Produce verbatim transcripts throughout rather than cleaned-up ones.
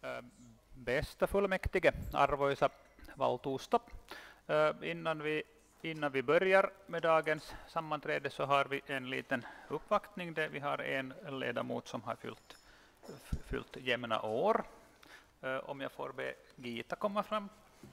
Bästa fullmäktige, arvoisa valtuusto. Innan vi, innan vi börjar med dagens sammanträde så har vi en liten uppvaktning där vi har en ledamot som har fyllt, fyllt jämna år. Om jag får be Gita komma fram.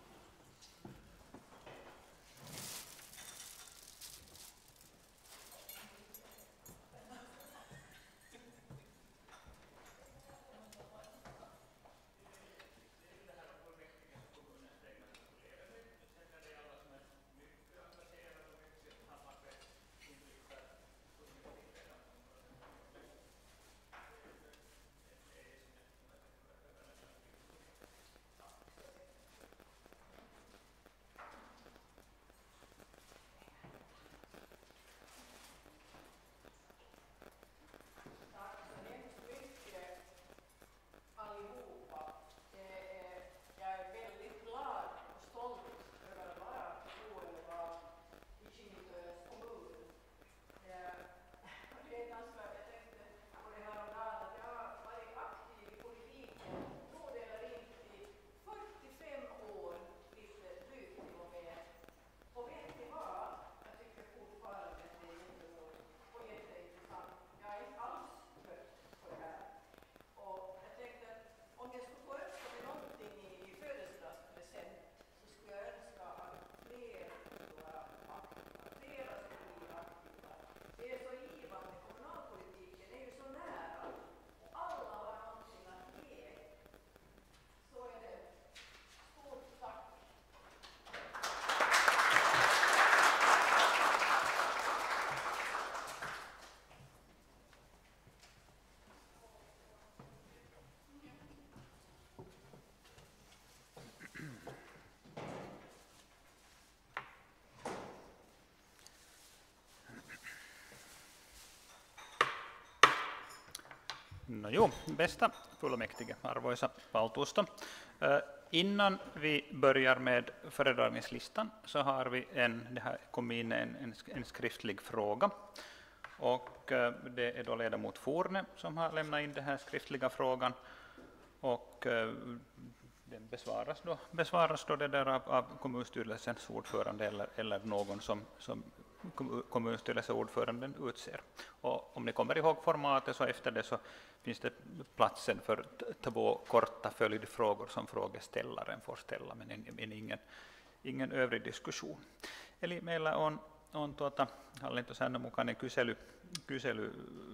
No jo, bästa fullmäktige, arvoisa valtuusto. Eh, innan vi börjar med föredragningslistan så har vi en, det här kom in en, en, en skriftlig fråga. Och eh, det är då ledamot Forne som har lämnat in den här skriftliga frågan. Och eh, den besvaras då, besvaras då det där av, av kommunstyrelsens ordförande eller, eller någon som, som kommunstyrelseordföranden utser. Och om ni kommer ihåg formatet så efter det så finns det platsen för två korta följdfrågor som frågeställaren får ställa, men, men ingen, ingen övrig diskussion. Eli meillä on, on tuota, hallintosäännön mukainen kysely, kysely,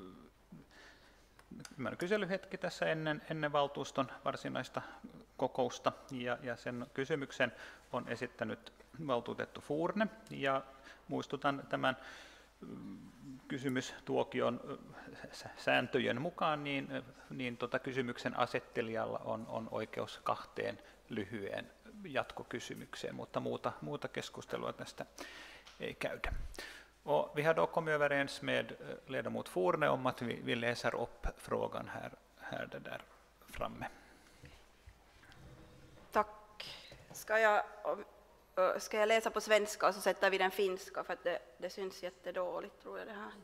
kyselyhetki tässä ennen, ennen valtuuston varsinaista kokousta, ja, ja sen kysymyksen on esittänyt valtuutettu Forne, ja muistutan tämän kysymystuokion sääntöjen mukaan, niin, niin tota kysymyksen asettelijalla on, on oikeus kahteen lyhyeen jatkokysymykseen, mutta muuta, muuta keskustelua tästä ei käydä. Och vi har då kommit överens med ledamot Forne om att vi, vi läser upp frågan här, här det där framme. Tack. Ska jag, ska jag läsa på svenska och så sätter vi den finska för att det, det syns jättedåligt, tror jag det här.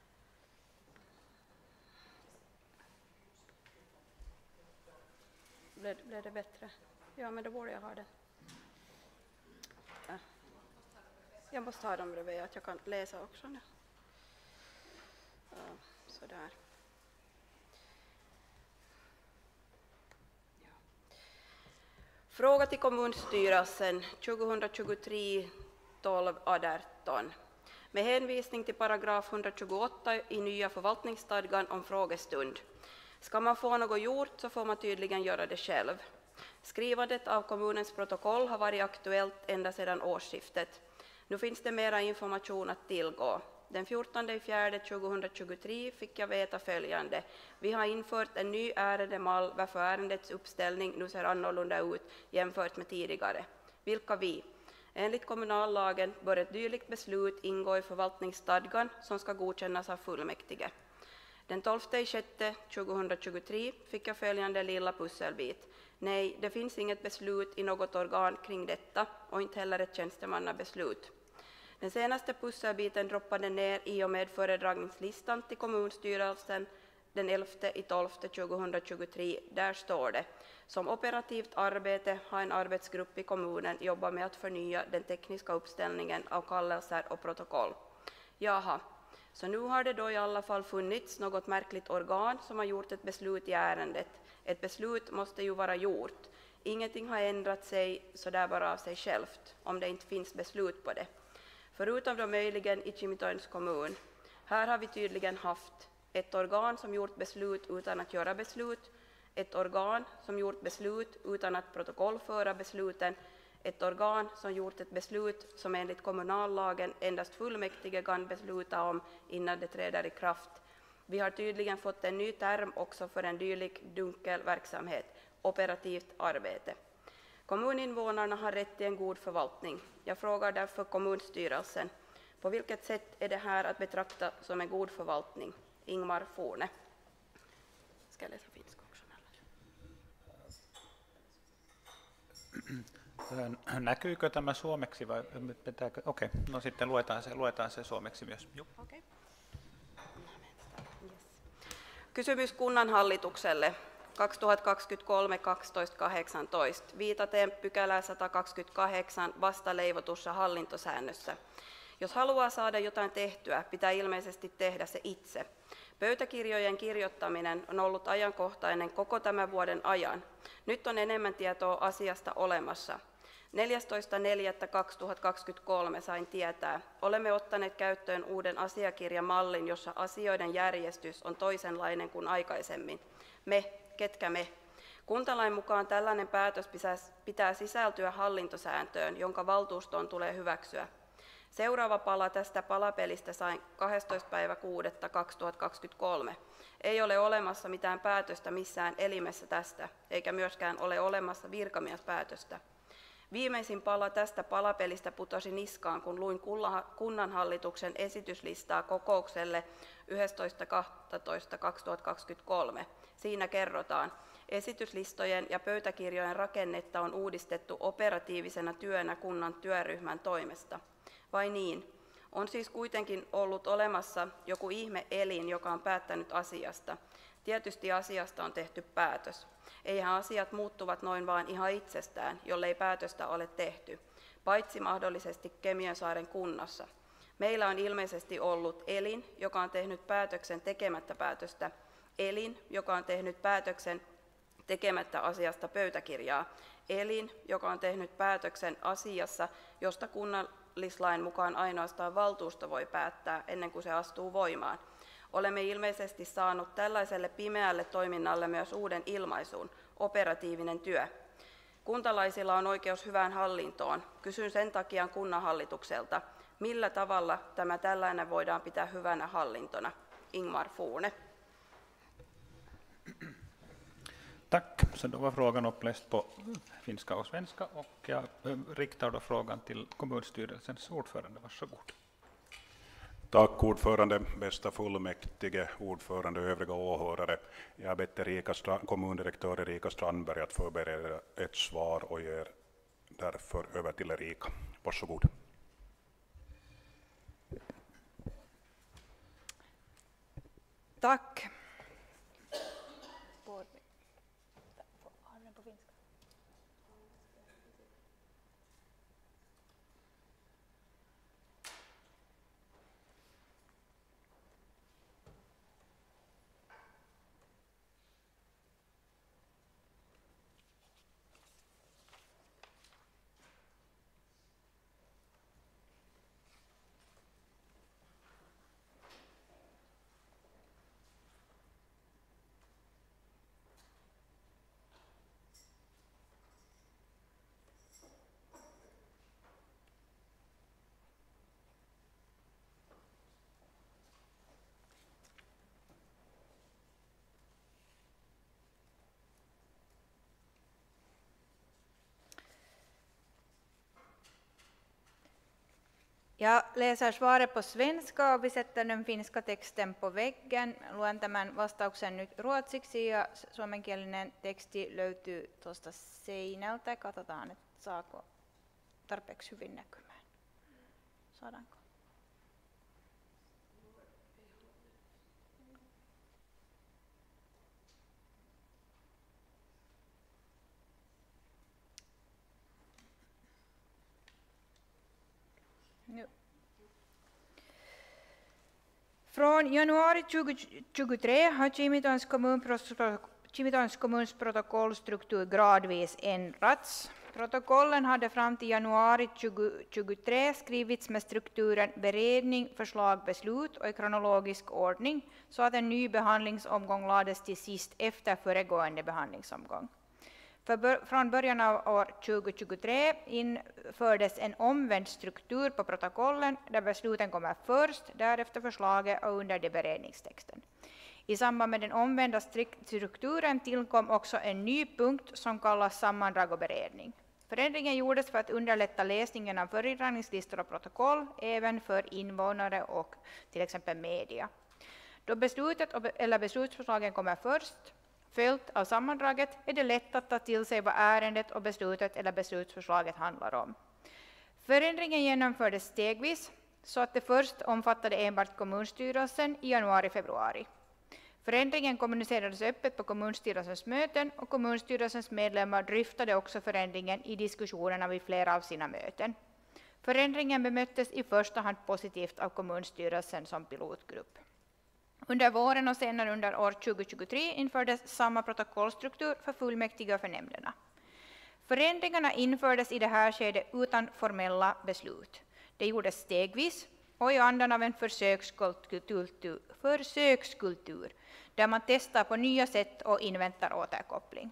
Blev, blev det bättre? Ja, men då borde jag ha det. Ja. Jag måste ha dem bredvid, att jag kan läsa också nu. Ja, sådär. Ja. Fråga till kommunstyrelsen tjugohundratjugotre tolv arton. Med hänvisning till paragraf hundratjugoåtta i nya förvaltningsstadgan om frågestund. Ska man få något gjort så får man tydligen göra det själv. Skrivandet av kommunens protokoll har varit aktuellt ända sedan årsskiftet. Nu finns det mera information att tillgå. Den fjortonde april tjugohundratjugotre fick jag veta följande. Vi har infört en ny ärendemall varför ärendets uppställning nu ser annorlunda ut jämfört med tidigare. Vilka vi? Enligt kommunallagen bör ett dylikt beslut ingå i förvaltningsstadgan som ska godkännas av fullmäktige. Den tolfte juni tjugohundratjugotre fick jag följande lilla pusselbit. Nej, det finns inget beslut i något organ kring detta och inte heller ett tjänstemannabeslut. Den senaste pusselbiten droppade ner i och med föredragningslistan till kommunstyrelsen den elfte tolfte tjugohundratjugotre. Där står det: som operativt arbete har en arbetsgrupp i kommunen jobbat med att förnya den tekniska uppställningen av kallelser och protokoll. Jaha, så nu har det då i alla fall funnits något märkligt organ som har gjort ett beslut i ärendet. Ett beslut måste ju vara gjort. Ingenting har ändrat sig så där bara av sig självt, om det inte finns beslut på det. Förutom då möjligen i Kimitoins kommun. Här har vi tydligen haft ett organ som gjort beslut utan att göra beslut, ett organ som gjort beslut utan att protokollföra besluten, ett organ som gjort ett beslut som enligt kommunallagen endast fullmäktige kan besluta om innan det träder i kraft. Vi har tydligen fått en ny term också för en dylik dunkel verksamhet, operativt arbete. Kommuninvånarna har rätt till en god förvaltning. Jag frågar därför kommunstyrelsen, på vilket sätt är det här att betrakta som en god förvaltning? Ingmar Forne. Ska jag läsa finska också? Näkyykö tämä suomeksi vai pitääkö? Okei, okay. No sitten luetaan se, luetaan se suomeksi myös. Okay. Yes. Kysymys kunnanhallitukselle kaksituhattakaksikymmentäkolme kaksitoista kahdeksantoista viitaten pykälää sata kaksikymmentäkahdeksan vastaleivotussa hallintosäännössä. Jos haluaa saada jotain tehtyä, pitää ilmeisesti tehdä se itse. Pöytäkirjojen kirjoittaminen on ollut ajankohtainen koko tämän vuoden ajan. Nyt on enemmän tietoa asiasta olemassa. neljästoista neljättä kaksituhattakaksikymmentäkolme sain tietää, olemme ottaneet käyttöön uuden asiakirjamallin, jossa asioiden järjestys on toisenlainen kuin aikaisemmin. Me, ketkä me? Kuntalain mukaan tällainen päätös pitää sisältyä hallintosääntöön, jonka valtuustoon tulee hyväksyä. Seuraava pala tästä palapelistä sain kahdestoista päivä kuudetta kaksituhattakaksikymmentäkolme. Ei ole olemassa mitään päätöstä missään elimessä tästä, eikä myöskään ole olemassa virkamiespäätöstä. Viimeisin pala tästä palapelistä putosi niskaan, kun luin kunnanhallituksen esityslistaa kokoukselle yhdestoista kahdestoista kaksituhattakaksikymmentäkolme. Siinä kerrotaan, esityslistojen ja pöytäkirjojen rakennetta on uudistettu operatiivisena työnä kunnan työryhmän toimesta. Vai niin? On siis kuitenkin ollut olemassa joku ihme elin, joka on päättänyt asiasta. Tietysti asiasta on tehty päätös. Eihän asiat muuttuvat noin vaan ihan itsestään, jollei päätöstä ole tehty, paitsi mahdollisesti Kemiönsaaren kunnassa. Meillä on ilmeisesti ollut elin, joka on tehnyt päätöksen tekemättä päätöstä, elin, joka on tehnyt päätöksen tekemättä asiasta pöytäkirjaa, elin, joka on tehnyt päätöksen asiassa, josta kunnallislain mukaan ainoastaan valtuusto voi päättää ennen kuin se astuu voimaan. Olemme ilmeisesti saanut tällaiselle pimeälle toiminnalle myös uuden ilmaisun, operatiivinen työ. Kuntalaisilla on oikeus hyvään hallintoon. Kysyn sen takia kunnanhallitukselta, millä tavalla tämä tällainen voidaan pitää hyvänä hallintona. Ingmar Forne. Tack. Så då var frågan uppläst på finska och svenska och jag riktar då frågan till kommunstyrelsens ordförande. Varsågod. Tack ordförande, bästa fullmäktige, ordförande och övriga åhörare. Jag har bett Erika Strand, kommundirektör Erika Strandberg att förbereda ett svar och ger därför över till Erika. Varsågod. Tack. Jag läser svaret på svenska och vi sätter den finska texten på väggen. Luen tämän vastauksen nyt ruotsiksi ja suomenkielinen teksti löytyy tuosta seinältä. Katsotaan, että saako tarpeeksi hyvin näkymään. Saadaanko? Från januari tjugohundratjugotre har Kimitans kommunpro- Kimitans kommuns protokollstruktur gradvis ändrats. Protokollen hade fram till januari tjugohundratjugotre skrivits med strukturen beredning, förslag, beslut och i kronologisk ordning så att en ny behandlingsomgång lades till sist efter föregående behandlingsomgång. För från början av år tjugohundratjugotre infördes en omvänd struktur på protokollen där besluten kommer först, därefter förslaget och under det beredningstexten. I samband med den omvända strukturen tillkom också en ny punkt som kallas sammandrag och beredning. Förändringen gjordes för att underlätta läsningen av föredragningslistor och protokoll även för invånare och till exempel media. Då beslutet eller beslutsförslagen kommer först, följt av sammandraget, är det lätt att ta till sig vad ärendet och beslutet eller beslutsförslaget handlar om. Förändringen genomfördes stegvis så att det först omfattade enbart kommunstyrelsen i januari-februari. Förändringen kommunicerades öppet på kommunstyrelsens möten och kommunstyrelsens medlemmar dryftade också förändringen i diskussionerna vid flera av sina möten. Förändringen bemöttes i första hand positivt av kommunstyrelsen som pilotgrupp. Under våren och senare under år tjugohundratjugotre infördes samma protokollstruktur för fullmäktige och för nämnderna. Förändringarna infördes i det här skedet utan formella beslut. Det gjordes stegvis och i andan av en försökskultur, försökskultur där man testar på nya sätt och inväntar återkoppling.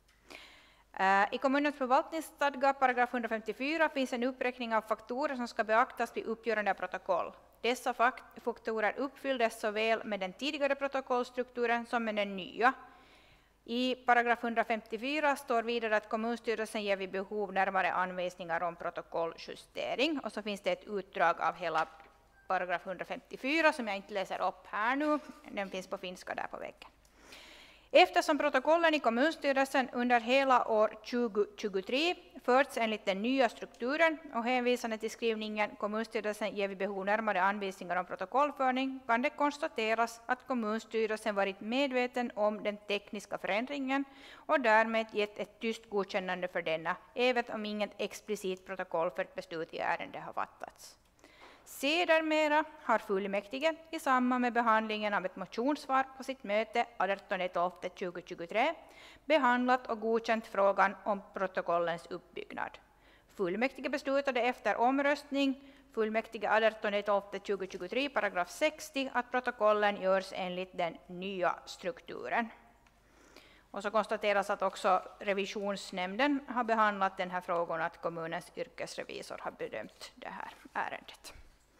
I kommunens förvaltningsstadga, paragraf hundrafemtiofyra, finns en uppräkning av faktorer som ska beaktas vid uppgörande av protokoll. Dessa faktorer uppfylldes såväl med den tidigare protokollstrukturen som med den nya. I paragraf hundrafemtiofyra står vidare att kommunstyrelsen ger vid behov närmare anvisningar om protokolljustering. Och så finns det ett utdrag av hela paragraf hundrafemtiofyra som jag inte läser upp här nu. Den finns på finska där på väggen. Eftersom protokollen i kommunstyrelsen under hela år tjugohundratjugotre förts enligt den nya strukturen och hänvisande till skrivningen kommunstyrelsen ger vid behov närmare anvisningar om protokollförning kan det konstateras att kommunstyrelsen varit medveten om den tekniska förändringen och därmed gett ett tyst godkännande för denna, även om inget explicit protokoll för ett beslut i ärendet har fattats. Sedermera har fullmäktige i samband med behandlingen av ett motionssvar på sitt möte artonde tolfte tjugohundratjugotre behandlat och godkänt frågan om protokollens uppbyggnad. Fullmäktige beslutade efter omröstning fullmäktige artonde tolfte tjugohundratjugotre paragraf sextio att protokollen görs enligt den nya strukturen. Och så konstateras att också revisionsnämnden har behandlat den här frågan och att kommunens yrkesrevisor har bedömt det här ärendet.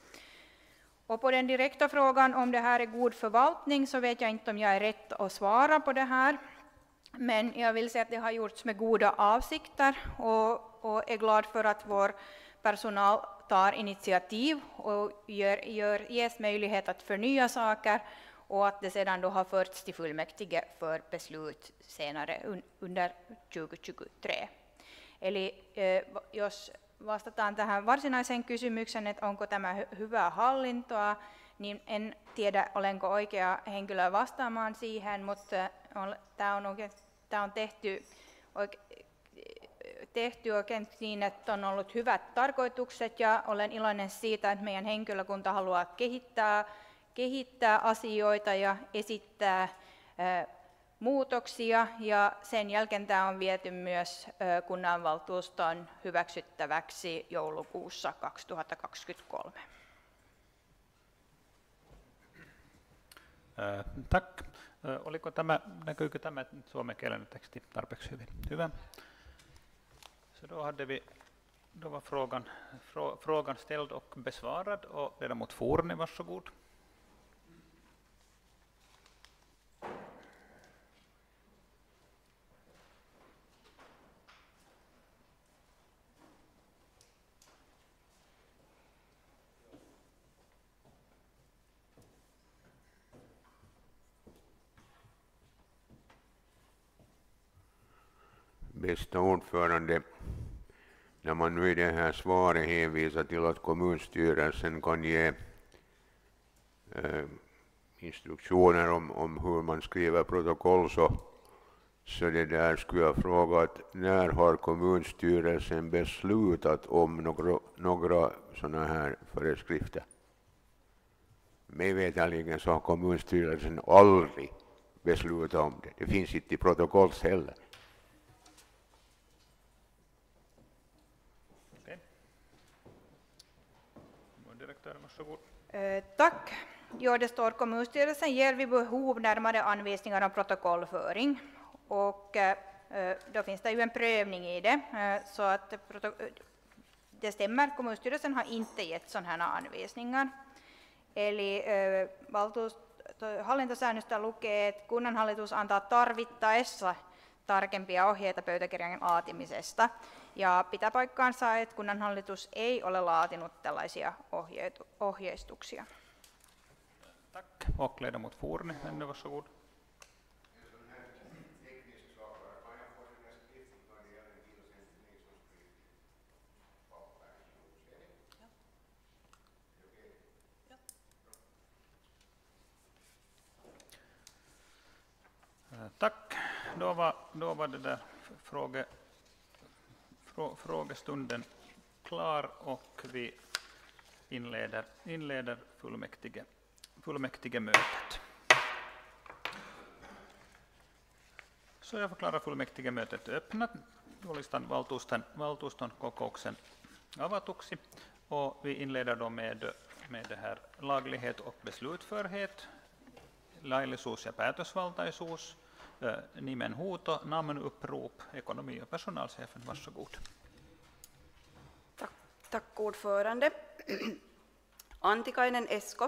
Och på den direkta frågan om det här är god förvaltning så vet jag inte om jag är rätt att svara på det här. Men jag vill säga att det har gjorts med goda avsikter och, och är glad för att vår personal tar initiativ och gör, gör, ges möjlighet att förnya saker och att det sedan då har förts till fullmäktige för beslut senare un, under tjugohundratjugotre. Eli jos vastataan tähän varsinaiseen kysymykseen, että onko tämä hyvää hallintoa, niin en tiedä, olenko oikea henkilö vastaamaan siihen, mutta on, tämä on, oikein, tämä on tehty, oike, tehty oikein niin, että on ollut hyvät tarkoitukset ja olen iloinen siitä, että meidän henkilökunta haluaa kehittää, kehittää asioita ja esittää ää, muutoksia ja sen jälkeen tämä on viety myös kunnanvaltuuston hyväksyttäväksi joulukuussa kaksituhattakaksikymmentäkolme. Äh, tack. Äh, oliko tämä, näkyykö tämä suomenkielinen teksti tarpeeksi hyvin? Hyvä. Så då hade vi, då var frågan, frå, frågan ställd och besvarad och ledamot Forni, varsågod. Bästa ordförande, när man nu i det här svaret hänvisar till att kommunstyrelsen kan ge eh, instruktioner om, om hur man skriver protokoll så, så det där skulle jag fråga att när har kommunstyrelsen beslutat om några, några sådana här föreskrifter? mig veterligen så har kommunstyrelsen aldrig beslutat om det. Det finns inte i protokolls heller. Okej. Direktör, varsågod. Eh, tack. Jo, det står kommunstyrelsen ger vid behov närmare anvisningar om protokollföring. Och eh, då finns det ju en prövning i det. Eh, så att det stämmer, kommunstyrelsen har inte gett sådana här anvisningar. Eli eh, valtuust, hallintosäännöstä lukee, että kunnanhallitus antaa tarvittaessa tarkempia ohjeita pöytäkirjan laatimisesta. Ja pitää paikkaansa, että kunnanhallitus ei ole laatinut tällaisia ohjeistuksia. Tack. Och ledamot Forni, ännu varsågod. Tack. Då var, då var det där fråge, frå, frågestunden klar och vi inleder, inleder fullmäktige, fullmäktige mötet. Så jag förklarar fullmäktige mötet öppnat. Julistan valtuuston, valtuuston kokouksen avatuksi och vi inleder då med, med det här laglighet och beslutförhet, laillisuus ja päätösvaltaisuus, nimen huuto, namnupprop, ekonomi- och personalchefen, varsågod. Tack, tack ordförande. Antikainen Esko.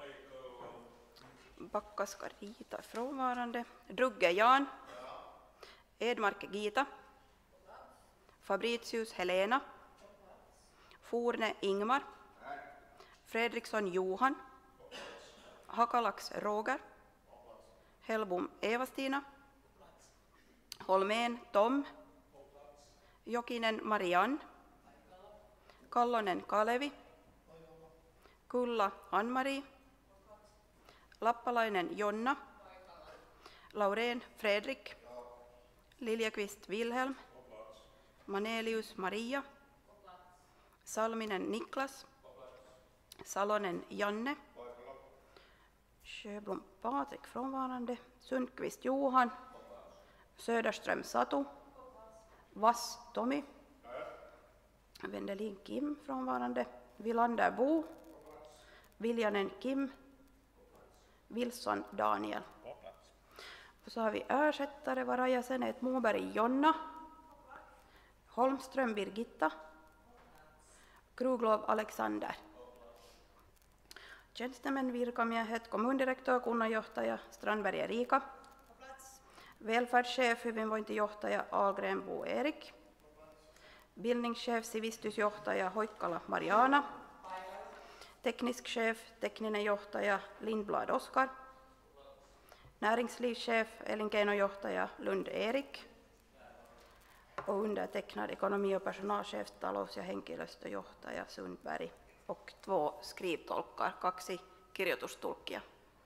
Bakkaska Riita frånvarande. Drugge Jan. Edmark Gita. Fabricius Helena. Forne Ingmar. Fredriksson Johan. Hakalax Roger. Hellbom Eva-Stina. Holmén Tom. Jokinen Marianne. Kallonen Kalevi. Kulla Ann-Marie. Lappalainen Jonna. Laurén Fredrik. Liljeqvist Wilhelm. Manelius Maria. Salminen Niklas. Salonen Janne. Sjöblom Patrik frånvarande. Sundqvist Johan. Söderström Satu. Vass Tommy. Wendelin Kim frånvarande. Villander Bo. Viljanen Kim. Wilson Daniel. Och så har vi ersättare varajasenet Moberg Jonna. Holmström Birgitta. Kruglov Alexander. Tjänstemän virkamiehet, kommundirektör, kunnanjohtaja Strandberg Erika. Välfärdschef, hyvinvointijohtaja Ahlgren Bo Erik. Bildningschef, sivistysjohtaja Hoikkala Mariana. Teknisk chef, tekninen johtaja Lindblad Oskar. Näringslivschef, elinkeinojohtaja Lund Erik. Och undertecknad ekonomi- och personalchef, talous- ja henkilöstöjohtaja Sundberg. Och två skrivtolkar, kaksi kirjoitustulkkia.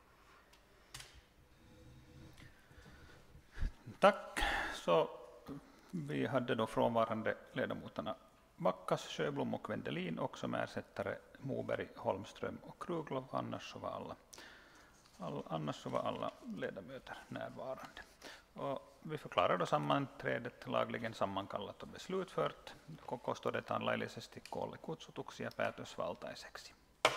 Tack. Så vi hade då frånvarande ledamoterna Backas, Sjöblom och Wendelin och som ersättare Moberg, Holmström och Kruglov. Annars så var alla, all, annars så var alla ledamöter närvarande. Och vi förklarar då sammanträdet lagligen sammankallat och beslutfört. Kokous todetaan laillisesti koolle kutsutuksi ja päätösvaltaiseksi.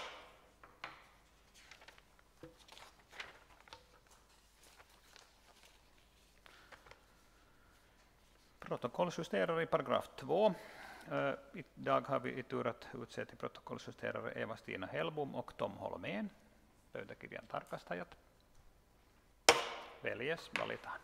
Protokolljusterare i paragraf två. Idag har vi i tur att utse till protokolljusterare Eva-Stina Hellbom och Tom Holmén. Pöytäkirjan tarkastajat. Väljes, valitaan.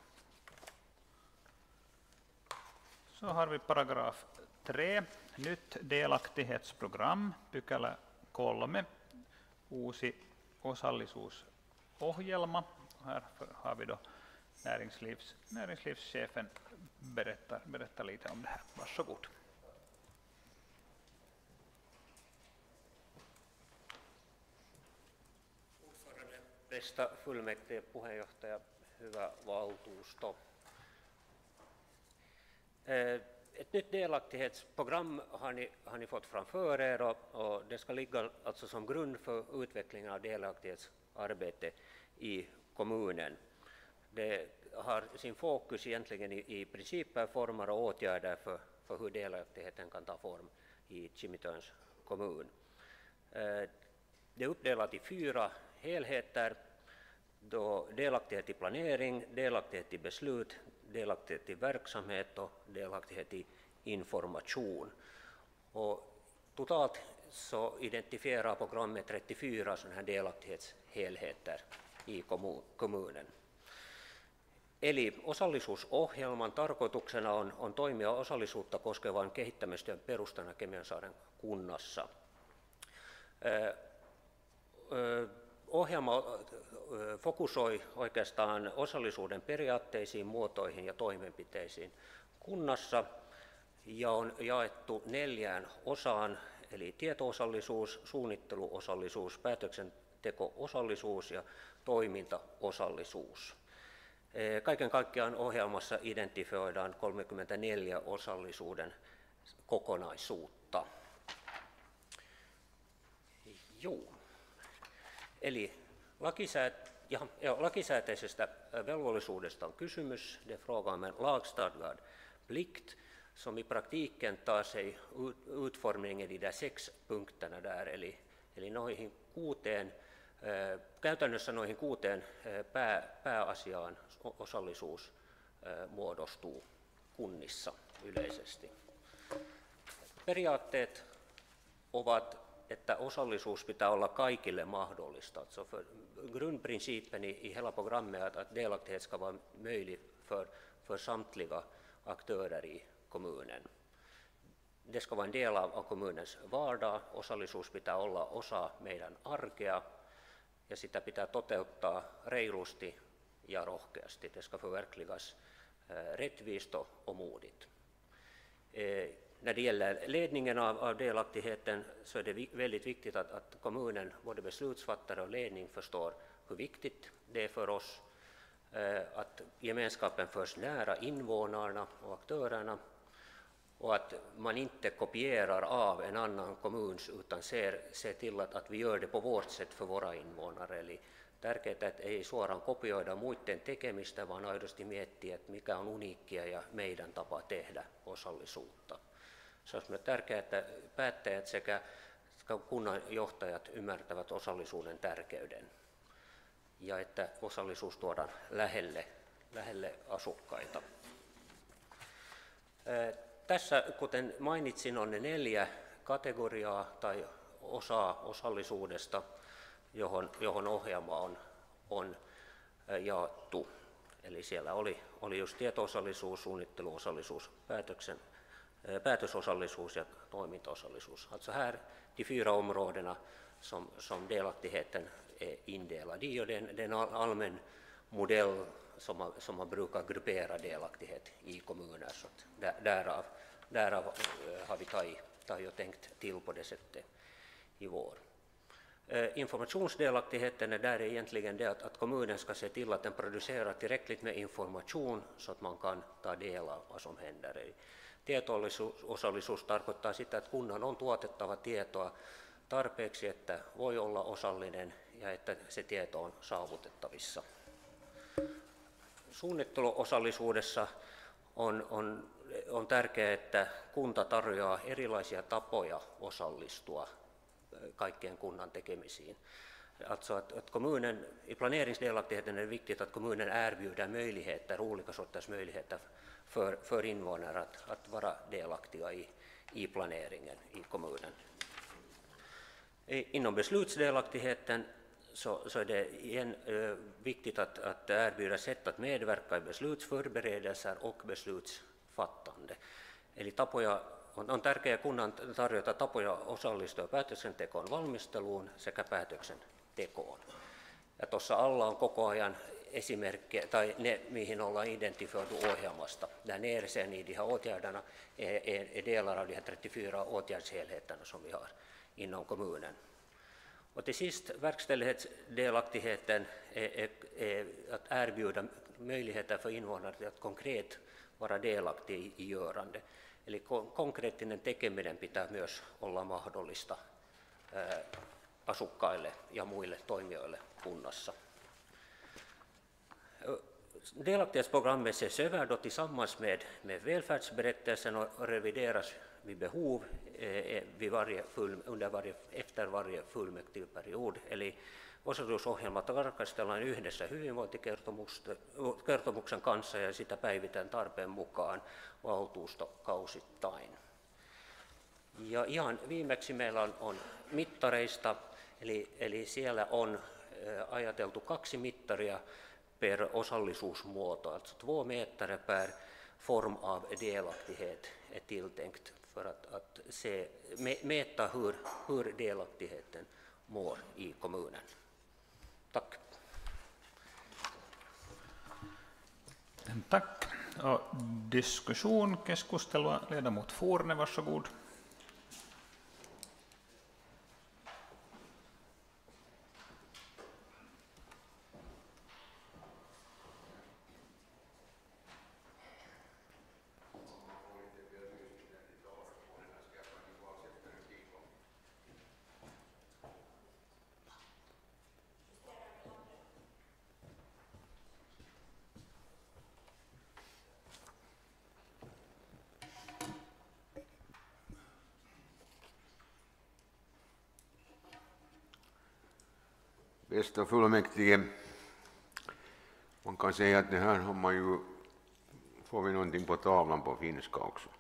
Så har vi paragraf tre, nytt delaktighetsprogram, pykälä kolme, uusi osallisuusohjelma. Här har vi då näringslivs, näringslivschefen berättar, berättar lite om det här. Varsågod. Ordförande, bästa fullmäktige, puheenjohtaja, hyvä valtuusto. Ett nytt delaktighetsprogram har ni, har ni fått framför er och, och det ska ligga alltså som grund för utvecklingen av delaktighets, arbete i kommunen. Det har sin fokus egentligen i, i principer, former och åtgärder för, för hur delaktigheten kan ta form i Kimitöns kommun. Det är uppdelat i fyra helheter, då delaktighet i planering, delaktighet i beslut, delaktighet i verksamhet och delaktighet i information. Och totalt så identifierar programmet trettiofyra sådana här delaktighetshelheter i kommunen. Eli osallisuusohjelman tarkoituksena on, on toimia osallisuutta koskevan kehittämistyön perustana Kemiönsaaren kunnassa. Ö, ö, ohjelma ö, fokusoi oikeastaan osallisuuden periaatteisiin, muotoihin ja toimenpiteisiin kunnassa ja on jaettu neljään osaan, eli tieto-osallisuus, suunnitteluosallisuus, päätöksenteko-osallisuus ja toimintaosallisuus. Kaiken kaikkiaan ohjelmassa identifioidaan kolmekymmentäneljä osallisuuden kokonaisuutta. Joo. Eli lakisäät, ja, ja, lakisääteisestä velvollisuudesta on kysymys. Det är fråga om en lagstadgad plikt som i praktiken tar sig utformningen i de sex punkterna där, eli, eli noihin kuuteen, käytännössä noihin kuuteen pää, pääasiaan osallisuus muodostuu kunnissa yleisesti. Periaatteet ovat, että osallisuus pitää olla kaikille mahdollista. Så för grundprincipen i, i hela programmet är att delaktighet ska vara möjlig för, för samtliga aktörer i kommunen. Det ska vara en del av, av kommunens vardag. Osallisuus pitää olla osa meidän arkea ja sitä pitää toteuttaa reilusti ja rohkeasti. Det ska förverkligas rättvist och modigt. När det gäller ledningen av, av delaktigheten så är det väldigt viktigt att, att kommunen, både beslutsfattare och ledning, förstår hur viktigt det är för oss att gemenskapen förs nära invånarna och aktörerna och att man inte kopierar av en annan kommuns utan ser, ser till att, att vi gör det på vårt sätt för våra invånare. Eli tärkeää, että ei suoraan kopioida muiden tekemistä, vaan aidosti miettiä, että mikä on uniikkia ja meidän tapa tehdä osallisuutta. Se on myös tärkeää, että päättäjät sekä kunnanjohtajat ymmärtävät osallisuuden tärkeyden ja että osallisuus tuodaan lähelle, lähelle asukkaita. Tässä, kuten mainitsin, on ne neljä kategoriaa tai osaa osallisuudesta, johon, johon ohjelma on, on jaettu. Eli siellä oli, oli just tieto-osallisuus, suunnitteluosallisuus, päätöksen, päätösosallisuus ja toimintaosallisuus. Alltså här de fyra områdena som, som delaktigheten är indelad i, och det är en, det är en allmän modell som man, som man brukar gruppera delaktighet i kommuner. Så där, därav, därav har vi tagit, tagit och tänkt till på det sättet i vår. Eh, informationsdelaktigheten är där egentligen det att, att kommunen ska se till att den producerar tillräckligt med information så att man kan ta del av vad som händer. Tieto-osallisuus tarkoittaa sitä, että kunnan on tuotettava tietoa tarpeeksi, että voi olla osallinen ja että se tieto on saavutettavissa. Suunnitteluosallisuudessa on, on, on tärkeää, että kunta tarjoaa erilaisia tapoja osallistua kaikkien kunnan tekemisiin. Alltså att, att kommunen, i planeringsdelaktigheten är det viktigt att kommunen erbjuder möjligheter, olika sorters möjligheter för, för invånare att, att vara delaktiga i, i planeringen i kommunen. Inom beslutsdelaktigheten så, så är det igen eh, viktigt att, att erbjuda sätt att medverka i beslutsförberedelser och beslutsfattande. Eli tapoja, on, on tärkeää kunnan tarjota tapoja osallistua päätöksentekoon valmisteluun sekä päätöksentekoon. Ja tuossa alla on koko ajan esimerkkejä, tai ne, mihin ollaan identifioitu ohjelmasta. Där nere ser ni de här åtgärderna är, är, är delar av de här trettiofyra åtgärdshelheterna som vi har inom kommunen. Och till sist, verkställighetsdelaktigheten är, är, är att erbjuda möjligheter för invånare att konkret vara delaktiga i, i görande. Eli konkreettinen tekeminen pitää myös olla mahdollista ää, asukkaille ja muille toimijoille kunnassa. Delaktighetsprogrammet ses över då tillsammans med, med välfärdsberättelsen och revideras vid behov eh, vid varje full, under varje, efter varje fullmäktigeperiod. Eli osallisuusohjelma tarkastellaan yhdessä hyvinvointikertomuksen kanssa ja sitä päivitään tarpeen mukaan valtuustokausittain. Ja ihan viimeksi meillä on, on mittareista, eli, eli siellä on eh, ajateltu kaksi mittaria per osallisuusmuoto, alltså två mätare per form av delaktighet är tilltänkt för att, att se, mäta hur, hur delaktigheten mår i kommunen. Tack. Tack. Och diskussion, keskustelua, ledamot Forne, varsågod. Bästa fullmäktige, man kan säga att det här har man ju, får vi någonting på tavlan på finska också.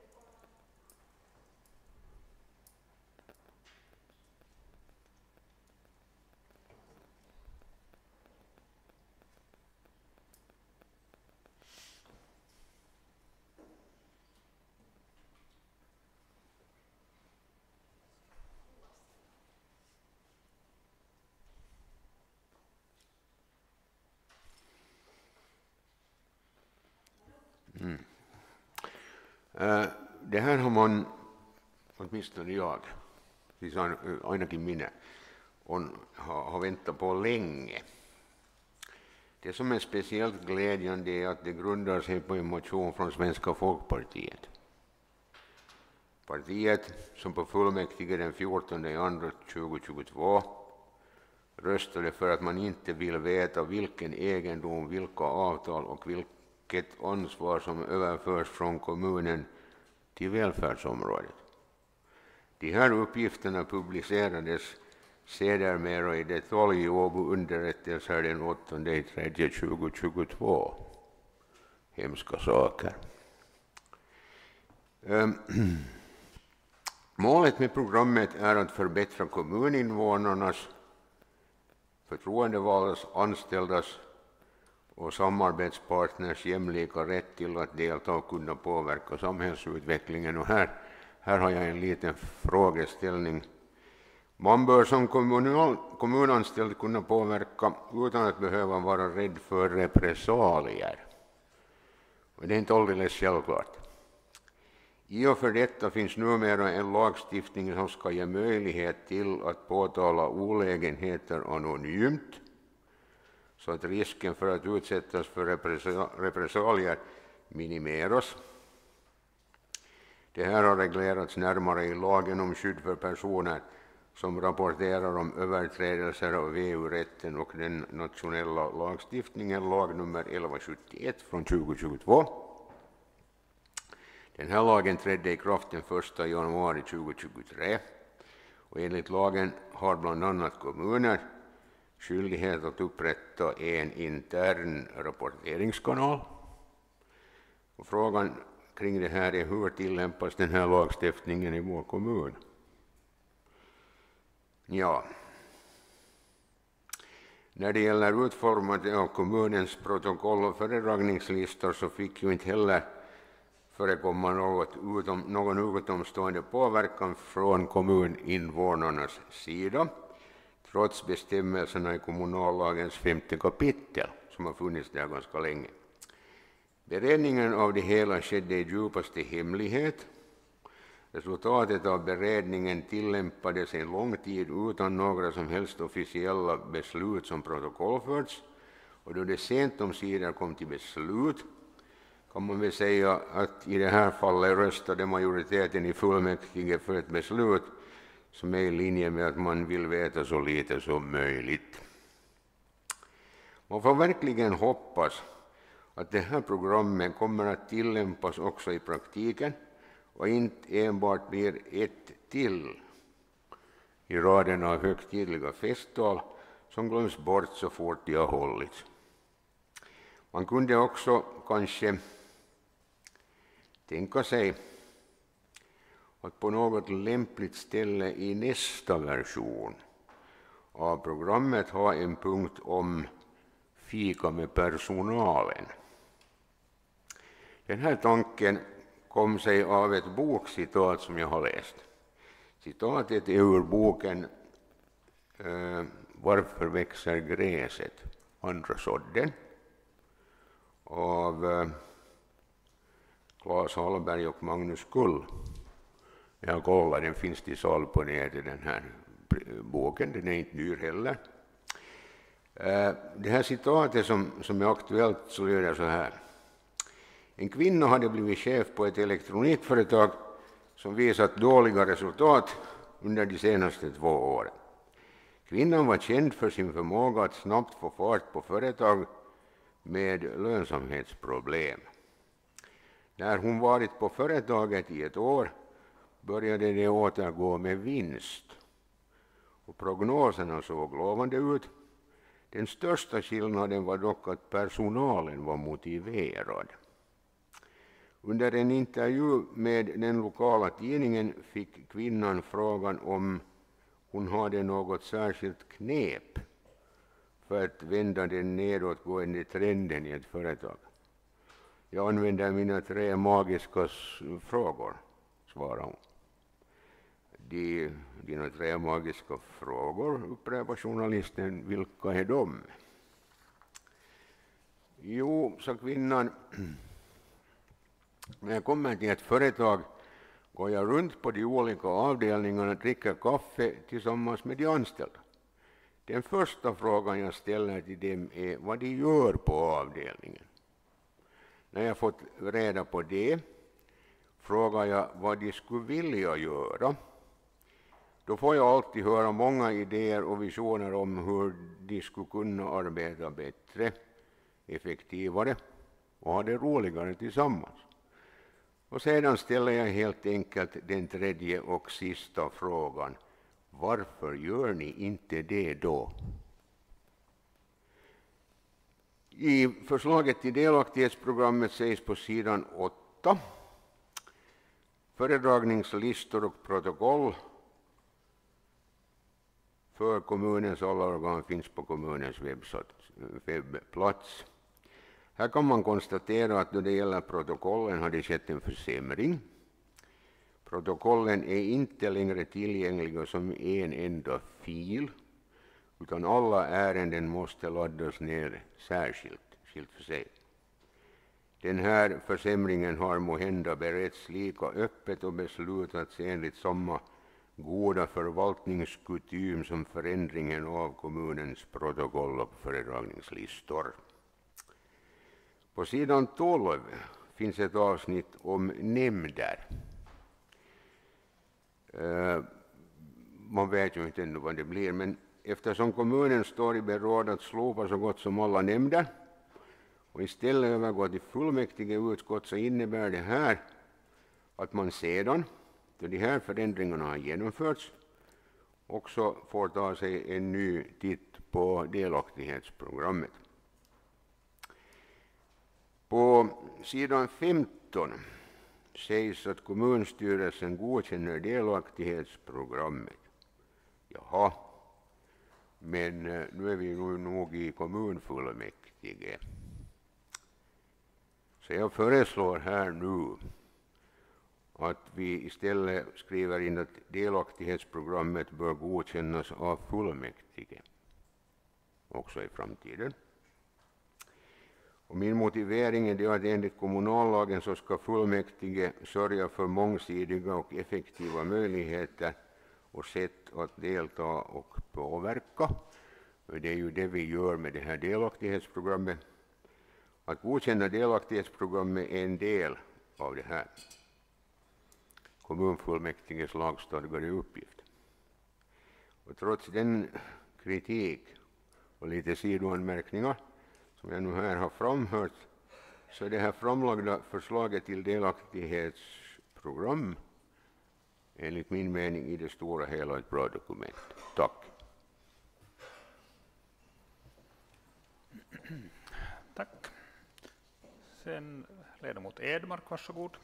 Mm. Det här har man, åtminstone jag, siis ainakin minä, on, har, har väntat på länge. Det som är speciellt glädjande är att det grundar sig på en motion från Svenska Folkpartiet. Partiet som på fullmäktige den fjortonde februari tjugohundratjugotvå röstade för att man inte vill veta vilken egendom, vilka avtal och vilka vilket ansvar som överförs från kommunen till välfärdsområdet. De här uppgifterna publicerades sedermera i detalj i Åbo underrättelser den åttonde mars tjugohundratjugotvå. Hemska saker. Um, Målet med programmet är att förbättra kommuninvånarnas, förtroendevaldas, anställdas och samarbetspartners jämlika rätt till att delta och kunna påverka samhällsutvecklingen. Och här, här har jag en liten frågeställning. Man bör som kommunal, kommunanställd kunna påverka utan att behöva vara rädd för repressalier. Och det är inte alldeles självklart. I och för detta finns numera en lagstiftning som ska ge möjlighet till att påtala olägenheter anonymt, så att risken för att utsättas för repressalier minimeras. Det här har reglerats närmare i lagen om skydd för personer som rapporterar om överträdelser av E U-rätten och den nationella lagstiftningen, lag nummer elva sjuttioett från tjugohundratjugotvå. Den här lagen trädde i kraft den första januari tjugohundratjugotre och enligt lagen har bland annat kommuner skyldighet att upprätta en intern rapporteringskanal. Och frågan kring det här är hur tillämpas den här lagstiftningen i vår kommun? Ja, när det gäller utformandet av kommunens protokoll och föredragningslistor så fick ju inte heller förekomma något utom, någon utomstående påverkan från kommuninvånarnas sida, trots bestämmelserna i kommunallagens femte kapitel som har funnits där ganska länge. Beredningen av det hela skedde i djupaste hemlighet. Resultatet av beredningen tillämpades en lång tid utan några som helst officiella beslut som protokollförts, och då det sent om sidor kom till beslut kan man väl säga att i det här fallet röstade majoriteten i fullmäktige för ett beslut som är i linje med att man vill veta så lite som möjligt. Man får verkligen hoppas att det här programmet kommer att tillämpas också i praktiken och inte enbart blir ett till i raden av högtidliga festtal som glöms bort så fort de har hållits. Man kunde också kanske tänka sig att på något lämpligt ställe i nästa version av programmet ha en punkt om fika med personalen. Den här tanken kom sig av ett bokcitat som jag har läst. Citatet är ur boken eh, Varför växer gräset? Andra sådden av eh, Claes Hallberg och Magnus Kull. Jag kollar, den finns till sal på nätet, den här boken, den är inte dyr heller. Eh, det här citatet som, som är aktuellt så lyder så här. En kvinna hade blivit chef på ett elektronikföretag som visat dåliga resultat under de senaste två åren. Kvinnan var känd för sin förmåga att snabbt få fart på företag med lönsamhetsproblem. När hon varit på företaget i ett år började det återgå med vinst. Och prognoserna såg lovande ut. Den största skillnaden var dock att personalen var motiverad. Under en intervju med den lokala tidningen fick kvinnan frågan om hon hade något särskilt knep för att vända den nedåtgående trenden i ett företag. Jag använder mina tre magiska frågor, svarade hon. De, dina tre magiska frågor, upprepar journalisten, vilka är de? Jo, sa kvinnan, när jag kommer till ett företag går jag runt på de olika avdelningarna och dricker kaffe tillsammans med de anställda. Den första frågan jag ställer till dem är vad de gör på avdelningen. När jag fått reda på det frågar jag vad de skulle vilja göra. Då får jag alltid höra många idéer och visioner om hur de skulle kunna arbeta bättre, effektivare och ha det roligare tillsammans. Och sedan ställer jag helt enkelt den tredje och sista frågan. Varför gör ni inte det då? I förslaget till delaktighetsprogrammet sägs på sidan åtta. Föredragningslistor och protokoll för kommunens alla organ finns på kommunens webbplats. Här kan man konstatera att då det gäller protokollen har det skett en försämring. Protokollen är inte längre tillgängliga som en enda fil, utan alla ärenden måste laddas ner särskilt, skilt för sig. Den här försämringen har måhända beretts lika öppet och beslutats enligt samma goda förvaltningskutym som förändringen av kommunens protokoll och föredragningslistor. På sidan tolv finns ett avsnitt om nämnder. Uh, man vet ju inte ännu vad det blir, men eftersom kommunen står i beråd att slopa så gott som alla nämnder och istället övergå till fullmäktige utskott, så innebär det här att man sedan, då de här förändringarna har genomförts, också får ta sig en ny titt på delaktighetsprogrammet. På sidan femton sägs att kommunstyrelsen godkänner delaktighetsprogrammet. Jaha, men nu är vi nu nog i kommunfullmäktige. Så jag föreslår här nu att vi istället skriver in att delaktighetsprogrammet bör godkännas av fullmäktige också i framtiden. Och min motivering är det att enligt kommunallagen så ska fullmäktige sörja för mångsidiga och effektiva möjligheter och sätt att delta och påverka. Och det är ju det vi gör med det här delaktighetsprogrammet. Att godkänna delaktighetsprogrammet är en del av det här kommunfullmäktiges lagstadgade uppgift. Och trots den kritik och lite sidoanmärkningar som jag nu här har framhört, så är det här framlagda förslaget till delaktighetsprogram enligt min mening i det stora hela ett bra dokument. Tack. Tack. Sen ledamot Edmark, varsågod.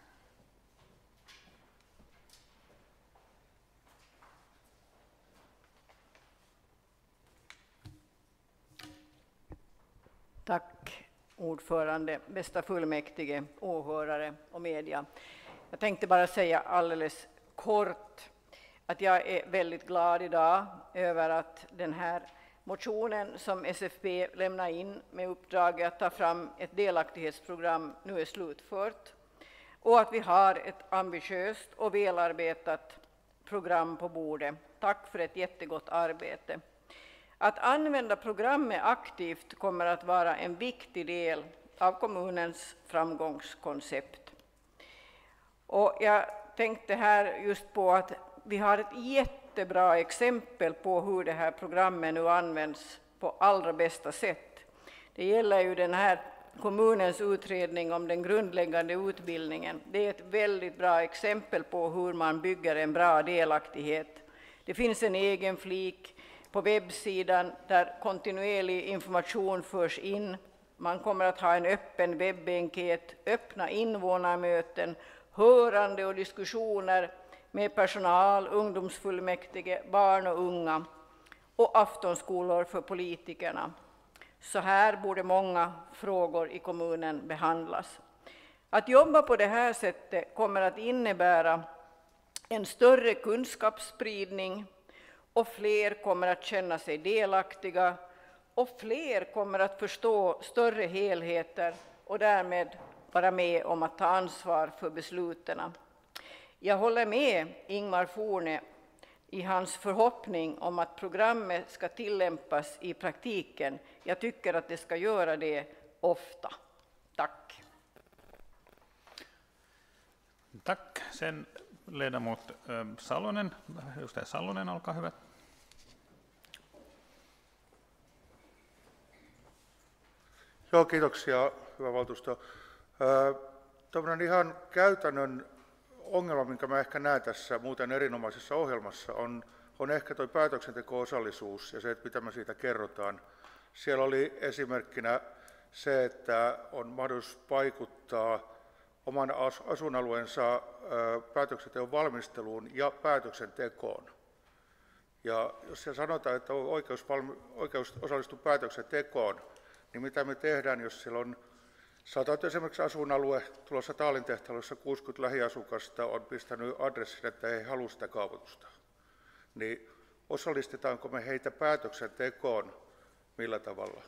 Tack ordförande, bästa fullmäktige, åhörare och media. Jag tänkte bara säga alldeles kort att jag är väldigt glad idag över att den här motionen som S F P lämnar in med uppdrag att ta fram ett delaktighetsprogram nu är slutfört och att vi har ett ambitiöst och välarbetat program på bordet. Tack för ett jättegott arbete. Att använda programmet aktivt kommer att vara en viktig del av kommunens framgångskoncept. Och jag tänkte här just på att vi har ett jättebra exempel på hur det här programmet nu används på allra bästa sätt. Det gäller ju den här kommunens utredning om den grundläggande utbildningen. Det är ett väldigt bra exempel på hur man bygger en bra delaktighet. Det finns en egen flik på webbsidan där kontinuerlig information förs in. Man kommer att ha en öppen webbenkät, öppna invånarmöten, hörande och diskussioner med personal, ungdomsfullmäktige, barn och unga och aftonskolor för politikerna. Så här borde många frågor i kommunen behandlas. Att jobba på det här sättet kommer att innebära en större kunskapsspridning och fler kommer att känna sig delaktiga och fler kommer att förstå större helheter och därmed vara med om att ta ansvar för besluten. Jag håller med Ingmar Forne i hans förhoppning om att programmet ska tillämpas i praktiken. Jag tycker att det ska göra det ofta. Tack. Tack. Sen ledamot äh, Salonen. Just det, Salonen, olkaa hyvä. Joo, kiitoksia, hyvä valtuusto. Tuommoinen ihan käytännön ongelma, minkä mä ehkä näen tässä muuten erinomaisessa ohjelmassa, on, on ehkä tuo päätöksenteko-osallisuus ja se, että mitä me siitä kerrotaan. Siellä oli esimerkkinä se, että on mahdollisuus vaikuttaa oman asuinalueensa päätöksenteon valmisteluun ja päätöksentekoon. Ja jos siellä sanotaan, että on oikeus, valmi, oikeus osallistua päätöksentekoon, niin mitä me tehdään, jos siellä on sata esimerkiksi asuinalue tulossa Taalin tehtaalla, jossa kuusikymmentä lähiasukasta on pistänyt adressin, että he ei halua sitä kaavoitusta. Niin osallistetaanko me heitä päätöksentekoon millä tavalla?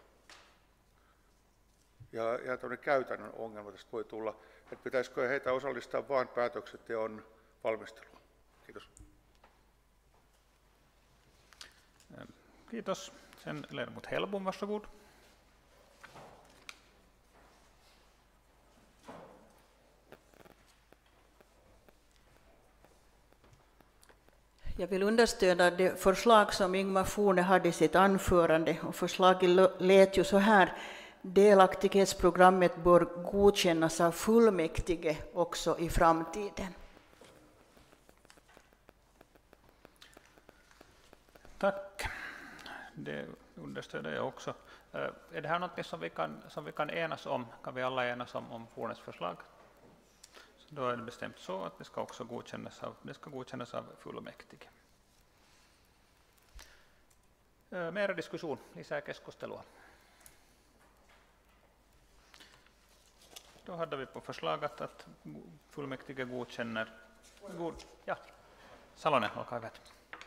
Ja, ja tämmöinen käytännön ongelma tästä voi tulla, että pitäisikö heitä osallistaa vain päätöksenteon valmisteluun. Kiitos. Kiitos. Sen ledamot Hellbom, varsågod. Jag vill understöda det förslag som Ingmar Forne hade i sitt anförande, och förslaget lät ju så här: delaktighetsprogrammet bör godkännas av fullmäktige också i framtiden. Tack. Det understöder jag också. Är det här något som vi kan, som vi kan enas om? Kan vi alla enas om, om Fornes förslag? Så då är det bestämt så att det ska också godkännas av, det ska godkännas av fullmäktige. Mera diskussion, lisää keskustelua. Då hade vi på förslaget att fullmäktige godkänner. God, ja, Salonen, olkaa hyvä.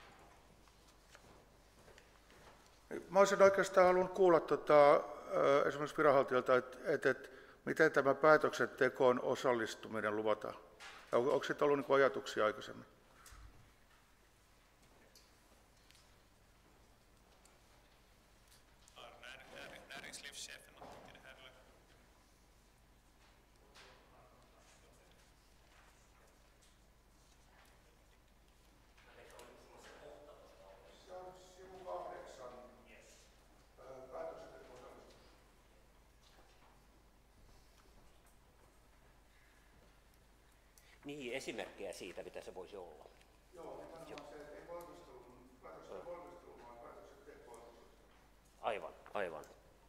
Mä olisin oikeastaan halunnut kuulla tota, esimerkiksi viranhaltijalta, että et, et, miten tämä päätöksentekoon osallistuminen luvataan. On, onko siitä ollut niin ajatuksia aikaisemmin? Niin, esimerkkejä siitä, mitä se voisi olla. Joo, nimenomaan se, että ei valmistelun, päätöksen valmistelun, vaan päätöksen tekoon. Aivan, aivan.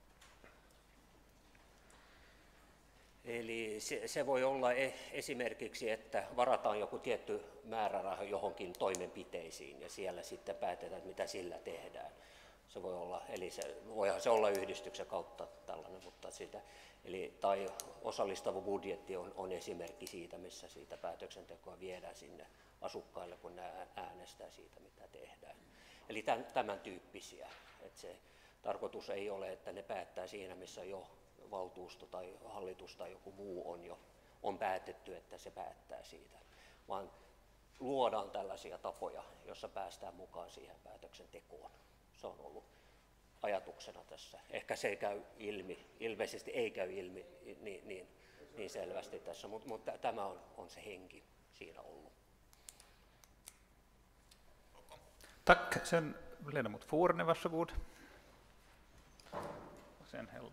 Eli se, se voi olla esimerkiksi, että varataan joku tietty määräraha johonkin toimenpiteisiin ja siellä sitten päätetään, mitä sillä tehdään. Se voi olla, eli se, voihan se olla yhdistyksen kautta tällainen, mutta sitä, eli, tai osallistava budjetti on, on esimerkki siitä, missä siitä päätöksentekoa viedään sinne asukkaille, kun ne äänestää siitä, mitä tehdään. Eli tämän, tämän tyyppisiä. Että se tarkoitus ei ole, että ne päättää siinä, missä jo valtuusto tai hallitus tai joku muu on jo on päätetty, että se päättää siitä, vaan luodaan tällaisia tapoja, joissa päästään mukaan siihen päätöksentekoon. Se on ollut ajatuksena tässä. Ehkä se ei käy ilmi, ilmeisesti ei käy ilmi niin, niin, niin selvästi tässä, mutta, mutta tämä on, on se henki siinä ollut. Tack. Sen ledamot Forne, varsågod. Sen Hellbom.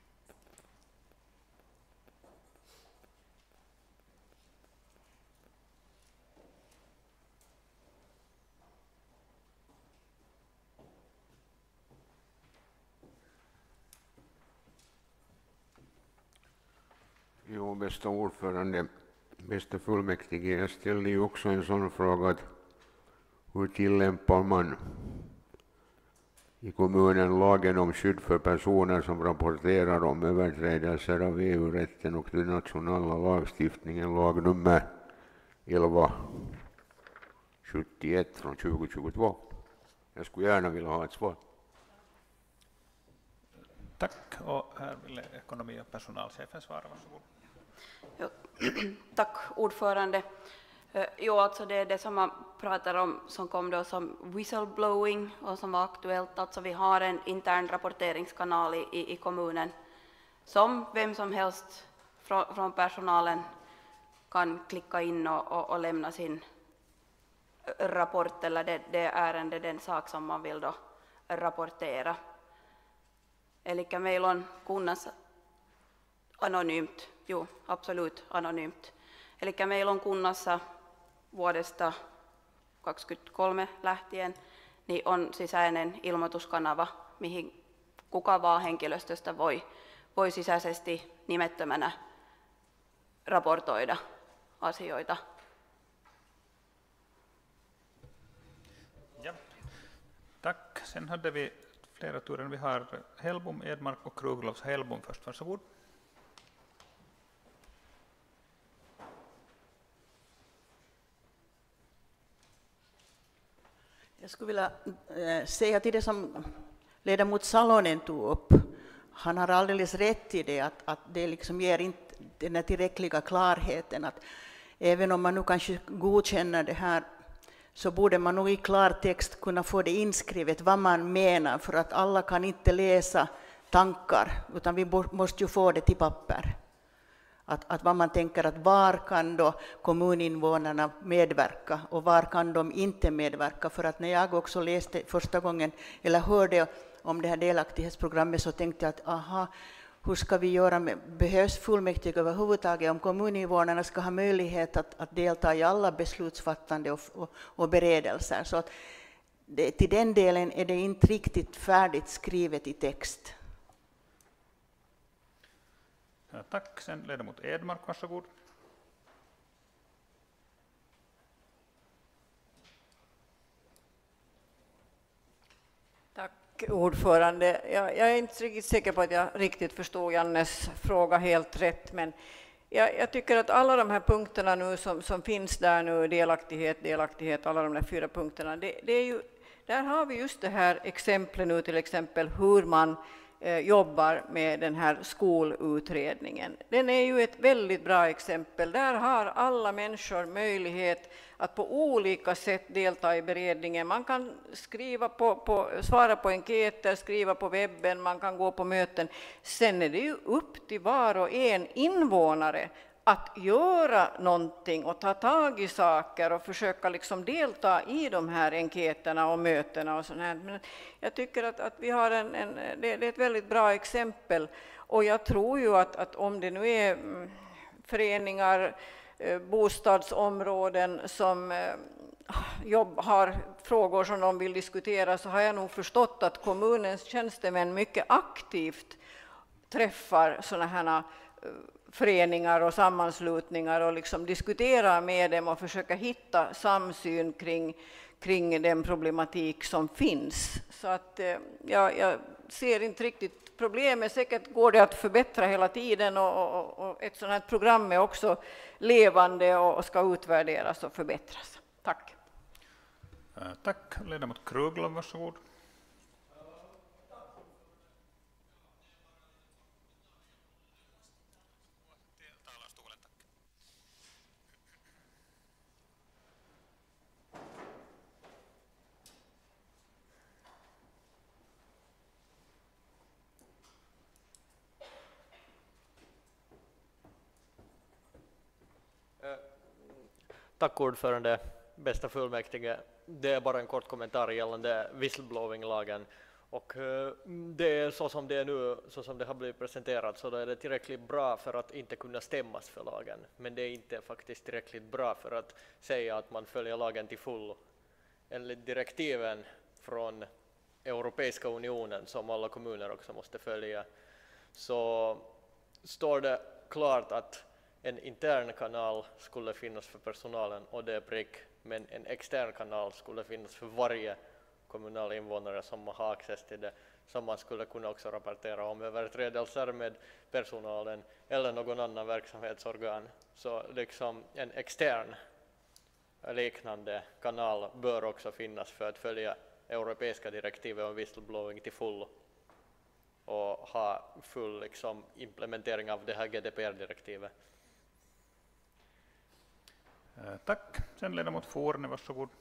Jo, bästa ordförande, bästa fullmäktige, jag ställde ju också en sån fråga att hur tillämpar man i kommunen lagen om skydd för personer som rapporterar om överträdelser av E U-rätten och den nationella lagstiftningen, lag nummer elva sjuttioett från tjugo tjugotvå. Jag skulle gärna vilja ha ett svar. Tack. Och här vill ekonomi- och personalchefen svara. Varsågod. Ja, tack ordförande. Jo, alltså det är det som man pratar om som kom då som whistleblowing och som var aktuellt. Alltså vi har en intern rapporteringskanal i, i, i kommunen som vem som helst från, från personalen kan klicka in och, och, och lämna sin rapport eller det, det ärende, den sak som man vill då rapportera. Eli meillä on kunnassa anonymt, joo, absolut anonymt. Eli meillä on kunnassa vuodesta kaksikymmentäkolme lähtien niin on sisäinen ilmoituskanava, mihin kuka vaan henkilöstöstä voi, voi sisäisesti nimettömänä raportoida asioita. Ja. Tack. Sen hade vi flera turer. Vi har Hellbom, Edmark och Kruglovs. Hellbom först, varsågod. Jag skulle vilja äh, säga till det som ledamot Salonen tog upp. Han har alldeles rätt i det, att, att det liksom ger inte den här tillräckliga klarheten. Att även om man nu kanske godkänner det här så borde man nog i klartext kunna få det inskrivet vad man menar, för att alla kan inte läsa tankar, utan vi måste ju få det till papper. Att, att vad man tänker, att var kan då kommuninvånarna medverka och var kan de inte medverka. För att när jag också läste första gången eller hörde om det här delaktighetsprogrammet så tänkte jag att aha, hur ska vi göra med, behövs fullmäktige överhuvudtaget om kommuninvånarna ska ha möjlighet att, att delta i alla beslutsfattande och, och, och beredelser. Så att det, till den delen är det inte riktigt färdigt skrivet i text. Ja, tack. Sen ledamot Edmark, varsågod. Tack ordförande. Jag, jag är inte riktigt säker på att jag riktigt förstod Jannes fråga helt rätt, men jag, jag tycker att alla de här punkterna nu som, som finns där nu, delaktighet, delaktighet, alla de där fyra punkterna, det, det är ju, där har vi just det här exemplet nu, till exempel hur man jobbar med den här skolutredningen. Den är ju ett väldigt bra exempel. Där har alla människor möjlighet att på olika sätt delta i beredningen. Man kan skriva på, på, svara på enkäter, skriva på webben, man kan gå på möten. Sen är det ju upp till var och en invånare att göra någonting och ta tag i saker och försöka liksom delta i de här enkäterna och mötena och sånt här. Men jag tycker att, att vi har en, en det, det är ett väldigt bra exempel, och jag tror ju att, att om det nu är föreningar, eh, bostadsområden som eh, jobb har frågor som de vill diskutera, så har jag nog förstått att kommunens tjänstemän mycket aktivt träffar sådana här föreningar och sammanslutningar och liksom diskuterar med dem och försöker hitta samsyn kring, kring den problematik som finns. Så att eh, jag, jag ser inte riktigt problemet. Säkert går det att förbättra hela tiden, och, och, och ett sådant här program är också levande och, och ska utvärderas och förbättras. Tack. Tack. Ledamot Kruglov, varsågod. Tack ordförande, bästa fullmäktige. Det är bara en kort kommentar gällande whistleblowing-lagen. Och det är så som det är nu, så som det har blivit presenterat, så då är det tillräckligt bra för att inte kunna stämmas för lagen. Men det är inte faktiskt tillräckligt bra för att säga att man följer lagen till fullo. Enligt direktiven från Europeiska unionen, som alla kommuner också måste följa, så står det klart att en intern kanal skulle finnas för personalen, och det är prick, men en extern kanal skulle finnas för varje kommunal invånare som har access till det, som man skulle kunna också rapportera om överträdelser med personalen eller någon annan verksamhetsorgan. Så liksom en extern liknande kanal bör också finnas för att följa europeiska direktivet om whistleblowing till full och ha full liksom implementering av det här G D P R-direktivet. Tack. Sen ledamot Forne, varsågod.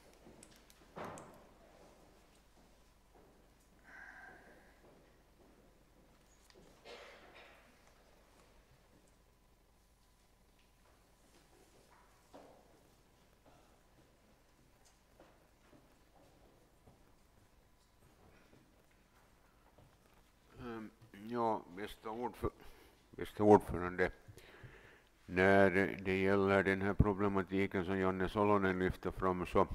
Ja, bästa, ordför, bästa ordförande. När det gäller den här problematiken som Janne Salonen lyfter fram, så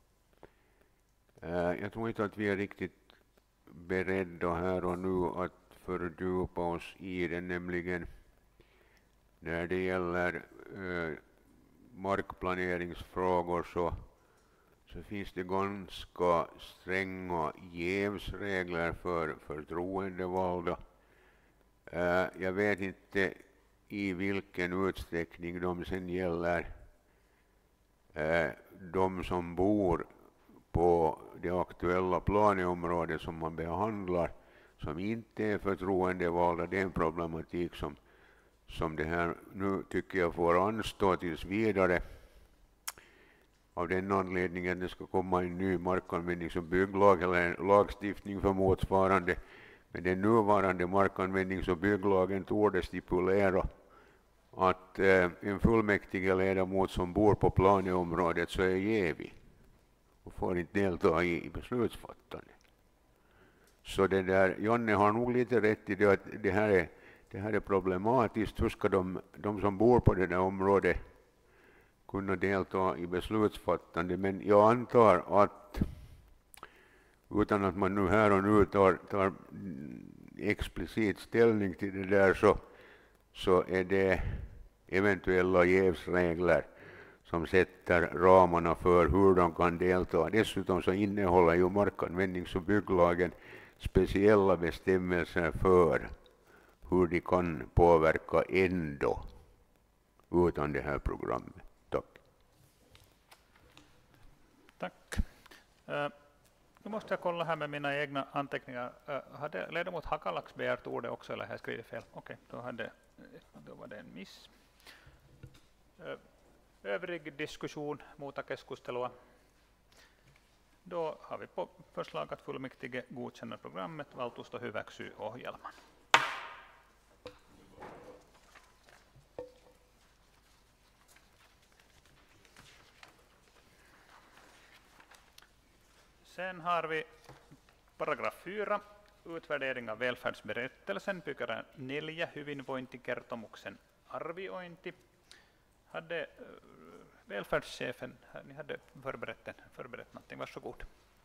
eh, jag tror inte att vi är riktigt beredda här och nu att fördjupa oss i det, nämligen när det gäller eh, markplaneringsfrågor, så, så finns det ganska stränga jävsregler för förtroendevalda. Eh, jag vet inte i vilken utsträckning de sen gäller eh, de som bor på det aktuella planeområdet som man behandlar, som inte är förtroendevalda. Det är en problematik som, som det här nu tycker jag får anstå tills vidare. Av den anledningen det ska komma en ny markanvändnings- och bygglag eller en lagstiftning för motsvarande. Men den nuvarande markanvändnings- och bygglagen torde stipulera att eh, en fullmäktige ledamot som bor på planeområdet så är jävig och får inte delta i, i beslutsfattande. Så det där, Janne har nog lite rätt i det att det här är, det här är problematiskt. Hur ska de, de som bor på det där området kunna delta i beslutsfattande? Men jag antar att utan att man nu här och nu tar, tar explicit ställning till det där, så, så är det eventuella jävsregler som sätter ramarna för hur de kan delta. Dessutom så innehåller ju markanvändnings- och bygglagen speciella bestämmelser för hur de kan påverka ändå utan det här programmet. Tack. Tack. Uh, nu måste jag kolla här med mina egna anteckningar. Uh, hade ledamot Hakalax begärt ordet också, eller har jag skrivit fel? Okej, okay, då, hade, då var det en miss. Uh, övrig diskussion, muuta keskustelua. Då har vi på förslag att fullmäktige godkänner programmet, valtuusto hyväksyy ohjelman. Sen har vi paragraf fyra, utvärdering av välfärdsberättelsen, pykälä neljä, hyvinvointikertomuksen arviointi. hade uh, välfärdschefen, ni hade förberett, en, förberett någonting, varsågod.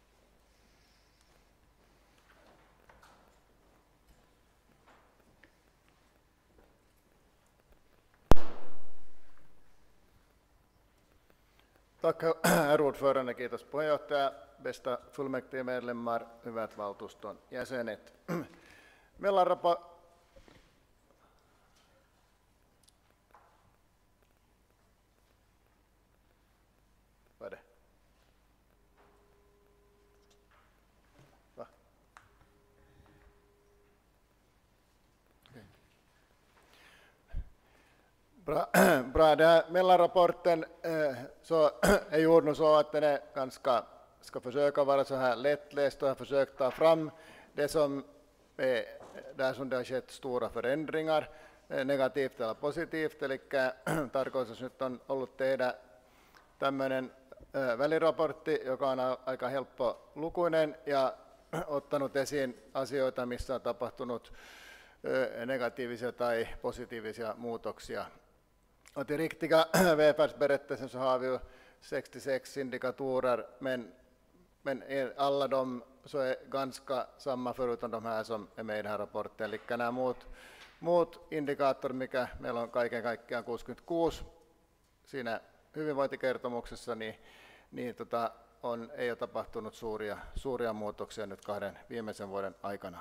Tack herr ordförande, kiitos puheenjohtaja, bästa fullmäktigemedlemmar, hyvät valtuuston jäsenet. Meillä on rapa... Vad är det? Va? Okay. Bra, bra. Den här mellanrapporten eh, så är gjord nu så att den är ganska, ska försöka vara så här lättläst och har försökt ta fram det som är där som det har skett stora förändringar, eh, negativt eller positivt, eli tarkoitus nyt on ollut tehdä tämmöinen eh, väliraportti, joka on aika helppolukuinen ja ottanut esiin asioita, missä on tapahtunut eh, negatiivisia tai positiivisia muutoksia. Och till riktiga välfärdsberättelsen så har vi ju sextiosex indikatorer, men, men alla de så är ganska samma förutom de här som är med i den här rapporten. Eli nämä muut, muut indikaattorit, mikä meillä on kaiken kaikkiaan kuusikymmentäkuusi siinä hyvinvointikertomuksessa, niin, niin tota, on, ei ole tapahtunut suuria, suuria muutoksia nyt kahden viimeisen vuoden aikana.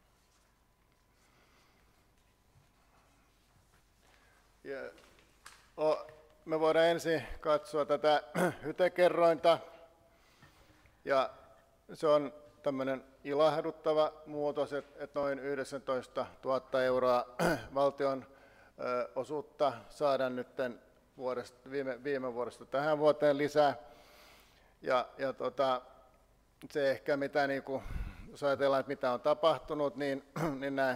Ja, Och me voidaan ensin katsoa tätä hytekerrointa, ja se on tämmöinen ilahduttava muutos, että et noin yhdeksäntoistatuhatta euroa valtion ö, osuutta saadaan nyt vuodesta, viime, viime vuodesta tähän vuoteen lisää. Ja, ja tota, se ehkä mitä, niin kun, jos ajatellaan, että mitä on tapahtunut, niin, niin nämä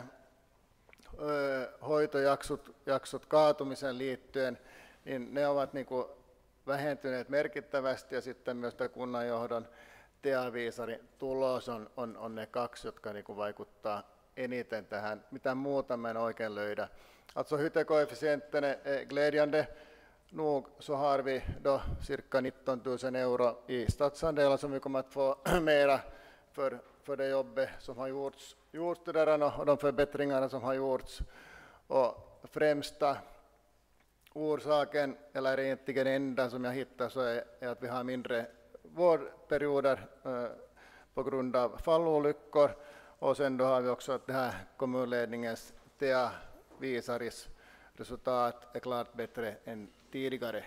hoitojaksot jaksot kaatumisen liittyen, niin ne ovat niin kuin vähentyneet merkittävästi, ja sitten myös tämä kunnanjohdon T A-viisarin tulos on, on, on ne kaksi, jotka niin kuin vaikuttaa eniten tähän. Mitä muuta mä en oikein löydä. Alltså hytekoefficienten är glädjande. Nog så har vi då cirka nitton tusen euro i statsandelar som vi kommer att få mera för, för det jobbet som har gjorts, gjorts där och de förbättringarna som har gjorts. Och främsta orsaken, eller egentligen enda som jag hittar, så är, är att vi har mindre vårdperioder eh, på grund av fallolyckor. Och sen då har vi också att det här kommunledningens T A-visaris resultat är klart bättre än tidigare.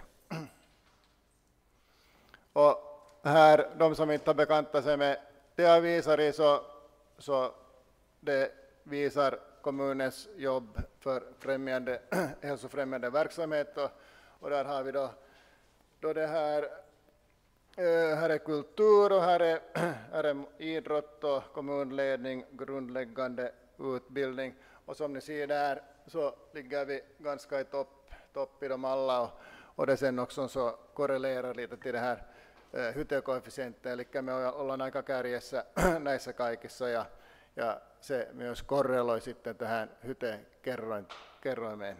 Och här, de som inte har bekantat sig med T A-visari, så, så det visar kommunens jobb för främjande, hälsofrämjande verksamhet. Och, och där har vi då, då det här, äh, här är kultur och här är, här är idrott och kommunledning, grundläggande utbildning. Och som ni ser där så ligger vi ganska i topp, topp i dem alla, och, och det sen också så korrelerar lite till det här äh, hytekoefficienten, eli me ollaan aika kärjessä näissä kaikissa, ja, ja se myös korreloi sitten tähän hytekerroimeen.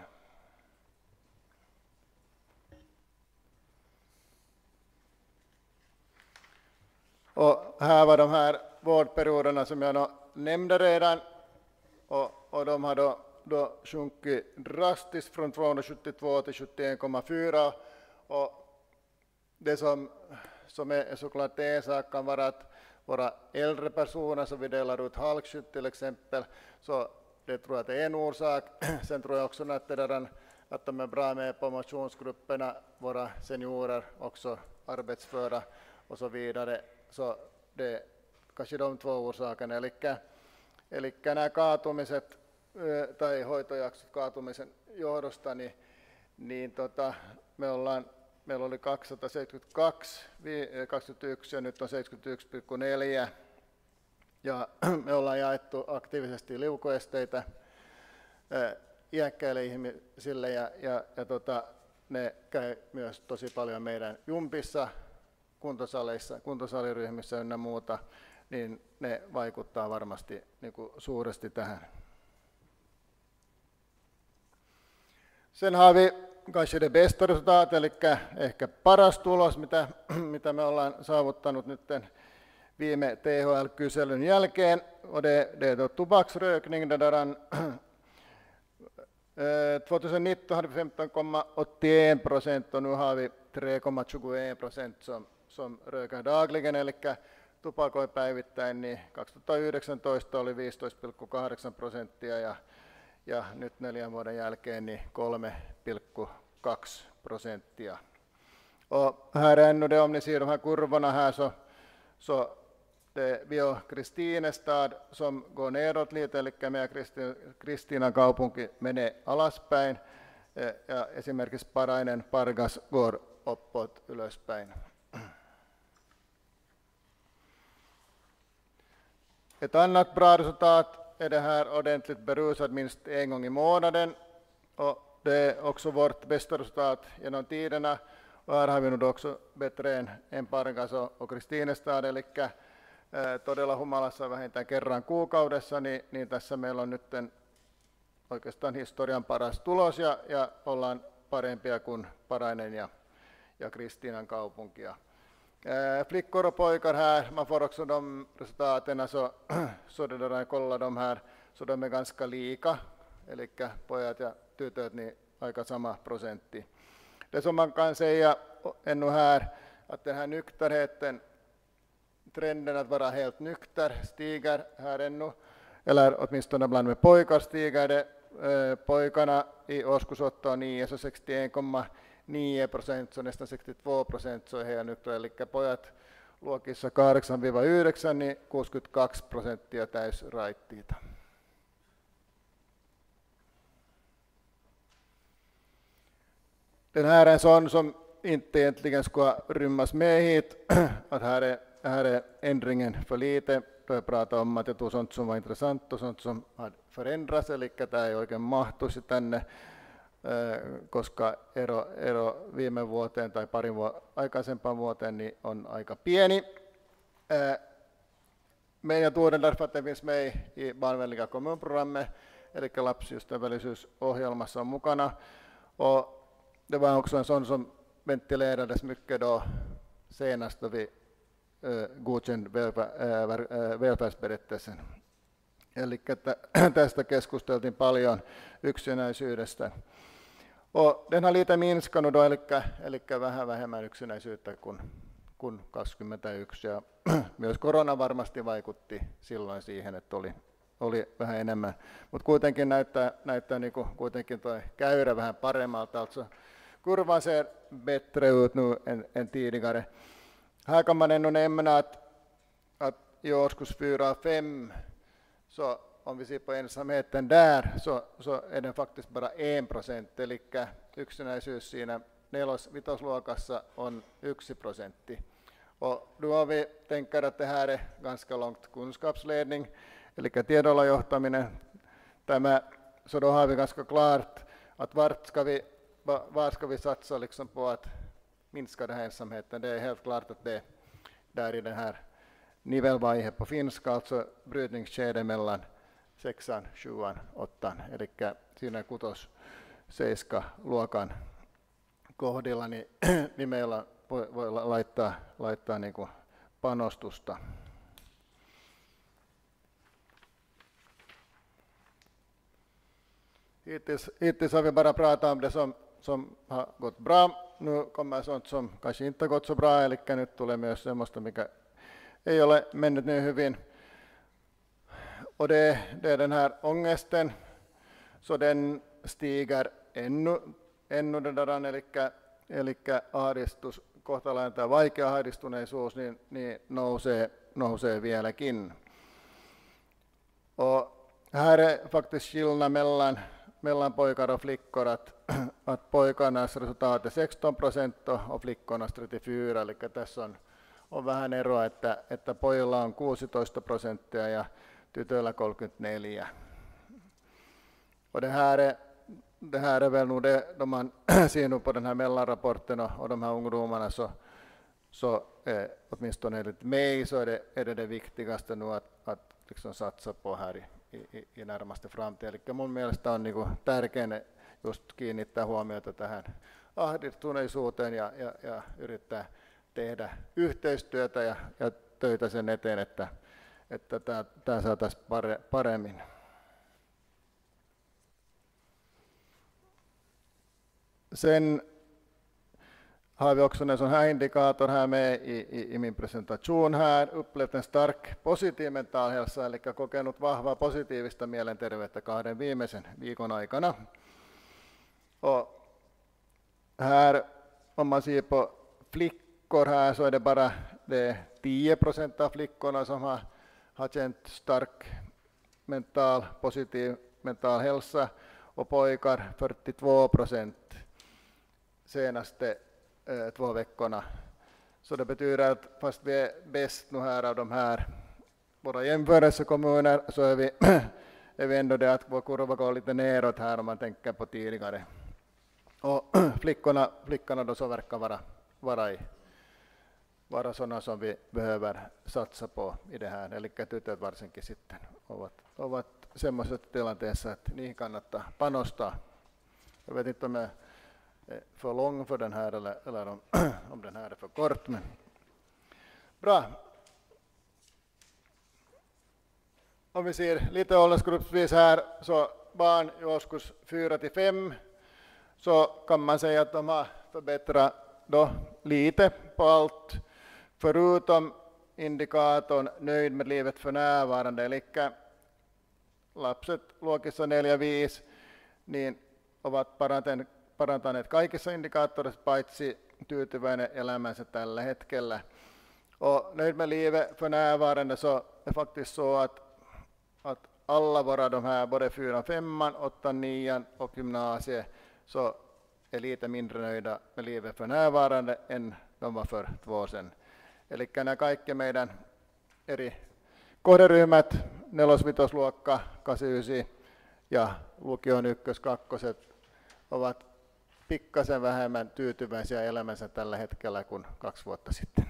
Och här var de här vårdperioderna som jag nämnde redan, och, och de har då, då sjunkit drastiskt från tvåhundrasjuttiotvå till sjuttioen komma fyra, och det som, som är såklart en sak kan vara att våra äldre personer, så vi delar ut halkskydd till exempel, så det tror jag att är en orsak. Sen tror jag också att, det där, att de är bra med på motionsgrupperna, våra seniorer också arbetsföra och så vidare. Så det är kanske de två orsakerna. Eli, eli nämä kaatumiset tai hoitojaksot kaatumisen johdosta, niin, niin tota, me ollaan, meillä oli kaksisataaseitsemänkymmentäkaksi kaksikymmentäyksi ja nyt on seitsemänkymmentäyksi pilkku neljä. Ja me ollaan jaettu aktiivisesti liukuesteitä iäkkäille ihmisille, ja, ja, ja tota, ne käy myös tosi paljon meidän jumpissa, kuntosaleissa, kuntosaliryhmissä ynnä muuta, niin ne vaikuttaa varmasti niin kuin suuresti tähän. Sen har vi kanske det bästa resultatet, eli ehkä paras tulos, mitä, mitä me ollaan saavuttanut nyt viime T H L-kyselyn jälkeen, och det, det är då tobaksrökning, där där tjugonitton hade vi femton komma åttioen procent och nu har vi tre komma tjugoen procent som, som röker dagligen, eli tupakoi päivittäin, niin kaksituhattayhdeksäntoista oli viisitoista pilkku kahdeksan prosenttia ja, ja nyt neljän vuoden jälkeen niin kolme pilkku kaksi prosenttia. Och här är ännu det, om ni ser de här kurvorna här så, så det, vi har Kristinestad som går neråt lite, eli meidän Kristiinan kaupunki menee alaspäin ja esimerkiksi Parainen, Pargas går uppåt ylöspäin. Ett annat bra resultat är det här ordentligt berusad minst en gång i månaden, och det är också vårt bästa resultat genom tiderna, och här har vi nog också bättre än, än Pargas och Kristinestad, eli todella humalassa vähintään kerran kuukaudessa, niin, niin tässä meillä on nyt oikeastaan historian paras tulos ja, ja ollaan parempia kuin Parainen ja, ja Kristiinan kaupunkia. Äh, flickor och pojkar här, man får också de resultaten, så, så det där kolla de här, så de är ganska lika, eli pojat ja tytöt niin aika sama prosentti. Det som man kan säga ännu här, att den här nykterheten, trenden att vara helt nykter stiger här ännu, eller åtminstone bland med pojkar stiger det. Pojkarna i årskurs åtta och nio så sextioen komma nio procent, så nästan sextiotvå procent så är helt nykter, eli pojat luokissa kahdeksan yhdeksän niin kuusikymmentäkaksi prosenttia täysraittiita. Den här är en sån som inte egentligen ska rymmas med hit, att här är, här är ändringen för lite. Då jag pratade om att jag tog sånt som var intressant och sånt som hade förändrats, eli tämä ei oikein mahtuisi tänne, koska ero, ero viime vuoteen tai parin vuoteen aikaisempaan vuoteen niin on aika pieni. Meidän tuoden därför att det finns med i barnvänliga kommunprogrammet, eli lapsiystävällisyysohjelmassa on mukana. Och det var också en sån som ventilerades mycket då senast då vi godkänd välfärdsberättelsen. Eli tästä keskusteltiin paljon yksinäisyydestä. Och den har lite minskanut då, eli, eli vähän vähemmän yksinäisyyttä kuin, kuin kaksikymmentäyksi. Ja myös korona varmasti vaikutti silloin siihen, että oli, oli vähän enemmän. Mutta kuitenkin näyttää, näyttää niin kuin kuitenkin tuo käyrä vähän paremmalta. Alltså, kurvan ser bättre ut nu än, än tidigare. Här kan man ändå nämna att, att i årskurs fyra och fem, så om vi ser på ensamheten där, så, så är den faktiskt bara en procent, eli yksinäisyys siinä nelos-vitosluokassa on yksi prosentti. Och då har vi tänker att det här är ganska långt kunskapsledning, eli tiedolla johtaminen. Tämä, så då har vi ganska klart att vart ska vi, var ska vi satsa liksom på att minska den här ensamheten. Det är helt klart att det är där i den här nivelvaihe på finska, alltså brytningsskede mellan sexan, sjuan, åttan, eli siinä kutos seiska luokan kohdilla, niin, niin meillä voi, voi laittaa, laittaa niin kuin panostusta. Hittills, hittills har vi bara pratat om det som, som har gått bra. Nu kommer sånt som kanske inte har gått så bra, eli nyt tulee myös semmoista, mikä ei ole mennyt niin hyvin. Och det, det är den här ångesten, så den stiger ännu, ännu det där, eli, eli ahdistus, kohtalainen tai vaikea ahdistuneisuus, niin, niin nousee, nousee vieläkin. Och här är faktiskt skillnad mellan, mellan pojkar och flickor, att, att pojkarnas resultat är sexton procent och flickornas trettiofyra, eli tässä on, on vähän eroa, että, että pojilla on kuusitoista prosenttia ja tytöillä kolmekymmentäneljä. Och det här är, det här är väl nog det, då man ser nu på den här mellanrapporten och, och de här ungdomarna, så, så eh, åtminstone enligt mig så är det, är det det viktigaste nu att, att liksom satsa på här i, i, i närmaste framtiden. Eli mun mielestä on niin kuin tärkein just kiinnittää huomiota tähän ahdistuneisuuteen ja, ja, ja yrittää tehdä yhteistyötä ja, ja töitä sen eteen, että, että tämä, tämä saataisiin pare, paremmin. Sen har vi också en sån här indikator här med i, i, i min presentation här, upplevt en stark positiv mental hälsa, eli kokenut vahvaa positiivista mielenterveyttä kahden viimeisen viikon aikana. Och här, om man ser på flickor här, så är det bara det tio procent av flickorna som har, har känt stark mental, positiv mental hälsa, och pojkar fyrtiotvå procent senaste eh, två veckorna. Så det betyder att fast vi är bäst nu här av de här våra jämförelsekommuner, så är vi, är vi ändå det att vår kurva går lite neråt här om man tänker på tidigare. Och flickorna, flickorna då så verkar vara, vara, i, vara sådana som vi behöver satsa på i det här, eli tytöt varsinkin sitten ovat, ovat semmoisessa tilanteessa, että niihin kannattaa panostaa. Jag vet inte om jag är för lång för den här eller, eller om, om den här är för kort. Men bra. Om vi ser lite åldersgruppsvis här, så barn i årskurs fyra till fem, så kan man säga att de har förbättrat då lite på allt, förutom indikatorn nöjd med livet för närvarande. Eli lapset luokissa neljä viisi niin ovat parantaneet, parantaneet kaikissa indikaattoreissa paitsi tyytyväinen elämänsä tällä hetkellä. Och nöjd med livet för närvarande, så är faktiskt så att, att alla våra de här, både fyran, femman, åttan, nian och gymnasiet, så är lite mindre nöjda med livet för närvarande än de var för två år sedan. Eli nämä kaikki meidän eri kohderyhmät, nelos-vitosluokka, kasi ysi ja lukion ykkös, kakkoset, ovat pikkasen vähemmän tyytyväisiä elämänsä tällä hetkellä kuin kaksi vuotta sitten.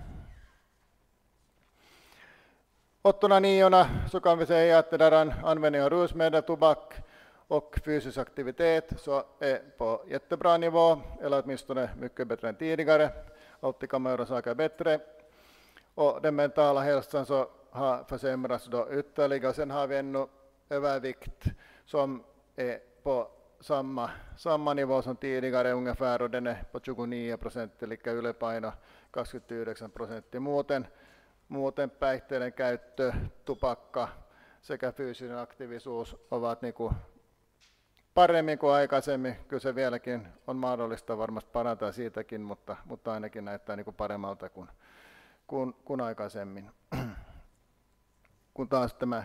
Åttonda, niona så kan vi säga att det där användning av rusmedel, tobak och fysisk aktivitet så är på jättebra nivå, eller åtminstone mycket bättre än tidigare. Alltid kan man göra saker bättre. Och den mentala hälsan så har försämrats då ytterligare. Sen har vi ännu övervikt som är på samma, samma nivå som tidigare ungefär, och den är på tjugonio procent, eli ylipaino kaksikymmentäyhdeksän prosenttia. Muuten, muuten päihteiden käyttö, tupakka sekä fyysinen aktiivisuus ovat niin kuin paremmin kuin aikaisemmin. Kyllä se vieläkin on mahdollista varmasti parantaa siitäkin, mutta, mutta ainakin näyttää niin kuin paremmalta kuin, kuin, kuin aikaisemmin. Kun taas tämä,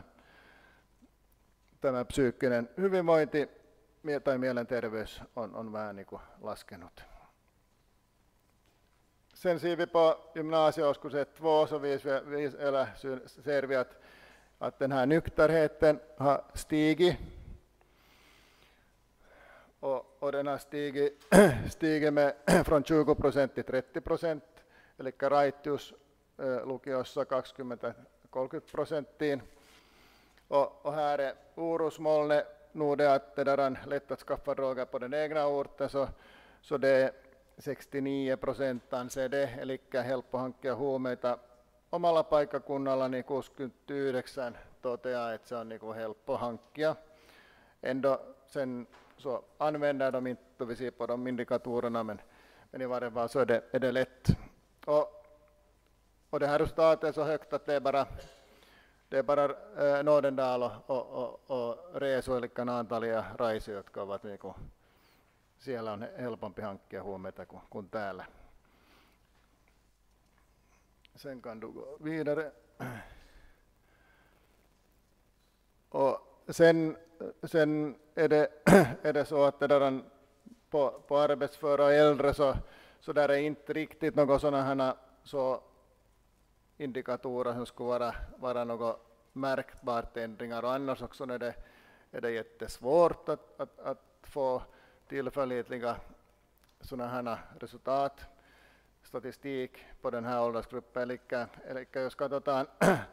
tämä psyykkinen hyvinvointi tai mielenterveys on, on vähän niin kuin laskenut. Sen ser vi på gymnasieårskurs ett två, så visar vi, eller ser vi att, att den här nykterheten har stigit. Och, och den har stigit, stigit med från tjugo procent till trettio procent, eli Raitius eh, lukiossa kaksikymmentä kolmekymmentä prosenttiin. Och, och här är orosmolnet nog det att det där är lätt att skaffa droger på den egna orten, så, så det är sextionio prosent anser det, eli helppo hankkia huumeita omalla paikkakunnalla, niin kuusikymmentäyhdeksän toteaa, että se on niin kuin helppo hankkia. Ändå sen så använder de inte, vi ser på de indikatorerna, men, men i varje fall så är det, är det lätt. Och, och det här resultatet är så högt att det är bara, det är bara äh, Nordendal och, och, och, och Resu, eli Naantali ja Raisi, jotka ovat niin kuin, siellä on helpompi hankkia huumeita kuin, kuin täällä. Sen kan du gå vidare. Och sen, sen är, det, är det så att det där är på, på arbetsföra och äldre, så, så där är inte riktigt några sådana här så indikatorer som skulle vara, vara något märkbart ändringar, och annars också är det, är det jättesvårt att, att, att få tillförlitliga sådana här resultat, statistik på den här åldersgruppen. Eli, eli jos katsotaan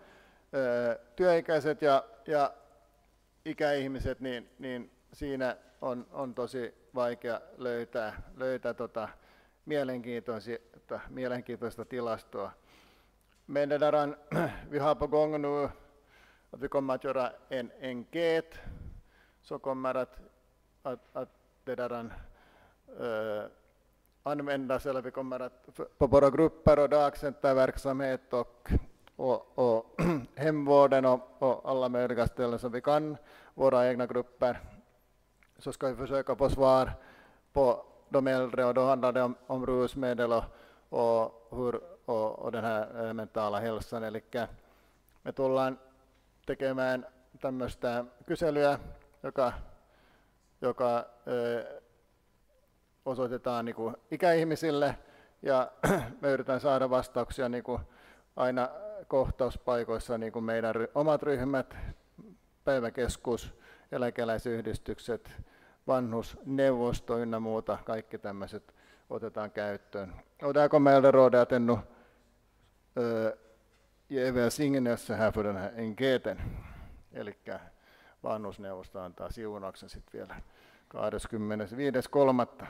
työikäiset ja, ja ikäihmiset, niin, niin siinä on, on tosi vaikea löytää, löytää tota mielenkiintoista, mielenkiintoista tilastoa. Men det där, vi har på gång nu att vi kommer att göra en enkät så kommer att, att, att det där, äh, användas, eller vi kommer att på våra grupper och dagcenterverksamhet och, och, och hemvården och, och alla möjliga ställen som vi kan, våra egna grupper, så ska vi försöka få svar på de äldre, och då handlar det om, om rusmedel och, och, hur, och, och den här mentala hälsan. Eli me tullaan tekemään tämmöistä kyselyä, joka, joka ö, osoitetaan niin kuin ikäihmisille, ja me yritetään saada vastauksia niin kuin aina kohtauspaikoissa, niin kuin meidän omat ryhmät, päiväkeskus, eläkeläisyhdistykset, vanhusneuvosto ynnä muuta, kaikki tämmöiset otetaan käyttöön. Och där kommer Äldrerådet att ännu äh, ge välsignelse här för den här enkäten. Eli vanhusneuvosto antaa siunauksen sitten vielä kahdeskymmenesviides kolmatta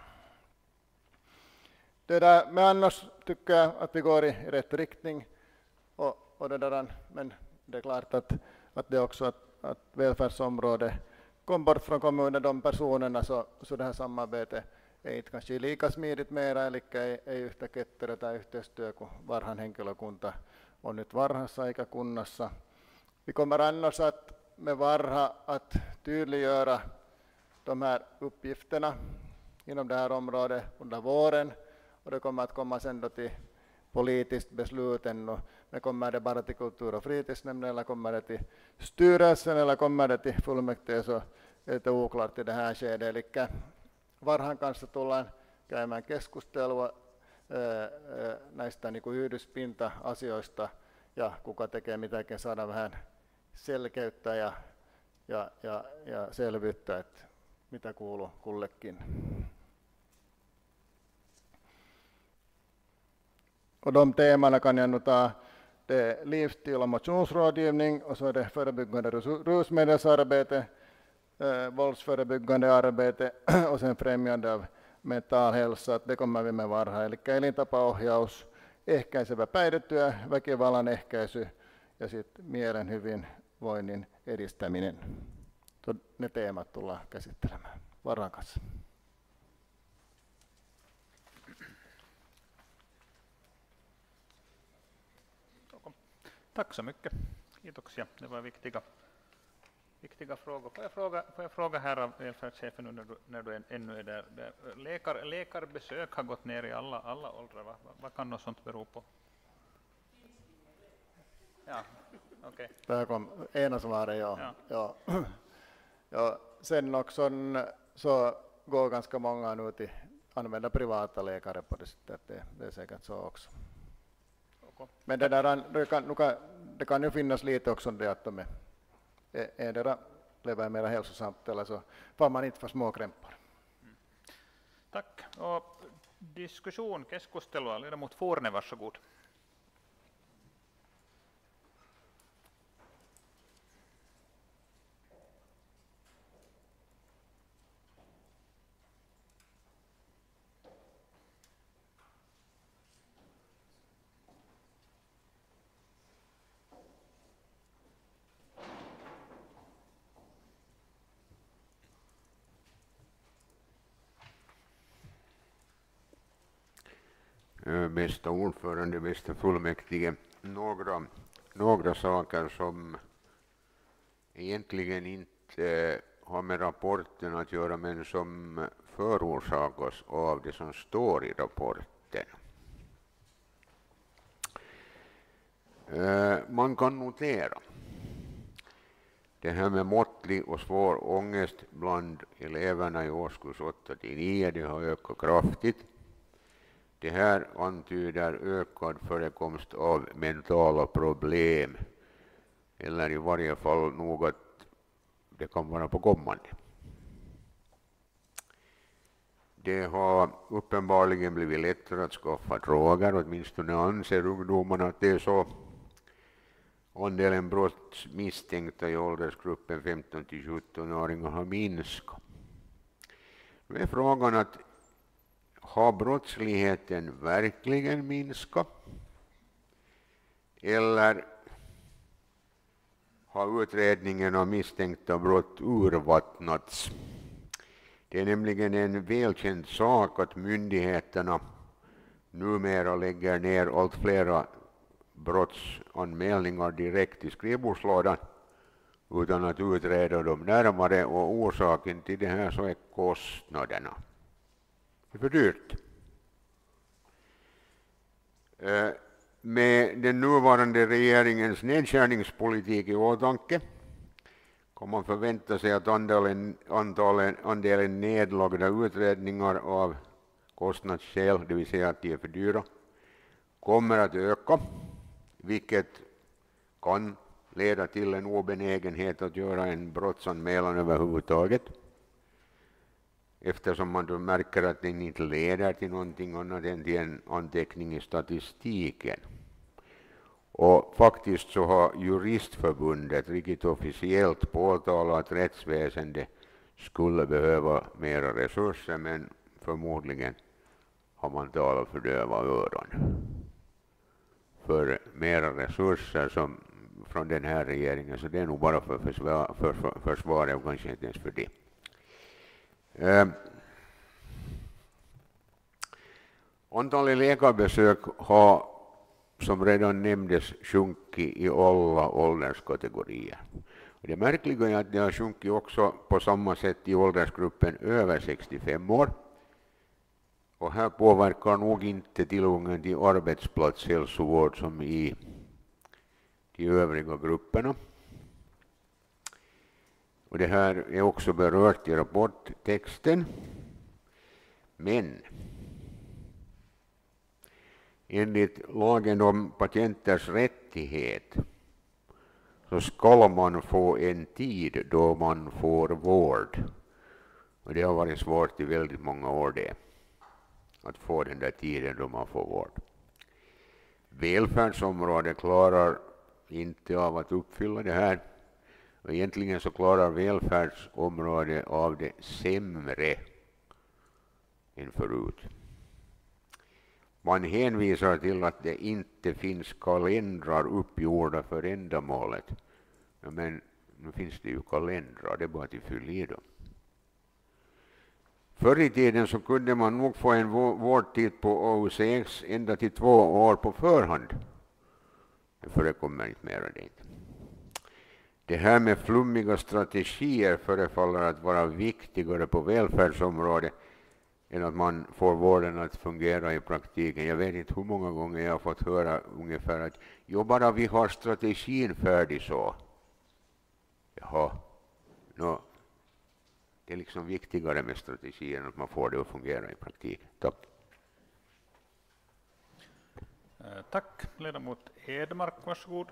Det där med annars tycker jag att vi går i rätt riktning, och, och det där, men det är klart att, att det också att, att välfärdsområdet kom bort från kommunen, de personerna, så, så det här samarbetet är inte kanske lika smidigt mera, eli ei, ei yhtä ketterä tai yhteistyö, kun varhan henkilökunta on nyt varhassa eikä kunnassa. Vi kommer annars att med varha att tydliggöra de här uppgifterna inom det här området under våren, och det kommer att komma sen då till politiskt beslut ännu. Men kommer det bara till kultur- och fritidsnämnden, eller kommer det till styrelsen, eller kommer det till fullmäktige, så är det oklart i det här skedet. Eli varhan kanssa tullaan käymään keskustelua ää, näistä niin kuin yhdyspinta-asioista, ja kuka tekee mitäkin, saada vähän selkeyttä ja, ja, ja, ja selvyyttä, että mitä kuuluu kullekin. Och de temana kan jag nu ta, det är livsstil och motionsrådgivning, och så är det förebyggande rusmedelsarbete, eh, våldsförebyggande arbete och sen främjande av mental hälsa. Det kommer vi med varha, eli elintapaohjaus, ehkäisevä päihdetyö, väkivallan ehkäisy ja sitten mielen hyvinvoinnin edistäminen. Ne teemat tullaan käsittelemään varhan kanssa. Tack så mycket. Kiitoksia. Det var viktiga, viktiga frågor. Får jag fråga, får jag fråga här av välfärdschefen när du, när du ännu är där. Läkar, läkarbesök har gått ner i alla, alla åldrar. Va? Vad kan något sånt bero på? Ja, okej. Okay. Där kom ena svaret, ja. Ja. Ja. Ja, sen också så går ganska många nu till använda privata läkare på det sättet. Det, det är säkert så också. Men det, där, det, kan, det kan ju finnas lite också det att de är, är det lever mer hälsosamt, eller så får man inte för små krämpor. Mm. Tack. Och diskussion, keskustelua. Ledamot Forne, varsågod. Bästa ordförande, bästa fullmäktige, några, några saker som egentligen inte har med rapporten att göra, men som förorsakas av det som står i rapporten. Man kan notera det här med måttlig och svår ångest bland eleverna i årskurs åtta till nio, det har ökat kraftigt. Det här antyder ökad förekomst av mentala problem, eller i varje fall nog att det kan vara på kommande. Det har uppenbarligen blivit lättare att skaffa droger, åtminstone anser ungdomarna att det är så. Andelen brottsmisstänkta i åldersgruppen femton till sjutton-åringar har minskat. Nu är frågan att har brottsligheten verkligen minskat? Eller har utredningen av misstänkta brott urvattnats? Det är nämligen en välkänd sak att myndigheterna numera lägger ner allt flera brottsanmälningar direkt i skrivbordslådan utan att utreda dem närmare, och orsaken till det här så är kostnaderna. Det är för dyrt. Med den nuvarande regeringens nedskärningspolitik i åtanke kan man förvänta sig att andelen, andelen, andelen nedlagda utredningar av kostnadsskäl, det vill säga att de är för dyra, kommer att öka, vilket kan leda till en obenägenhet att göra en brottsanmälan överhuvudtaget, eftersom man då märker att den inte leder till någonting annat än till en anteckning i statistiken. Och faktiskt så har Juristförbundet riktigt officiellt påtalat att rättsväsendet skulle behöva mera resurser, men förmodligen har man talat för döva öron. För mera resurser som från den här regeringen, så det är nog bara för försvar, för, för, försvaret och kanske inte ens för det. Eh, antalet läkarbesök har, som redan nämndes, sjunkit i alla ålderskategorier. Och det märkliga är att det har sjunkit också på samma sätt i åldersgruppen över sextiofem år. Och här påverkar nog inte tillgången till arbetsplatshälsovård som i de övriga grupperna. Och det här är också berört i rapporttexten. Men enligt lagen om patienters rättighet så ska man få en tid då man får vård. Och det har varit svårt i väldigt många år det, att få den där tiden då man får vård. Välfärdsområdet klarar inte av att uppfylla det här. Och egentligen så klarar välfärdsområdet av det sämre än förut. Man hänvisar till att det inte finns kalendrar uppgjorda för ändamålet. Ja, men nu finns det ju kalendrar, det är bara att fylla i dem. Förr i tiden så kunde man nog få en vårdtid på O C X ända till två år på förhand. Det förekommer inte mer det inte. Det här med flummiga strategier förefaller att vara viktigare på välfärdsområdet än att man får vården att fungera i praktiken. Jag vet inte hur många gånger jag har fått höra ungefär att jo, bara vi har strategin färdig så. Jaha, no, det är liksom viktigare med strategin än att man får det att fungera i praktiken. Tack. Tack. Ledamot Edmark, varsågod.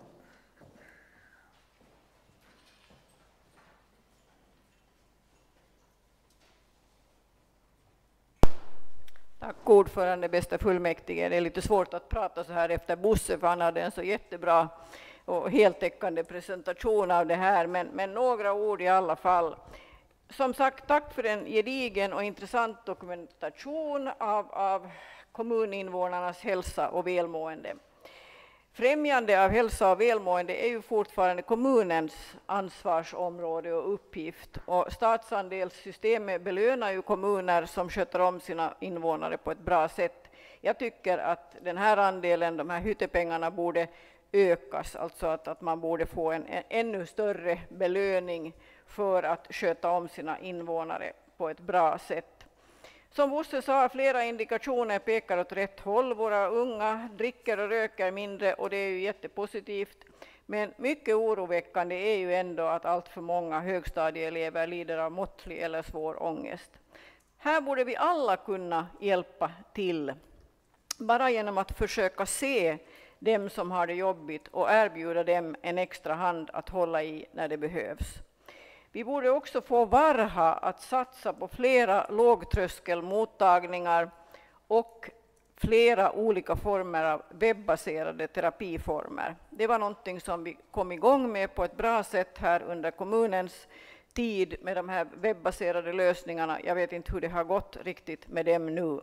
Tack ordförande, bästa fullmäktige. Det är lite svårt att prata så här efter Bosse, för han hade en så jättebra och heltäckande presentation av det här, men, men några ord i alla fall. Som sagt, tack för en gedigen och intressant dokumentation av, av kommuninvånarnas hälsa och välmående. Främjande av hälsa och välmående är ju fortfarande kommunens ansvarsområde och uppgift. Och statsandelssystemet belönar ju kommuner som sköter om sina invånare på ett bra sätt. Jag tycker att den här andelen, de här hyttepengarna, borde ökas. Alltså att, att man borde få en, en ännu större belöning för att sköta om sina invånare på ett bra sätt. Som Bosse sa, flera indikationer pekar åt rätt håll. Våra unga dricker och röker mindre, och det är ju jättepositivt. Men mycket oroväckande är ju ändå att allt för många högstadieelever lider av måttlig eller svår ångest. Här borde vi alla kunna hjälpa till, bara genom att försöka se dem som har det jobbigt och erbjuda dem en extra hand att hålla i när det behövs. Vi borde också få Varha att satsa på flera lågtröskelmottagningar och flera olika former av webbaserade terapiformer. Det var någonting som vi kom igång med på ett bra sätt här under kommunens tid med de här webbaserade lösningarna. Jag vet inte hur det har gått riktigt med dem nu.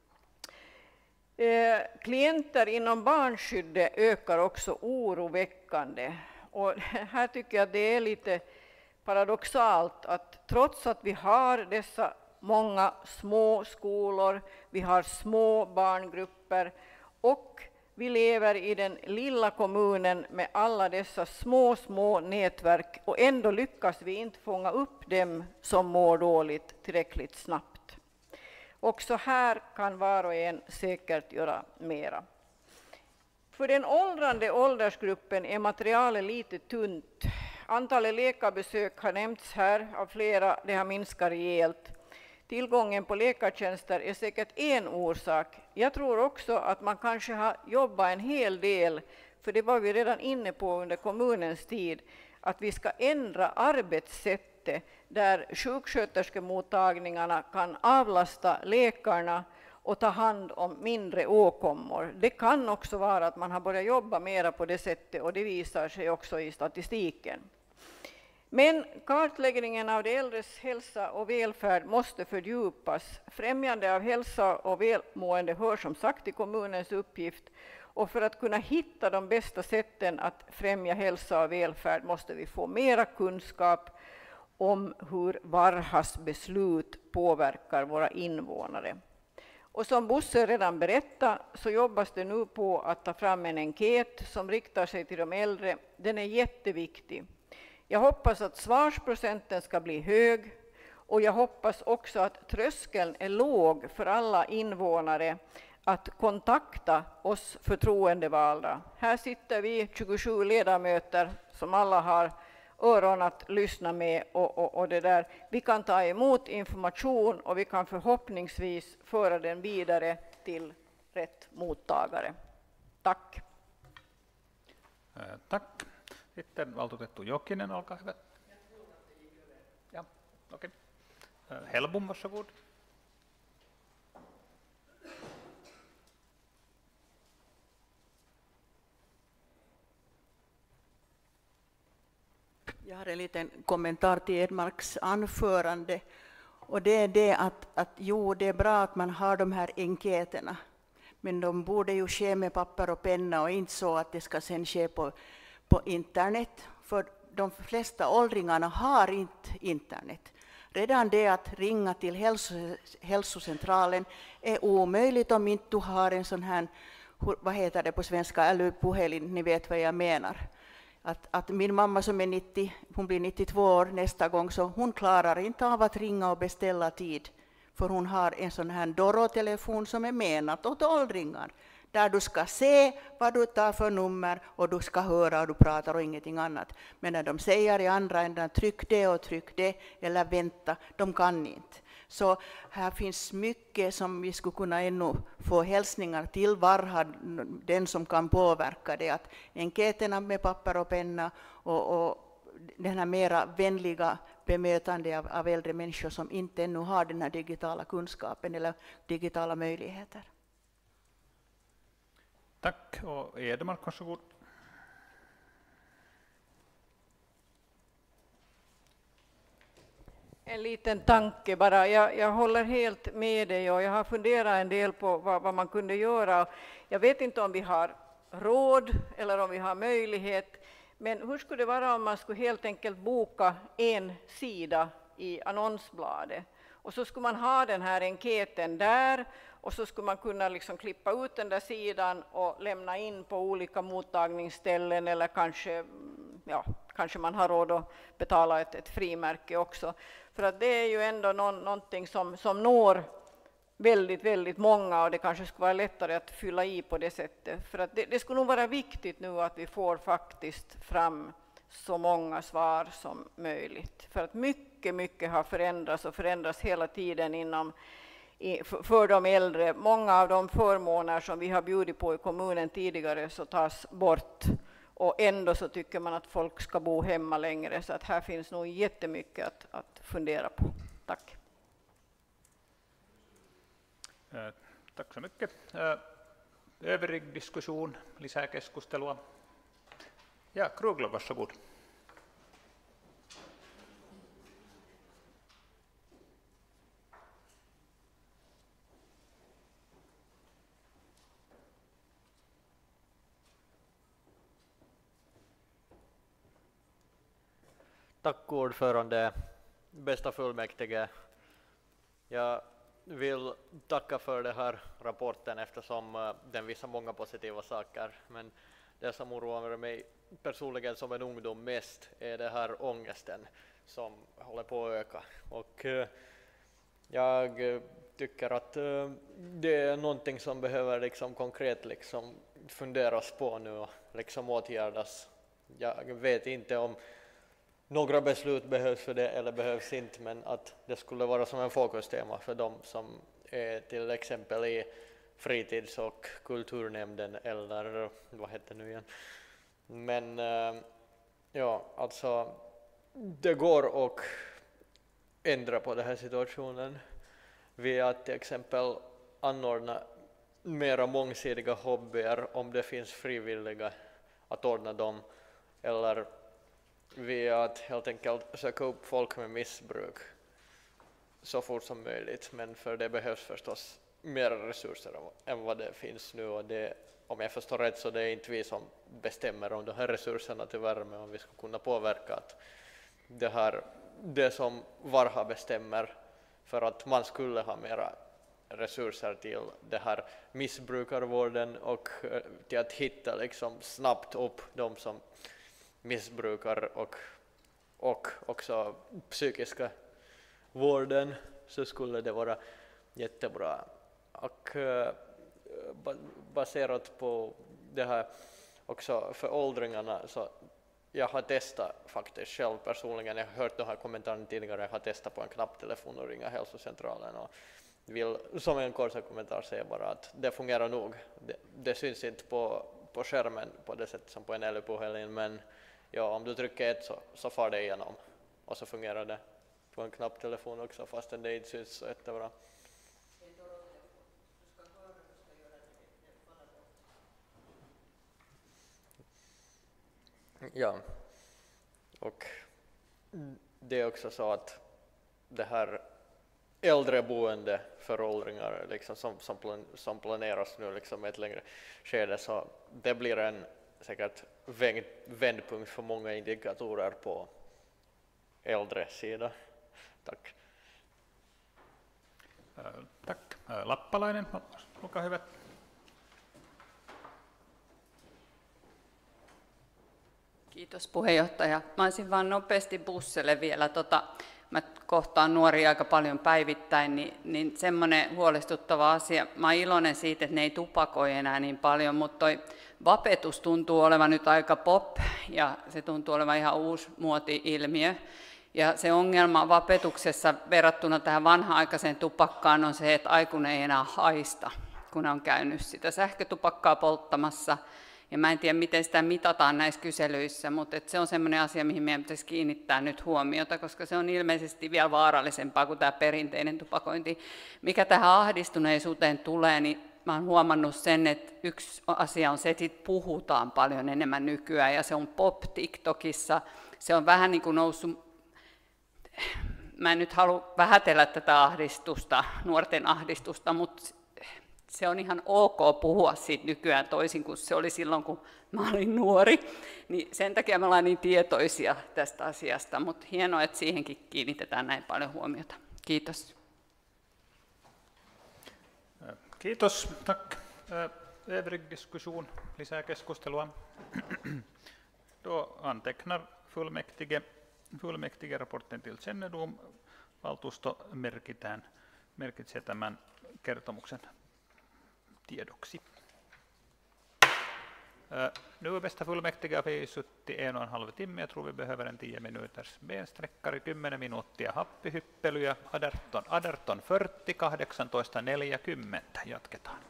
Eh, klienter inom barnskyddet ökar också oroväckande. Och här tycker jag det är lite paradoxalt att trots att vi har dessa många små skolor, vi har små barngrupper och vi lever i den lilla kommunen med alla dessa små, små nätverk och ändå lyckas vi inte fånga upp dem som mår dåligt tillräckligt snabbt. Också här kan var och en säkert göra mera. För den åldrande åldersgruppen är materialet lite tunt. Antalet läkarbesök har nämnts här av flera, det har minskat rejält. Tillgången på läkartjänster är säkert en orsak. Jag tror också att man kanske har jobbat en hel del, för det var vi redan inne på under kommunens tid, att vi ska ändra arbetssättet där sjuksköterskemottagningarna kan avlasta läkarna och ta hand om mindre åkommor. Det kan också vara att man har börjat jobba mera på det sättet och det visar sig också i statistiken. Men kartläggningen av de äldres hälsa och välfärd måste fördjupas. Främjande av hälsa och välmående hör som sagt till kommunens uppgift. Och för att kunna hitta de bästa sätten att främja hälsa och välfärd måste vi få mera kunskap om hur Varhas beslut påverkar våra invånare. Och som Bosse redan berättade så jobbas det nu på att ta fram en enkät som riktar sig till de äldre. Den är jätteviktig. Jag hoppas att svarsprocenten ska bli hög och jag hoppas också att tröskeln är låg för alla invånare att kontakta oss förtroendevalda. Här sitter vi tjugosju ledamöter som alla har öron att lyssna med och, och, och det där. Vi kan ta emot information och vi kan förhoppningsvis föra den vidare till rätt mottagare. Tack. Eh, tack. Sitten valtuutettu Jokinen, olkaa hyvä. Ja, okei. Okay. Hellbom, varsågod. Jag har en liten kommentar till Edmarks anförande. Och det är det att, att jo, det är bra att man har de här enkäterna. Men de borde ju ske med papper och penna och inte så att det ska sen ske på på internet, för de flesta åldringarna har inte internet. Redan det att ringa till hälso, hälsocentralen är omöjligt om inte du har en sån här, vad heter det på svenska, älypuhelin, ni vet vad jag menar. Att, att min mamma som är nittio, hon blir nittiotvå år nästa gång, så hon klarar inte av att ringa och beställa tid, för hon har en sån här Doro-telefon som är menat åt åldringar. Där du ska se vad du tar för nummer och du ska höra och du pratar och ingenting annat. Men när de säger i andra änden tryck det och tryck det eller vänta, de kan inte. Så här finns mycket som vi skulle kunna ännu få hälsningar till Varha, den som kan påverka det. Att enkäterna med papper och penna och, och den här mera vänliga bemötande av, av äldre människor som inte ännu har den här digitala kunskapen eller digitala möjligheter. Tack, och Edmark, varsågod. En liten tanke bara. Jag, jag håller helt med dig och jag har funderat en del på vad, vad man kunde göra. Jag vet inte om vi har råd eller om vi har möjlighet, men hur skulle det vara om man skulle helt enkelt boka en sida i annonsbladet och så skulle man ha den här enkäten där. Och så skulle man kunna liksom klippa ut den där sidan och lämna in på olika mottagningsställen eller kanske, ja, kanske man har råd att betala ett, ett frimärke också. För att det är ju ändå någon, någonting som, som når väldigt, väldigt många och det kanske skulle vara lättare att fylla i på det sättet. För att det, det skulle nog vara viktigt nu att vi får faktiskt fram så många svar som möjligt. För att mycket, mycket har förändrats och förändras hela tiden inom för de äldre. Många av de förmåner som vi har bjudit på i kommunen tidigare så tas bort och ändå så tycker man att folk ska bo hemma längre, så att här finns nog jättemycket att, att fundera på. Tack. Eh, tack så mycket. Eh, övrig diskussion, lisää keskustelua. Ja, Kruglov, varsågod. Tack ordförande, bästa fullmäktige. Jag vill tacka för den här rapporten eftersom den visar många positiva saker. Men det som oroar mig personligen som en ungdom mest är det här ångesten som håller på att öka. Och jag tycker att det är någonting som behöver liksom konkret liksom funderas på nu och liksom åtgärdas. Jag vet inte om några beslut behövs för det eller behövs inte, men att det skulle vara som en fokustema för dem som är till exempel i fritids- och kulturnämnden eller vad heter det nu igen. Men ja, alltså det går att ändra på den här situationen via att till exempel anordna mera mångsidiga hobbyer om det finns frivilliga att ordna dem, eller via att helt enkelt söka upp folk med missbruk så fort som möjligt. Men för det behövs förstås mer resurser än vad det finns nu, och det, om jag förstår rätt så det är inte vi som bestämmer om de här resurserna till värme, om vi ska kunna påverka att det här, det som Varha bestämmer för att man skulle ha mera resurser till det här missbrukarvården och till att hitta liksom snabbt upp de som missbrukar och, och också psykiska vården, så skulle det vara jättebra. Och baserat på det här också för åldringarna, så jag har testat faktiskt själv personligen, jag har hört de här kommentarerna tidigare, jag har testat på en knapptelefon och ringa hälsocentralen och vill som en kort kommentar säga bara att det fungerar nog. Det, det syns inte på, på skärmen på det sätt som på en älgpuhelin, men ja, om du trycker ett så, så far det igenom och så fungerar det på en knapptelefon också fastän det inte syns så jättebra. Ja, och det är också så att det här äldreboende för åldringar liksom, som, som, plan, som planeras nu liksom ett längre skede, så det blir en säkert vänd, vändpunkt för många indikatorer på äldre sida. Tack. Uh, tack. Uh, Lappalainen, olkaa hyvä. Kiitos puheenjohtaja. Mä olisin vaan nopeasti Busselle vielä, tota, mä kohtaan nuoria aika paljon päivittäin, niin, niin semmoinen huolestuttava asia. Mä oon iloinen siitä, että ne ei tupakoi enää niin paljon, mutta toi vapetus tuntuu olevan nyt aika pop ja se tuntuu olevan ihan uusi muoti-ilmiö. Ja se ongelma vapetuksessa verrattuna tähän vanha-aikaiseen tupakkaan on se, että aikuinen ei enää haista, kun on käynyt sitä sähkötupakkaa polttamassa. Ja mä en tiedä, miten sitä mitataan näissä kyselyissä, mutta se on sellainen asia, mihin meidän pitäisi kiinnittää nyt huomiota, koska se on ilmeisesti vielä vaarallisempaa kuin tämä perinteinen tupakointi. Mikä tähän ahdistuneisuuteen tulee, niin mä oon huomannut sen, että yksi asia on se, että siitä puhutaan paljon enemmän nykyään, ja se on pop TikTokissa. Se on vähän niin kuin noussut, mä en nyt halua vähätellä tätä ahdistusta, nuorten ahdistusta, mutta se on ihan ok puhua siitä nykyään toisin kuin se oli silloin, kun mä olin nuori. Niin sen takia me ollaan niin tietoisia tästä asiasta, mutta hienoa, että siihenkin kiinnitetään näin paljon huomiota. Kiitos. Kiitos. Tack. Övrig diskussion, lisää keskustelua. Då antecknar fullmäktige, fullmäktige rapporten till kännedom. Valtuusto merkitään, merkitsee tämän kertomuksen tiedoksi. Nu bästa fullmäktige har vi suttit en och en halv timme. Jag tror vi behöver en tio minuters bensträckare, kymmenen minuuttia happihyppelyä. arton, arton fyrtio, kahdeksantoista neljäkymmentä jatketaan.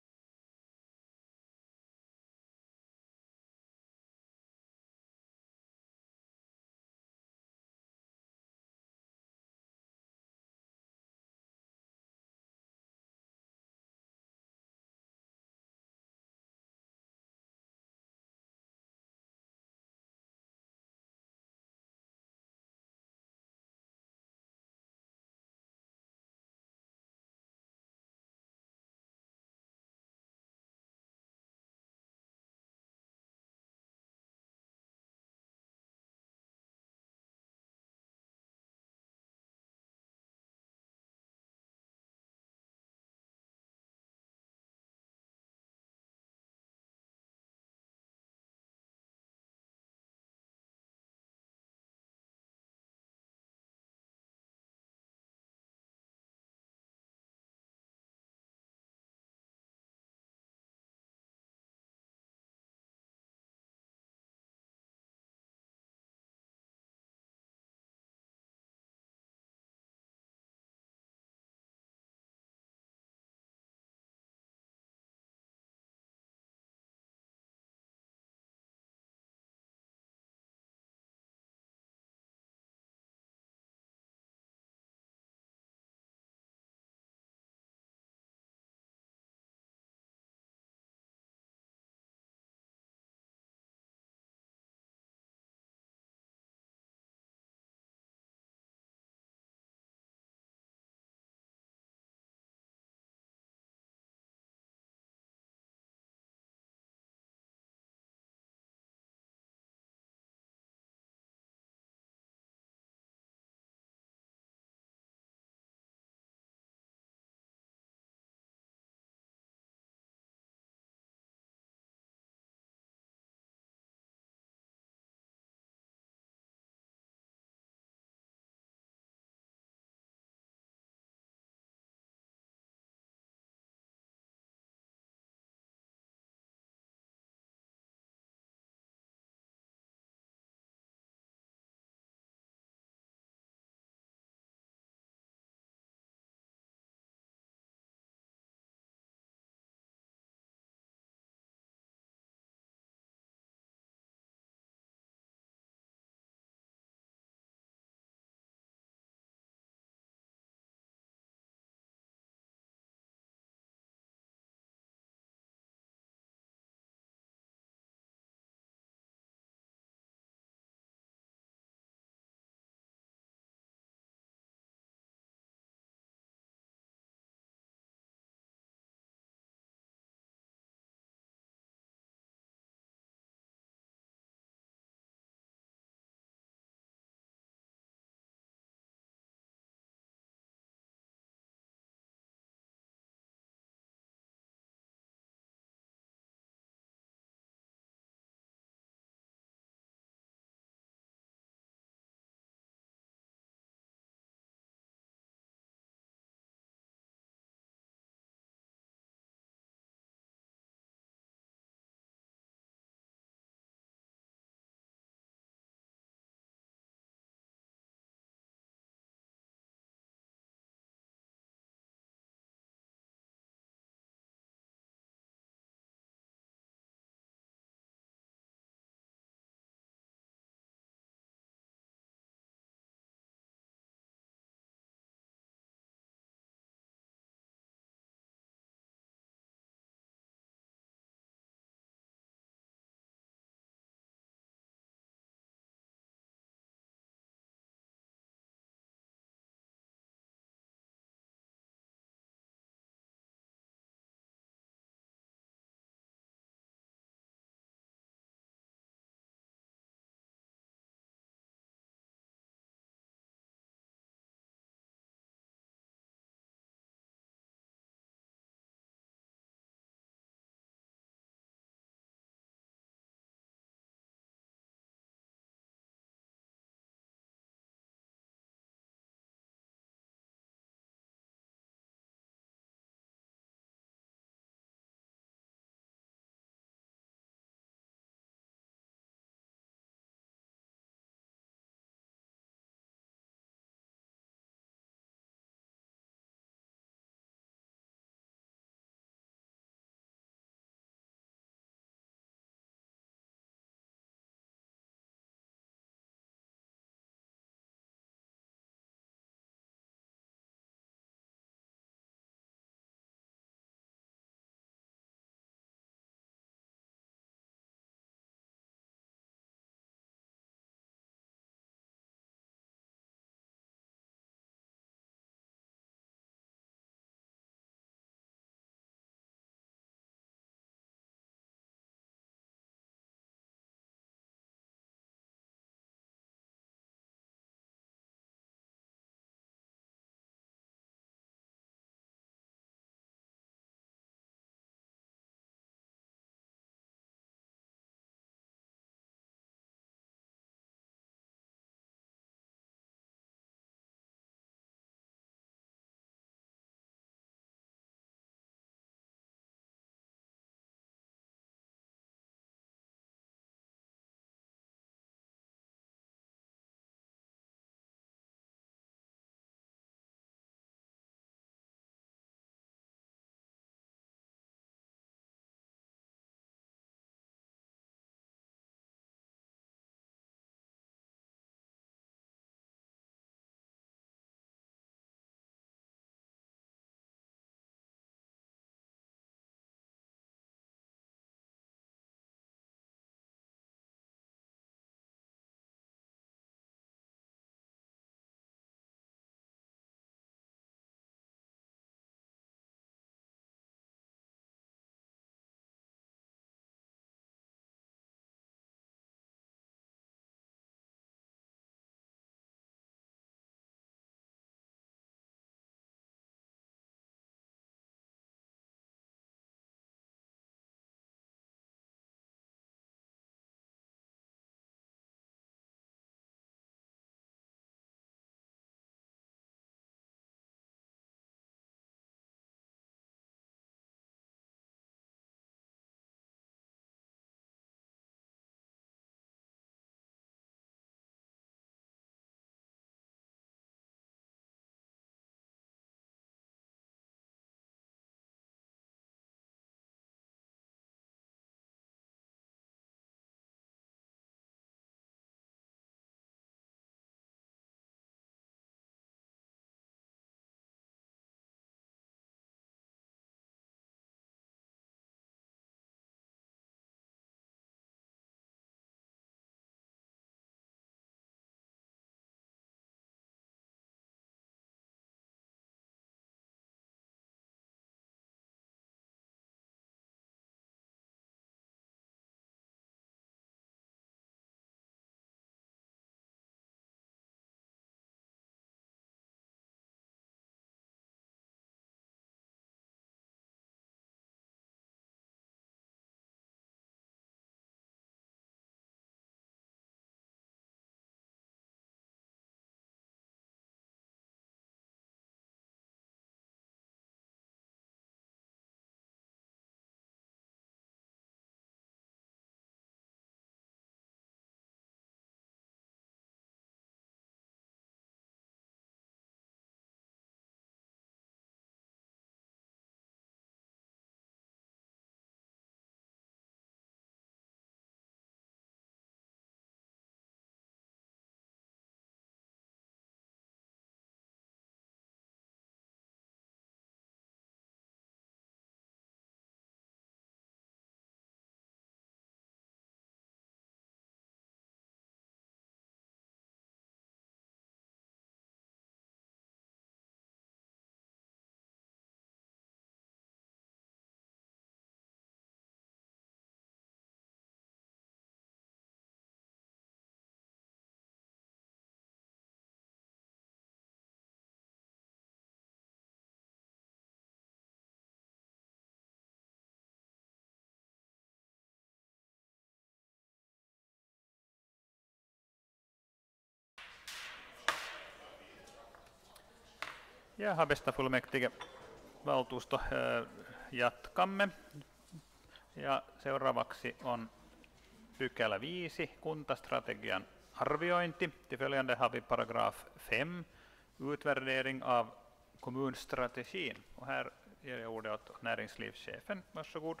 Jaha, bästa fullmäktige valtuusto, jatkamme. Ja seuraavaksi on pykälä viisi, kuntastrategian arviointi. Till följande har vi paragraf fem, utvärdering av kommunstrategin. Och här ger jag ordet åt näringslivschefen. Varsågod.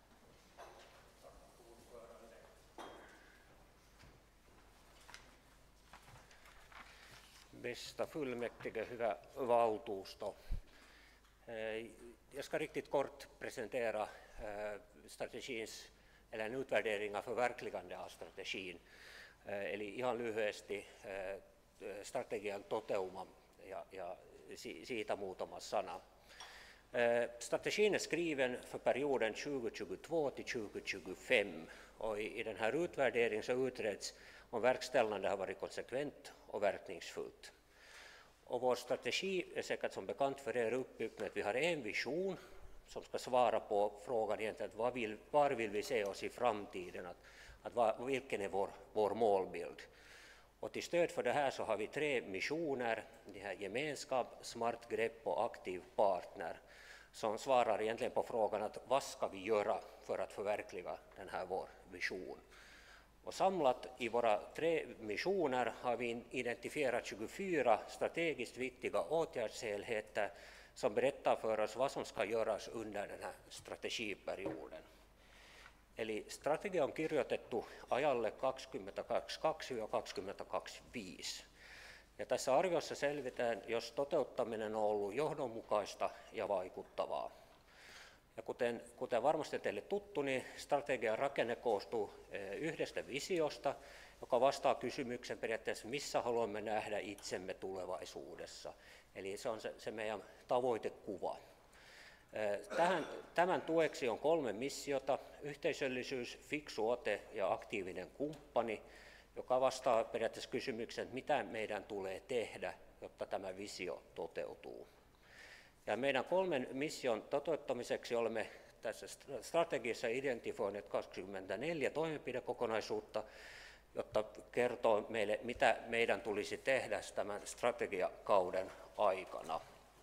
Bästa fullmäktige, hyvä valtuusto. Jag ska riktigt kort presentera strategins, eller en utvärdering av förverkligande av strategin. Eli ihan lyhyesti strategian toteuma ja, ja siitä muutama sana. Strategin är skriven för perioden tjugo tjugotvå till tjugo tjugofem och i den här utvärderingen så utreds om verkställande har varit konsekvent och verkningsfullt. Och vår strategi är säkert som bekant för er uppbyggd med att vi har en vision som ska svara på frågan egentligen att vad vill, var vill vi se oss i framtiden, att, att vad, vilken är vår, vår målbild. Och till stöd för det här så har vi tre missioner, det här gemenskap, smart grepp och aktiv partner, som svarar egentligen på frågan att vad ska vi göra för att förverkliga den här vår vision. Och samlat i våra tre missioner har vi identifierat tjugofyra strategiskt viktiga åtgärdshelheter som berättar för oss vad som ska göras under den här strategiperioden. Eli strategia on kirjoitettu ajalle kaksikymmentäkaksi kaksikymmentäviisi. Ja tässä arviossa selvitään, jos toteuttaminen on ollut johdonmukaista ja vaikuttavaa. Ja kuten, kuten varmasti teille tuttu, niin strategian rakenne koostuu yhdestä visiosta, joka vastaa kysymyksen periaatteessa, missä haluamme nähdä itsemme tulevaisuudessa. Eli se on se, se meidän tavoitekuva. Tähän, tämän tueksi on kolme missiota, yhteisöllisyys, fiksu ote ja aktiivinen kumppani, joka vastaa periaatteessa kysymykseen, mitä meidän tulee tehdä, jotta tämä visio toteutuu. Ja meidän kolmen mission toteuttamiseksi olemme tässä strategiassa identifioineet kaksikymmentäneljä toimenpidekokonaisuutta, jotta kertoo meille, mitä meidän tulisi tehdä tämän strategiakauden aikana.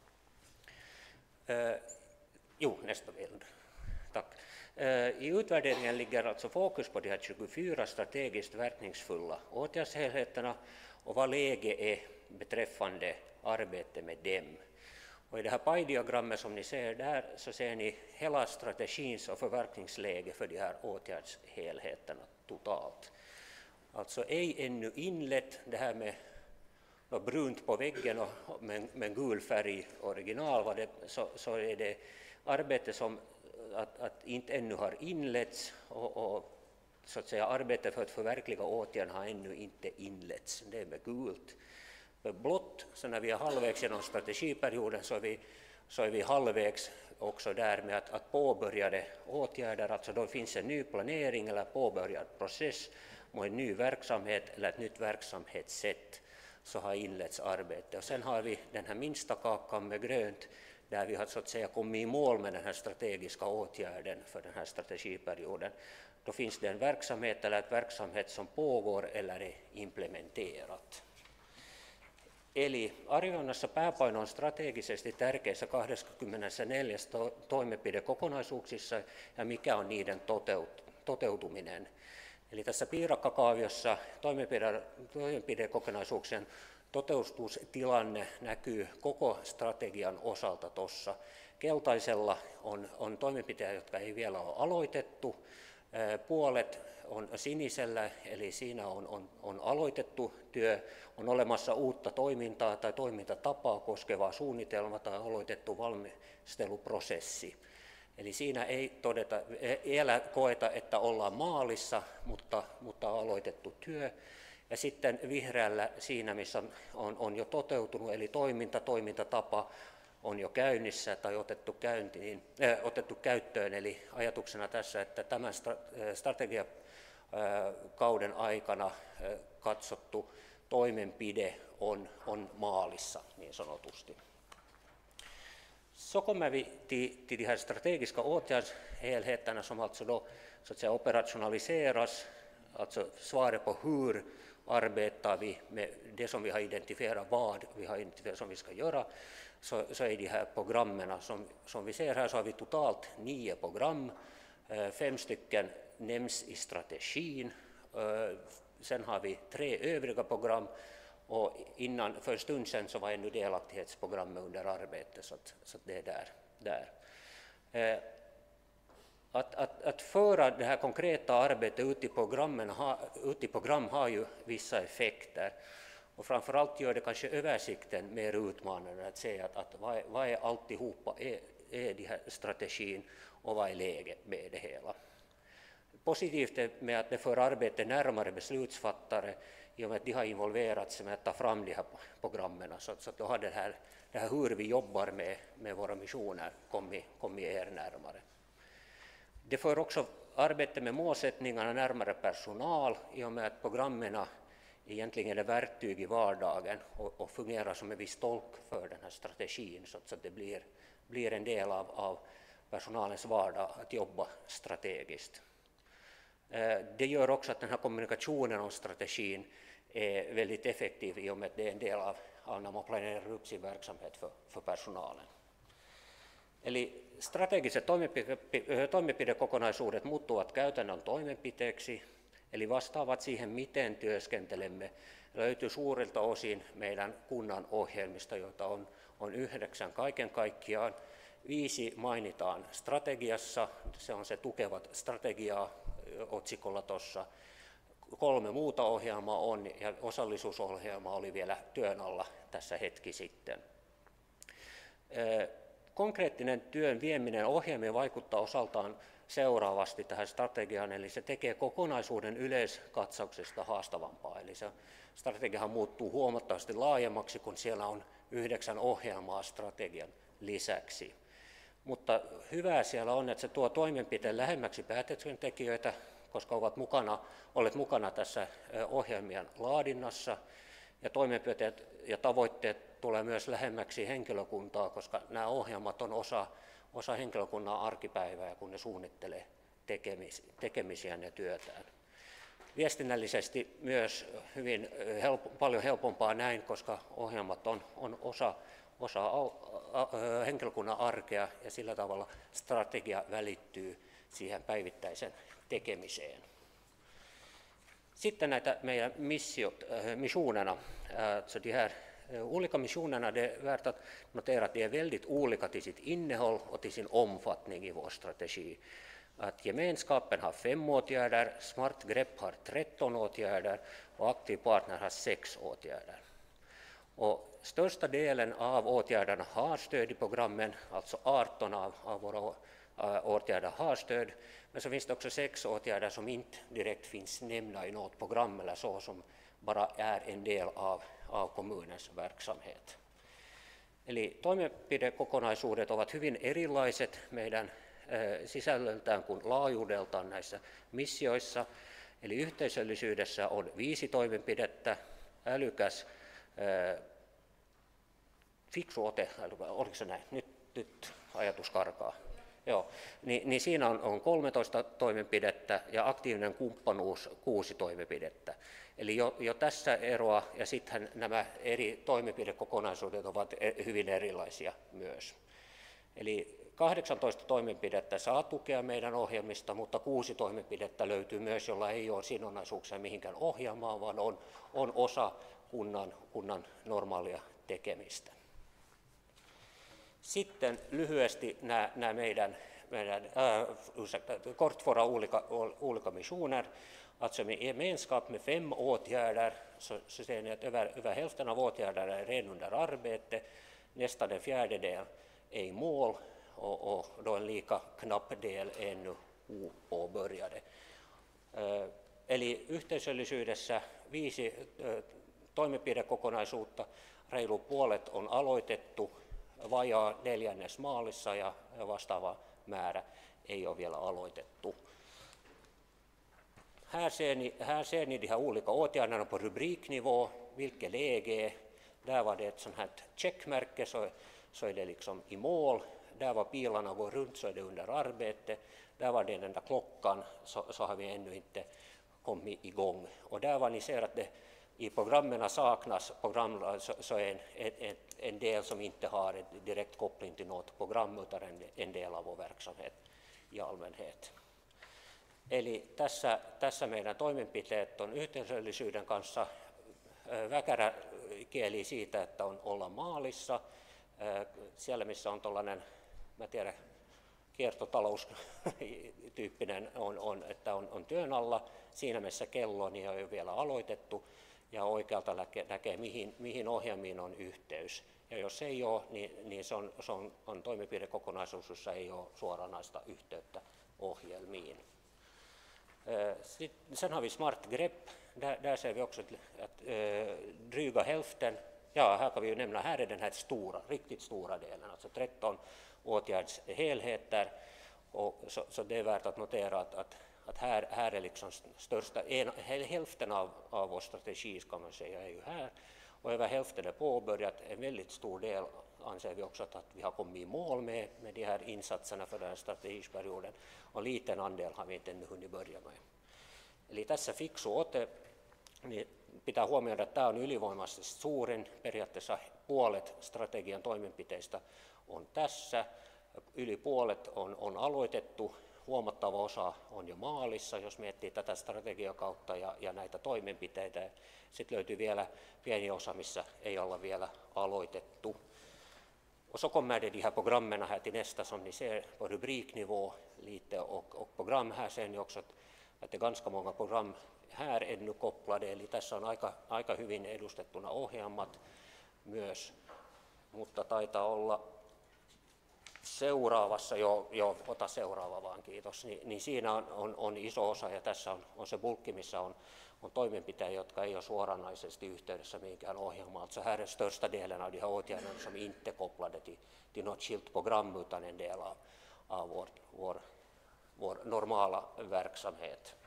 Uh, jo, nästa bild. Tack. Uh, I utvärderingen ligger alltså fokus på de här tjugofyra strategiskt verkningsfulla åtgärdshelheterna och vad läge är beträffande arbete med dem. Och i det här pie-diagrammet som ni ser där så ser ni hela strategins och förverkningsläge för de här åtgärdshelheterna totalt. Alltså ej ännu inlett det här med något brunt på väggen och med, med gul färg original var det, så, så är det arbete som att, att inte ännu har inletts och, och så att säga arbete för att förverkliga åtgärden har ännu inte inletts. Det är med gult. Blått, så när vi är halvvägs genom strategiperioden så är vi, så är vi halvvägs också där med att, att påbörjade åtgärder, alltså då finns en ny planering eller påbörjad process och en ny verksamhet eller ett nytt verksamhetssätt så har inletts arbete. Och sen har vi den här minsta kakan med grönt där vi har så att säga kommit i mål med den här strategiska åtgärden för den här strategiperioden. Då finns det en verksamhet eller ett verksamhet som pågår eller är implementerat. Eli arvioinnassa pääpaino on strategisesti tärkeissä kaksikymmentäneljä toimenpidekokonaisuuksissa ja mikä on niiden toteutuminen. Eli tässä piirakkakaaviossa toimenpide, toimenpidekokonaisuuksien toteutustilanne näkyy koko strategian osalta tuossa. Keltaisella on, on toimenpiteitä, jotka ei vielä ole aloitettu. Puolet on sinisellä, eli siinä on, on, on aloitettu työ, on olemassa uutta toimintaa tai toimintatapaa koskevaa suunnitelma tai aloitettu valmisteluprosessi. Eli siinä ei todeta, ei koeta, että ollaan maalissa, mutta, mutta on aloitettu työ. Ja sitten vihreällä siinä, missä on, on jo toteutunut, eli toiminta, toimintatapa on jo käynnissä tai otettu, käyntiin, äh, otettu käyttöön. Eli ajatuksena tässä, että tämän strategiakauden aikana katsottu toimenpide on, on maalissa niin sanotusti. Så kommer vi till, till de här strategiska åtgärdshelheterna som alltså då så att säga operationaliseras, alltså svaret på hur arbetar vi med det som vi har identifierat, vad vi har identifierat som vi ska göra, så, så är de här programmen, som, som vi ser här så har vi totalt nio program, fem stycken nämns i strategin, sen har vi tre övriga program, och innan, för en stund sedan så var ännu delaktighetsprogrammet under arbete, så, att, så att det är där. där. Att, att, att föra det här konkreta arbetet ut i, programmen ha, ut i program har ju vissa effekter, och framförallt gör det kanske översikten mer utmanande att se att, att vad, är, vad är alltihopa, är, är de här strategin och vad är läget med det hela. Positivt är med att det för arbetet närmare beslutsfattare i och med att de har involverats med att ta fram de här programmen, så, så att då har det här, det här hur vi jobbar med, med våra missioner kommit, kommit er närmare. Det för också arbetet med målsättningarna närmare personal i och med att programmen egentligen är verktyg i vardagen och, och fungerar som en viss tolk för den här strategin, så att det blir, blir en del av, av personalens vardag att jobba strategiskt. Det gör också att den här kommunikationen om strategin är väldigt effektiv i och med att det är en del av, av när man planerar upp sin verksamhet för, för personalen. Eli strategiset toimenpidekokonaisuudet muuttuvat käytännön toimenpiteeksi, eli vastaavat siihen, miten työskentelemme. Löytyy suurilta osin meidän kunnan ohjelmista, joita on, on yhdeksän kaiken kaikkiaan. Viisi mainitaan strategiassa, se on se tukevat strategiaa otsikolla tuossa. Kolme muuta ohjelmaa on, ja osallisuusohjelma oli vielä työn alla tässä hetki sitten. Konkreettinen työn vieminen ohjelmiin vaikuttaa osaltaan seuraavasti tähän strategiaan, eli se tekee kokonaisuuden yleiskatsauksesta haastavampaa. Eli se strategiahan muuttuu huomattavasti laajemmaksi, kun siellä on yhdeksän ohjelmaa strategian lisäksi. Mutta hyvää siellä on, että se tuo toimenpiteen lähemmäksi päätöksentekijöitä, koska ovat mukana, olet mukana tässä ohjelmien laadinnassa, ja toimenpiteet ja tavoitteet tulee myös lähemmäksi henkilökuntaa, koska nämä ohjelmat on osa, osa henkilökunnan arkipäivää, kun ne suunnittelee tekemis, tekemisiään ja työtään. Viestinnällisesti myös hyvin helpo, paljon helpompaa näin, koska ohjelmat on, on osa, osa henkilökunnan arkea, ja sillä tavalla strategia välittyy siihen päivittäisen tekemiseen. Sitten näitä meidän missiot, äh, missionerna, alltså de här uh, olika missionerna, det är värt att notera att de är väldigt olika till sitt innehåll och till sin omfattning i vår strategi. Att gemenskapen har fem åtgärder, Smart Grepp har tretton åtgärder och Aktiv Partner har sex åtgärder. Och största delen av åtgärderna har stöd i programmen, alltså arton av, av våra åtgärder har stöd, men så finns det också sex åtgärder som inte direkt finns nämnda i något program eller så, som bara är en del av, av kommunens verksamhet. Eli toimenpidekokonaisuudet ovat hyvin erilaiset meidän äh, sisällöltään kuin laajuudeltaan näissä missioissa. Eli yhteisöllisyydessä on viisi toimenpidettä, älykäs, äh, fiksu ote, oliko se näin? Nyt, nyt ajatus karkaa. Joo, niin, niin siinä on, on kolmetoista toimenpidettä ja aktiivinen kumppanuus kuusi toimenpidettä. Eli jo, jo tässä eroa, ja sitten nämä eri toimenpidekokonaisuudet ovat hyvin erilaisia myös. Eli kahdeksantoista toimenpidettä saa tukea meidän ohjelmista, mutta kuusi toimenpidettä löytyy myös, jolla ei ole sidonnaisuuksia mihinkään ohjelmaan, vaan on, on osa kunnan, kunnan normaalia tekemistä. Sitten lyhyesti nämä, nämä meidän, meidän äh, ursäkta, kort våra olika, olika missioner. Alltså med gemenskap med fem åtgärder så, så ser ni att över, över hälften av åtgärder är redan under arbete, nästan en fjärdedel är i mål och, och då en lika knapp del ännu opåbörjade. Äh, eli yhteisöllisyydessä viisi äh, toimenpidekokonaisuutta, reilu puolet on aloitettu, vajaa neljännes maalissa ja vastaava määrä ei ole vielä aloitettu. Här ser ni, här ser ni de här olika åtgärderna på rubriknivå, vilket läge. Där var det ett sånt här checkmärke, så, så är det liksom i mål. Där var pilarna går runt, så är det under arbete. Där var det den där klockan, så, så har vi ännu inte kommit igång. Och där var ni ser att det, I programmen saknas program, så, så en, en, en del som inte har en direkt koppling till något program utan en, en del av vår verksamhet i allmänhet. Eli tässä, tässä meidän toimenpiteet on yhteisöllisyyden kanssa. Väkärä kieli siitä, että on olla maalissa. Siellä missä on tuollainen, mä tiedän, kiertotaloustyyppinen on, on, että on, on työn alla. Siinä missä kello niin on jo vielä aloitettu ja oikealta näkee, näkee mihin, mihin ohjelmiin on yhteys. Ja jos ei ole, niin, niin se, on, se on, on toimenpidekokonaisuus, jossa ei ole suoranaista yhteyttä ohjelmiin. Sen har vi Smart Grepp. Där, där ser vi också att, att äh, dryga hälften, ja här kan vi ju nämna, här är den här stora, riktigt stora delen, alltså tretton åtgärdshelheter. Och så, så det är värt att notera att, att, att här, här är liksom största, en, hälften av, av vår strategi kan man säga är ju här. Och över hälften är påbörjat, en väldigt stor del anser vi också att, att vi har kommit i mål med, med de här insatserna för den här strategiperioden. Och liten andel har vi inte ännu hunnit börja med. Eli tässä fiksu ote, niin pitää huomioida, että tämä on ylivoimaisesti suurin, periaatteessa puolet strategian toimenpiteistä on tässä, yli puolet on, on aloitettu, huomattava osa on jo maalissa, jos miettii tätä strategiakautta ja, ja näitä toimenpiteitä. Sitten löytyy vielä pieni osa, missä ei olla vielä aloitettu. Och så kommer det de här programmen här till nästa som ni ser på rubriknivå lite och, och program här ser ni också att, att det är ganska många program här ännu kopplade, eli tässä on aika, aika hyvin edustettuna ohjelmat myös, mutta taitaa olla seuraavassa, jo, jo ota seuraava vaan kiitos, Ni, niin siinä on, on, on iso osa ja tässä on, on se bulkki, missä on, on toimenpiteitä, jotka ei ole suoranaisesti yhteydessä mihinkään ohjelmaan. Så här är största delen av de här åtgärderna som inte kopplade till, till något skilt program utan en del av, av vår, vår, vår normala verksamhet.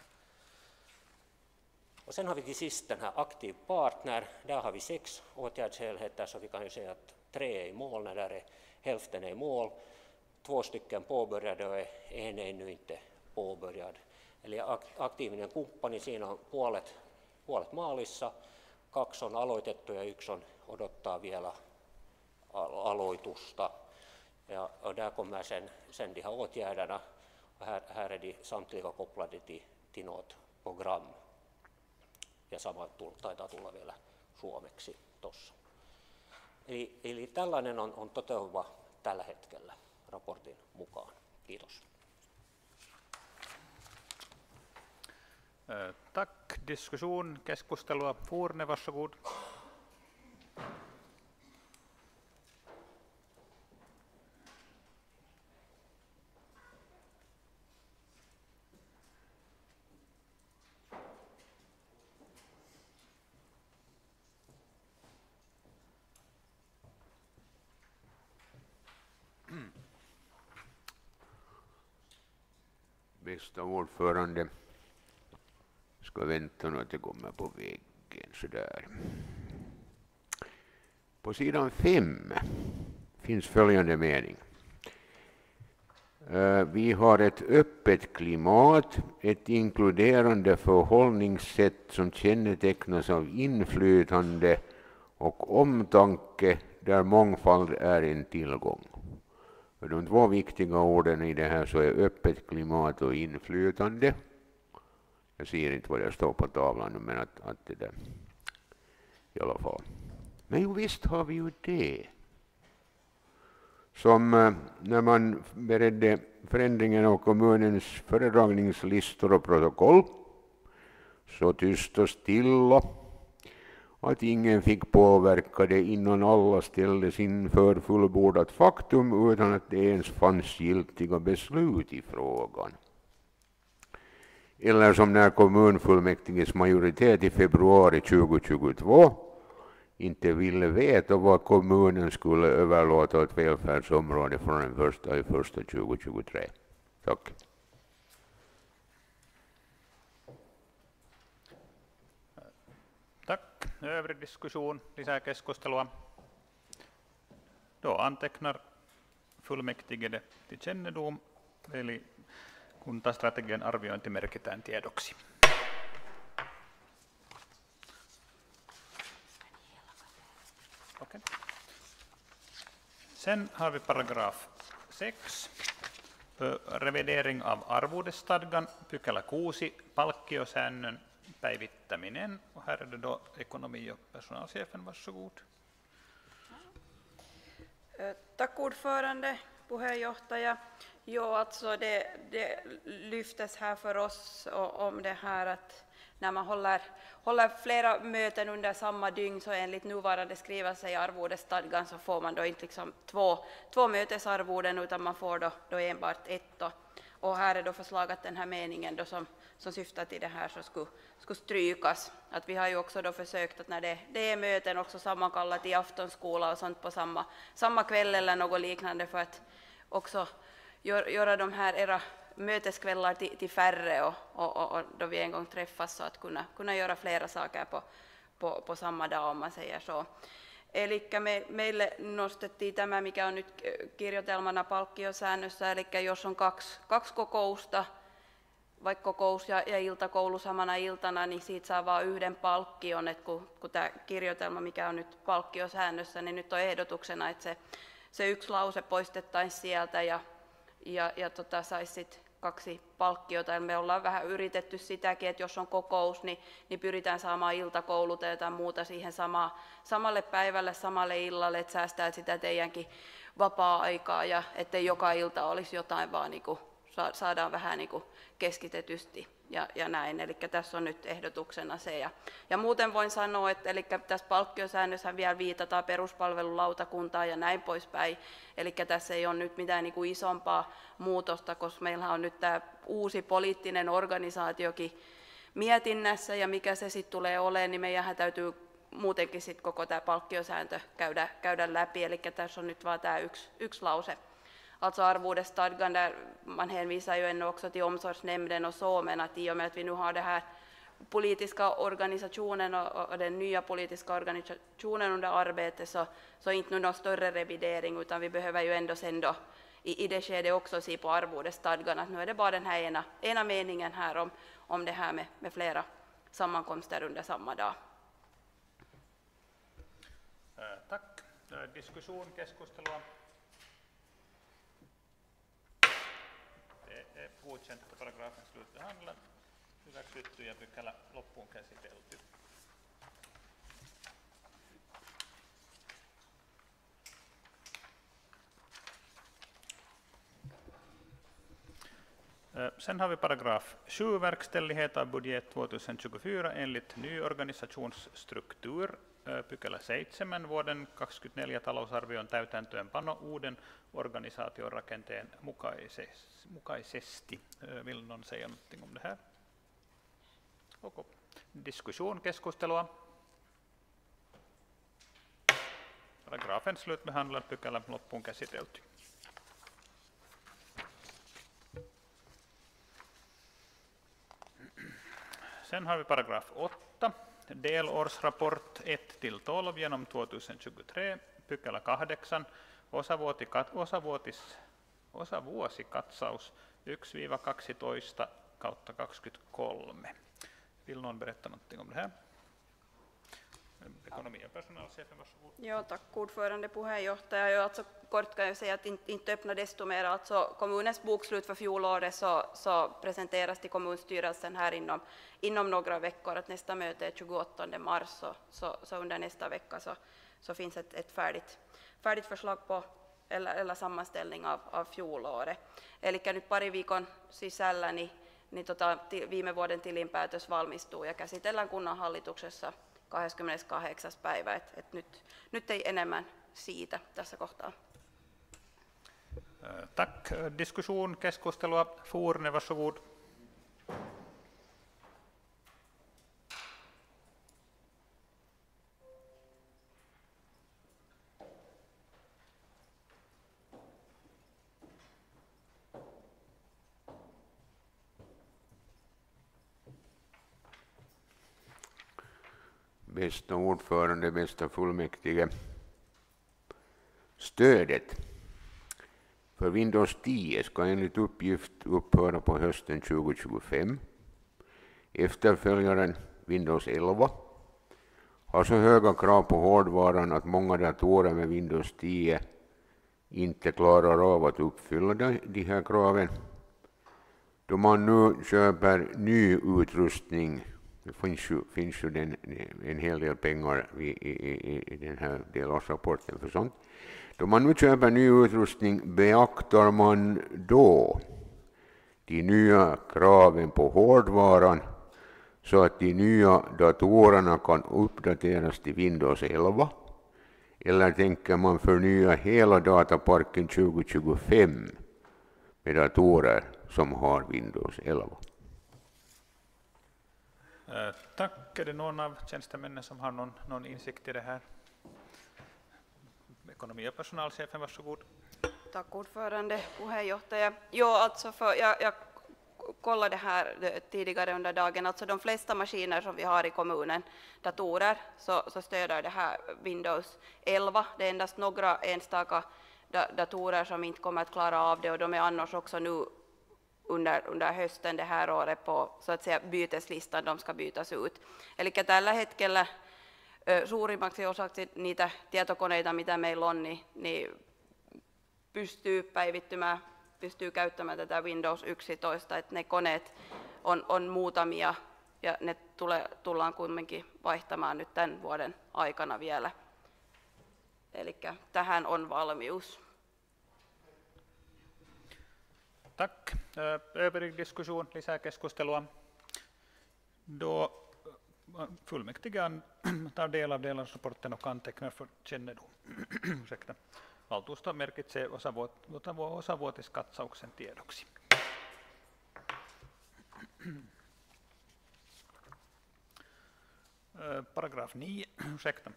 Och sen har vi till sist den här aktiv partner. Där har vi sex åtgärdshelheter, så vi kan ju säga att tre är i mål när där är hälften är i mål. Två stycken påbörjade och en är ännu inte påbörjad. Eli aktiivinen kumppani, siinä on puolet, puolet maalissa, kaksi on aloitettu ja yksi on odottaa vielä aloitusta. Ja, och där kommer sen, sen de här åtgärderna. Här, här är de samtliga kopplade till, till något program. Ja sama taitaa tulla vielä suomeksi tuossa. Eli, eli tällainen on, on toteuva tällä hetkellä raportin mukaan. Kiitos. Tack. Diskussion, keskustelua. Forne, varsågod. Bästa ordförande, ska vänta nu att det kommer på väggen sådär. På sidan fem finns följande mening. Vi har ett öppet klimat, ett inkluderande förhållningssätt som kännetecknas av inflytande och omtanke där mångfald är en tillgång. De två viktiga orden i det här så är öppet klimat och inflytande. Jag ser inte vad det står på tavlan nu, men att, att det där i alla fall. Men jo, visst har vi ju det. Som äh, när man beredde förändringen av kommunens föredragningslistor och protokoll, så tyst och stilla att ingen fick påverka det innan alla ställdes inför fullbordat faktum utan att det ens fanns giltiga beslut i frågan. Eller som när kommunfullmäktiges majoritet i februari tjugohundratjugotvå inte ville veta vad kommunen skulle överlåta ett välfärdsområde från den första i första tjugohundratjugotre. Tack. Tack. Övrig diskussion, lisää keskustelua. Då antecknar fullmäktige det till kännedom, eli kuntastrategian arviointi merkitään tiedoksi. Sen har vi paragraf sex. Revidering av arvodesstadgan, pykälä kuusi, palkkiosäännön päivittäminen. Och här är det då ekonomi- och personalchefen, varsågod. Tack ordförande, puheenjohtaja. Jo, alltså det, det lyftes här för oss om det här att när man håller, håller flera möten under samma dygn, så enligt nuvarande skrivelse i arvodesstadgan så får man då inte liksom två, två mötesarvoden, utan man får då, då enbart ett. Och, och här är då förslag att den här meningen då som, som syftar till det här så skulle, skulle strykas. Att vi har ju också då försökt att när det, det är möten också sammankallat i aftonskola och sånt på samma, samma kväll eller något liknande, för att också gör, göra de här era möteskvällar till, till färre och, och, och då vi en gång träffas, så att kunna, kunna göra flera saker på, på, på samma dag, om man säger så. Eli me, meille nostettiin tämä, mikä on nyt kirjoitelmana palkkiosäännössä, eli jos on kaksi, kaksi kokousta, vaikka kokous ja, ja iltakoulu samana iltana, niin siitä saa vain yhden palkkion, että kun, kun tämä kirjoitelma, mikä on nyt palkkiosäännössä, niin nyt on ehdotuksena, että se, se yksi lause poistettaisiin sieltä ja ja, ja tota, saisi sit kaksi palkkiota. Me ollaan vähän yritetty sitäkin, että jos on kokous, niin, niin pyritään saamaan iltakoulu tai jotain muuta siihen sama, samalle päivälle, samalle illalle, että säästää sitä teidänkin vapaa-aikaa ja ettei joka ilta olisi jotain, vaan niin kuin saadaan vähän niin kuin keskitetysti ja, ja näin. Eli tässä on nyt ehdotuksena se. Ja, ja muuten voin sanoa, että eli tässä palkkiosäännössä vielä viitataan peruspalvelulautakuntaan ja näin poispäin. Eli tässä ei ole nyt mitään niin kuin isompaa muutosta, koska meillä on nyt tämä uusi poliittinen organisaatiokin mietinnässä, ja mikä se sitten tulee olemaan, niin meidän täytyy muutenkin sit koko tämä palkkiosääntö käydä, käydä läpi. Eli tässä on nyt vaan tämä yksi, yksi lause. Alltså arvodesstadgan, där man hänvisar ju ändå också till omsorgsnämnden och så, men att i och med att vi nu har det här politiska organisationen och, och den nya politiska organisationen under arbetet, så, så inte nu någon större revidering, utan vi behöver ju ändå sen då i, i det skedet också se på arvodesstadgan, att nu är det bara den här ena, ena meningen här om, om det här med, med flera sammankomster under samma dag. Äh, tack. Diskussion, keskustelua. Godkänt på paragrafen slutbehandlad, hyväksytty ja pykälä loppuun käsitelty. Sen har vi paragraf sju, verkställighet av budget tjugohundratjugofyra enligt ny organisationsstruktur. Pykälä seitsemän, vuoden kaksikymmentäneljä talousarvion täytäntöönpano uuden organisaatiorakenteen mukaisesti. Vill någon säga någonting om det här? Okay. Diskussion, keskustelua. Paragrafen slutbehandlad, pykälä loppuun käsitelty. Sen har vi paragraf åtta. Delårsrapport ett till tolv genom tjugohundratjugotre, pykälä kahdeksan, osavuoti, osavuotis, osavuosikatsaus yksi kaksitoista kautta kaksikymmentäkolme. Vill någon berätta någonting om det här? Ekonomi- och personalchefen, varsågod. Ja, tack ordförande, puheenjohtaja. Jag alltså kort kan jag säga att inte, inte öppna desto mer. Alltså kommunens bokslut för fjolåret så, så presenteras till kommunstyrelsen här inom, inom några veckor. Att nästa möte är tjugoåttonde mars, så, så, så under nästa vecka så, så finns ett, ett färdigt, färdigt förslag på eller, eller sammanställning av, av fjolåret. Eli nyt pari viikon sisällä niin, niin tota, viime vuoden tilinpäätös valmistuu ja käsitellään kunnanhallituksessa kahdeskymmeneskahdeksas päivä, että et nyt, nyt ei enemmän siitä tässä kohtaa. Tack. Diskussion, keskustelua. Forne, varsågod. Bästa ordförande, bästa fullmäktige. Stödet för Windows tio ska enligt uppgift upphöra på hösten tjugohundratjugofem. Efterföljaren Windows elva har så höga krav på hårdvaran att många datorer med Windows tio inte klarar av att uppfylla de, de här kraven. Då man nu köper ny utrustning, det finns ju, finns ju den, en hel del pengar i, i, i den här delårsrapporten för sånt. Då man nu köper ny utrustning, beaktar man då de nya kraven på hårdvaran så att de nya datorerna kan uppdateras till Windows elva? Eller tänker man förnya hela dataparken tjugo tjugofem med datorer som har Windows elva? Eh, tack. Är det någon av tjänstemännen som har någon, någon insikt i det här? Ekonomi- och personalchefen, varsågod. Tack ordförande, puheenjohtaja. Jo, alltså för, jag, jag kollade här tidigare under dagen, alltså de flesta maskiner som vi har i kommunen, datorer, så, så stöder det här Windows elva. Det är endast några enstaka da, datorer som inte kommer att klara av det, och de är annars också nu under, under hösten det här året på så att säga byteslistan, de ska bytas ut. Eli tällä hetkellä suurimmaksi osaksi niitä tietokoneita, mitä meillä on, niin, niin pystyy päivittymään, pystyy käyttämään tätä Windows yksitoista, että ne koneet on, on muutamia ja ne tule, tullaan kuitenkin vaihtamaan nyt tämän vuoden aikana vielä. Eli tähän on valmius. Tack. Övrig diskussion, lisää keskustelua. Då fullmäktige tar del av delårsrapporten och antecknar för kännedom. Ursäkta. Valtuusto merkitsee osavuotiskatsauksen tiedoksi. Paragraf nio, ursäkta.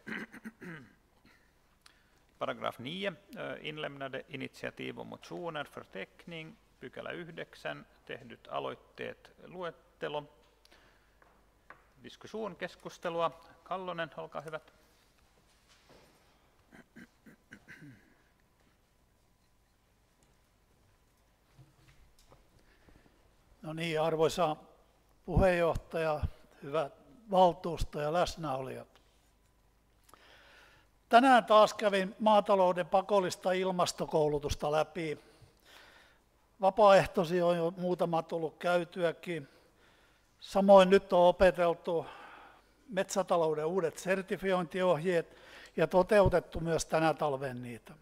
Paragraf nio, inlämnade initiativ och motioner för teckning, pykälä yhdeksän, tehdyt aloitteet luettelo. Diskussion, keskustelua. Kallonen, olkaa hyvät. No niin, arvoisa puheenjohtaja, hyvät valtuusto ja läsnäolijat. Tänään taas kävin maatalouden pakollista ilmastokoulutusta läpi. Vapaaehtoisia on jo muutama tullut käytyäkin. Samoin nyt on opeteltu metsätalouden uudet sertifiointiohjeet ja toteutettu myös tänä talven niitä.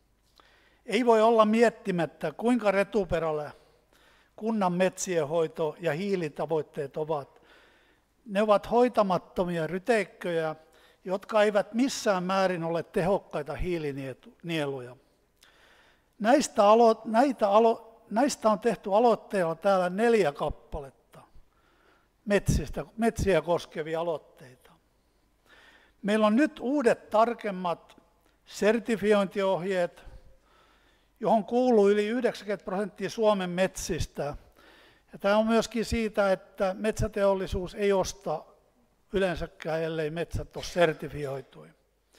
Ei voi olla miettimättä, kuinka retuperällä kunnan metsien hoito ja hiilitavoitteet ovat. Ne ovat hoitamattomia ryteikköjä, jotka eivät missään määrin ole tehokkaita hiilinieluja. Näistä, alo- näitä alo- näistä on tehty aloitteella täällä neljä kappaletta metsistä, metsiä koskevia aloitteita. Meillä on nyt uudet tarkemmat sertifiointiohjeet, johon kuuluu yli yhdeksänkymmentä prosenttia Suomen metsistä. Ja tämä on myöskin siitä, että metsäteollisuus ei osta yleensäkään, ellei metsät ole sertifioituja.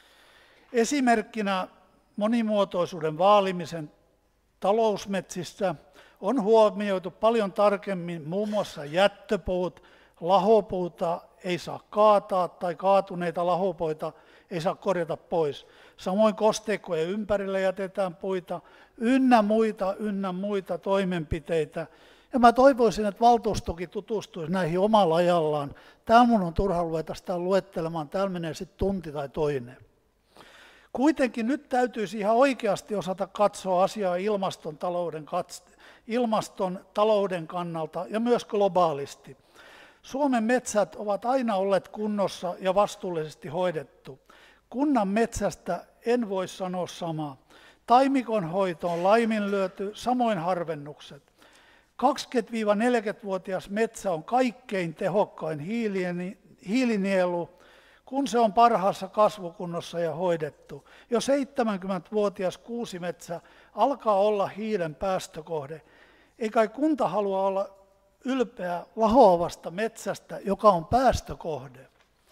Esimerkkinä monimuotoisuuden vaalimisen talousmetsissä on huomioitu paljon tarkemmin muun muassa jättöpuut, lahopuuta ei saa kaataa tai kaatuneita lahopuita ei saa korjata pois. Samoin kosteikkojen ympärille jätetään puita, ynnä muita, ynnä muita toimenpiteitä. Ja mä toivoisin, että valtuustokin tutustuisi näihin omalla ajallaan. Täällä mun on turha ruveta sitä luettelemaan, täällä menee sitten tunti tai toinen. Kuitenkin nyt täytyisi ihan oikeasti osata katsoa asiaa ilmaston talouden, ilmaston talouden kannalta ja myös globaalisti. Suomen metsät ovat aina olleet kunnossa ja vastuullisesti hoidettu. Kunnan metsästä en voi sanoa samaa. Taimikonhoito on laiminlyöty, samoin harvennukset. kaksikymmentä–neljäkymmentävuotias metsä on kaikkein tehokkain hiilinielu, kun se on parhaassa kasvukunnossa ja hoidettu. Jo seitsemänkymmentävuotias kuusimetsä alkaa olla hiilen päästökohde. Ei kai kunta halua olla ylpeä lahoavasta metsästä, joka on päästökohde.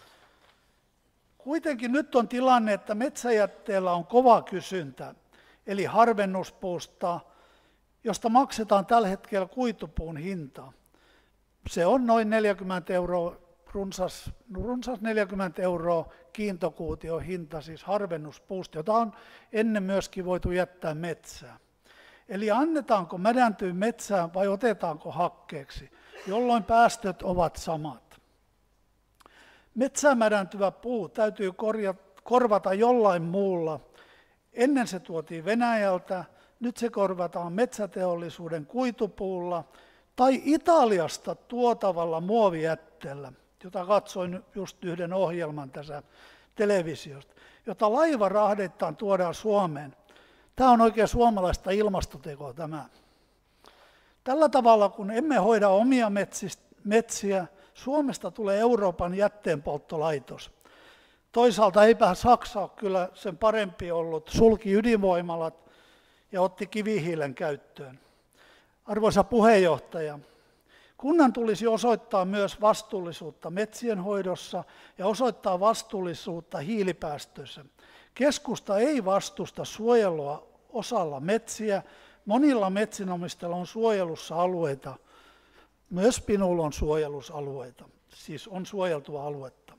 Kuitenkin nyt on tilanne, että metsäjätteellä on kova kysyntä, eli harvennuspuusta, josta maksetaan tällä hetkellä kuitupuun hinta. Se on noin neljäkymmentä euroa runsas, runsas neljäkymmentä euroa kiintokuution hinta, siis harvennuspuusta, jota on ennen myöskin voitu jättää metsään. Eli annetaanko mädäntyä metsään vai otetaanko hakkeeksi, jolloin päästöt ovat samat. Metsään mädäntyvä puu täytyy korjata, korvata jollain muulla. Ennen se tuotiin Venäjältä, nyt se korvataan metsäteollisuuden kuitupuulla tai Italiasta tuotavalla muovijätteellä, jota katsoin just yhden ohjelman tässä televisiosta, jota laivarahdeittain tuodaan Suomeen. Tämä on oikein suomalaista ilmastotekoa tämä. Tällä tavalla, kun emme hoida omia metsiä, Suomesta tulee Euroopan jätteenpolttolaitos. Toisaalta eipä Saksa ole kyllä sen parempi ollut, sulki ydinvoimalat ja otti kivihiilen käyttöön. Arvoisa puheenjohtaja, kunnan tulisi osoittaa myös vastuullisuutta metsien hoidossa ja osoittaa vastuullisuutta hiilipäästöissä. Keskusta ei vastusta suojelua osalla metsiä. Monilla metsinomistajilla on suojelussa alueita. Myös Pinulla on suojelusalueita, siis on suojeltua aluetta.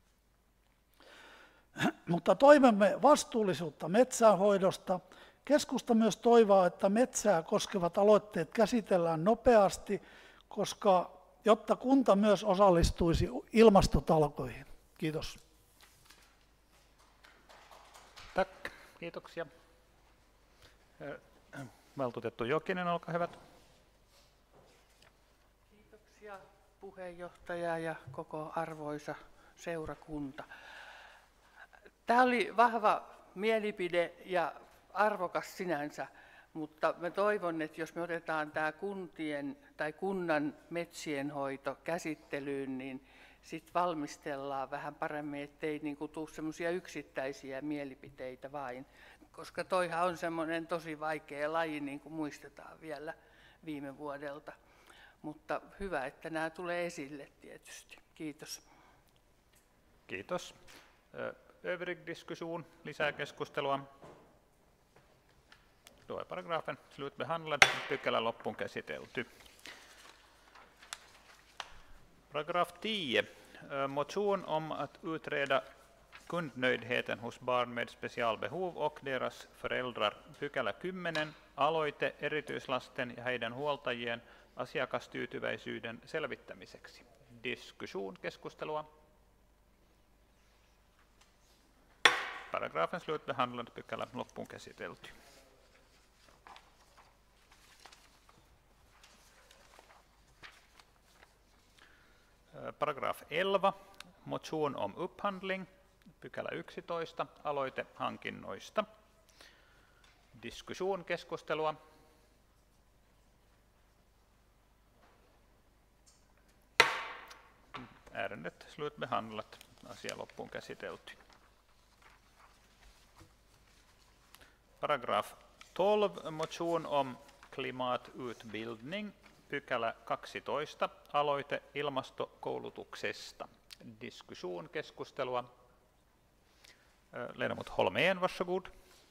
Mutta toivomme vastuullisuutta metsänhoidosta. Keskusta myös toivoo, että metsää koskevat aloitteet käsitellään nopeasti, koska jotta kunta myös osallistuisi ilmastotalkoihin. Kiitos. Tack. Kiitoksia. Valtuutettu Jokinen, olkaa hyvä. Kiitoksia puheenjohtaja ja koko arvoisa seurakunta. Tämä oli vahva mielipide ja arvokas sinänsä, mutta mä toivon, että jos me otetaan tämä kuntien tai kunnan metsien hoito käsittelyyn, niin sitten valmistellaan vähän paremmin, ettei niinku tule semmoisia yksittäisiä mielipiteitä vain, koska toihan on semmoinen tosi vaikea laji, niin kuin muistetaan vielä viime vuodelta. Mutta hyvä, että nämä tulee esille tietysti. Kiitos. Kiitos. Övrig diskussion, lisää keskustelua. Då är paragrafen slutbehandlad, pykälä loppuun käsitelty. Paragraf tio. Motion om att utreda kundnöjdheten hos barn med specialbehov och deras föräldrar. Pykälä kymmenen. Aloite erityislasten ja heidän huoltajien asiakastyytyväisyyden selvittämiseksi. Diskussion, keskustelua. Paragrafen slutbehandlad, pykälä loppuun käsitelty. Paragraf elva. Motion om upphandling. Pykälä yksitoista. Aloite hankinnoista. Diskussion, keskustelua. Ärendet slutbehandlat. Asia loppuun käsitelty. Paragraf tolv. Motion om klimatutbildning. Pykälä kaksitoista. Aloite ilmastokoulutuksesta. Diskussion, keskustelua. Ledamot Holmén, varsågod.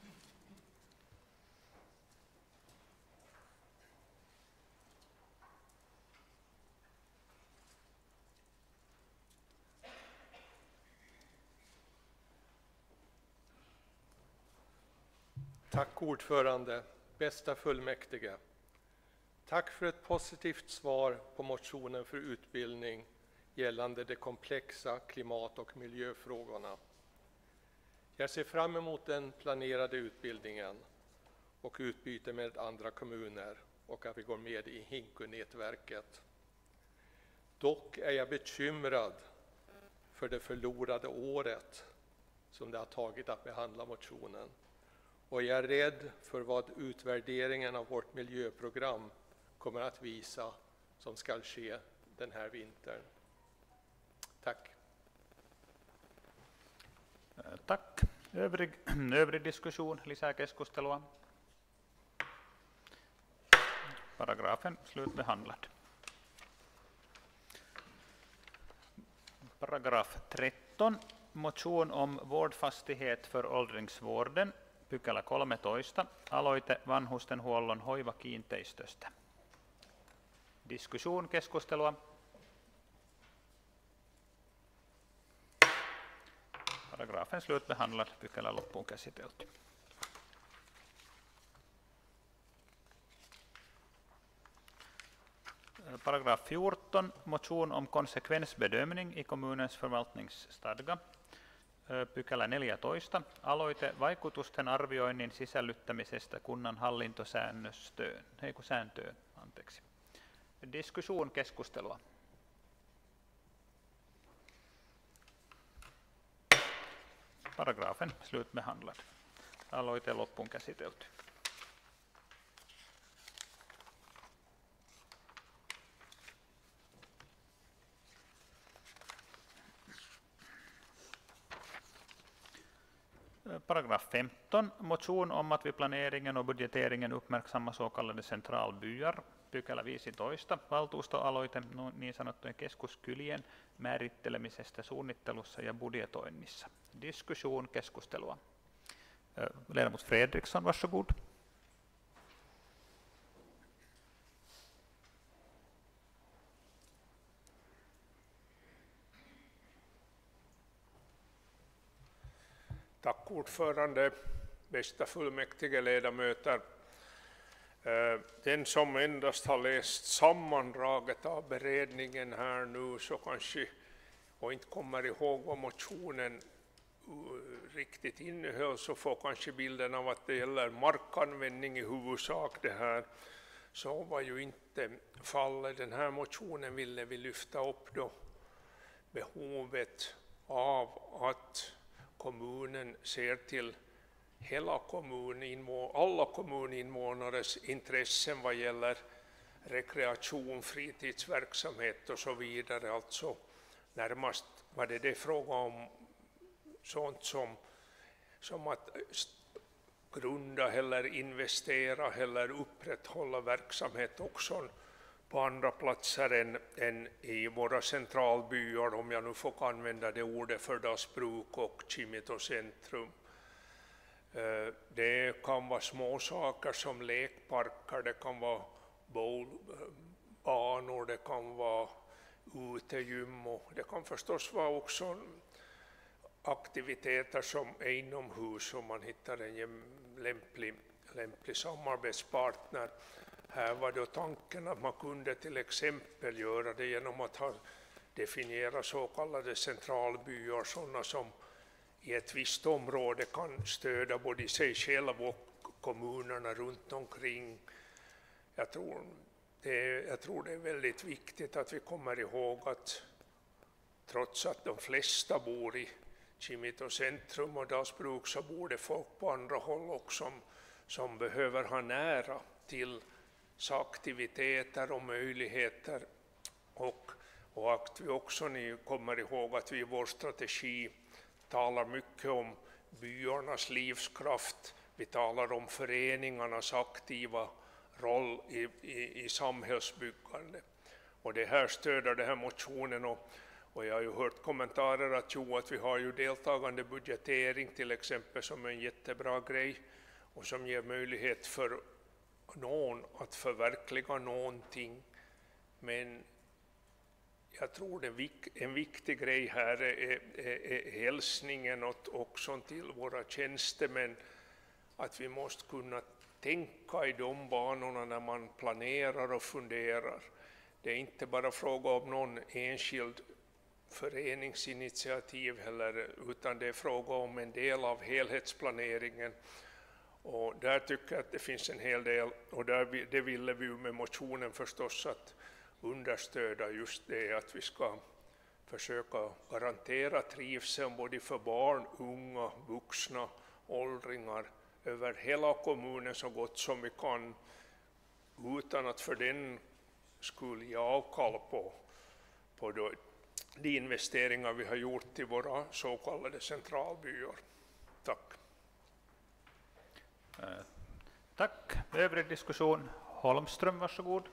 Tack ordförande, bästa fullmäktige. Tack för ett positivt svar på motionen för utbildning gällande de komplexa klimat- och miljöfrågorna. Jag ser fram emot den planerade utbildningen och utbyte med andra kommuner och att vi går med i Hinku-nätverket. Dock är jag bekymrad för det förlorade året som det har tagit att behandla motionen. Och jag är rädd för vad utvärderingen av vårt miljöprogram kommer att visa som ska ske den här vintern. Tack. Tack. Övrig, övrig diskussion, lisää keskustelua. Paragrafen slutbehandlad. Paragraf tretton. Motion om vårdfastighet för åldringsvården. Pykälä kolmetoista. Aloite vanhustenhuollon hoivakiinteistöstä. Diskussion, keskustelua. Paragrafen slutbehandlad, pykälä loppuun käsitelty. Paragraf fjorton, motion om konsekvensbedömning i kommunens förvaltningsstadga. Pykälä neljätoista, aloite vaikutusten arvioinnin sisällyttämisestä kunnan hallintosäännöstöön, ei kun sääntöön, anteeksi. Diskussion, keskustelua. Paragrafen slutbehandlad. Aloite loppuun käsitelty. Paragraf femton, motion om att vid planeringen och budgeteringen uppmärksamma så kallade centralbyar. Pykälä viisitoista, valtuustoaloite niin sanottujen keskuskylien määrittelemisestä suunnittelussa ja budjetoinnissa. Diskussion, keskustelua. Ledamot Fredriksson, varsågod. Tack ordförande, bästa fullmäktige ledamöter. Den som endast har läst sammandraget av beredningen här nu så kanske och inte kommer ihåg vad motionen riktigt innehöll, så får kanske bilden av att det gäller markanvändning i huvudsak det här. Så var ju inte fallet. Den här motionen ville vi lyfta upp då behovet av att kommunen ser till hela kommuninvå- alla kommuninvånares intressen vad gäller rekreation, fritidsverksamhet och så vidare. Alltså närmast var det det fråga om sånt som, som att grunda eller investera eller upprätthålla verksamhet också på andra platser än, än i våra centralbyar, om jag nu får använda det ordet, för Dasbruk och Kimito centrum. Det kan vara små saker som lekparker, det kan vara bowlbanor, det kan vara utegym och det kan förstås vara också aktiviteter som är inomhus om man hittar en lämplig, lämplig samarbetspartner. Här var då tanken att man kunde till exempel göra det genom att ha definiera så kallade centralbyar, sådana som i ett visst område kan stödja både sig själv och kommunerna runt omkring. Jag tror det, jag tror det är väldigt viktigt att vi kommer ihåg att trots att de flesta bor i Kimito centrum och Dasbruk, så bor det folk på andra håll också som, som behöver ha nära till aktiviteter och möjligheter, och, och att vi också ni kommer ihåg att vi i vår strategi talar mycket om byarnas livskraft, vi talar om föreningarnas aktiva roll i, i, i samhällsbyggande. Och det här stöder den här motionen, och, och jag har ju hört kommentarer att, jo, att vi har ju deltagande budgetering till exempel som en jättebra grej och som ger möjlighet för någon att förverkliga någonting. Men jag tror det en viktig grej här är, är, är hälsningen åt också till våra tjänstemän, att vi måste kunna tänka i de banorna när man planerar och funderar. Det är inte bara fråga om någon enskild föreningsinitiativ heller, utan det är fråga om en del av helhetsplaneringen. Och där tycker jag att det finns en hel del, och där, det ville vi med motionen förstås att understöda just det, att vi ska försöka garantera trivseln både för barn, unga, vuxna, åldringar över hela kommunen så gott som vi kan, utan att för den skulle ge avkall på, på då, de investeringar vi har gjort i våra så kallade centralbyar. Tack. Eh, tack. Övrig diskussion. Holmström, varsågod.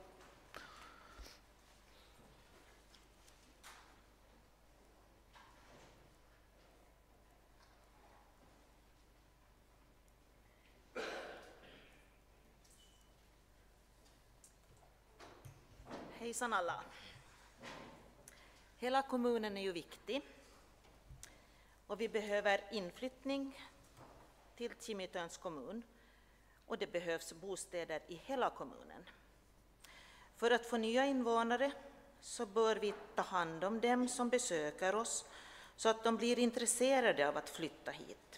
Hejsan alla. Hela kommunen är ju viktig. Och vi behöver inflyttning till Kimmitöns kommun och det behövs bostäder i hela kommunen. För att få nya invånare så bör vi ta hand om dem som besöker oss så att de blir intresserade av att flytta hit.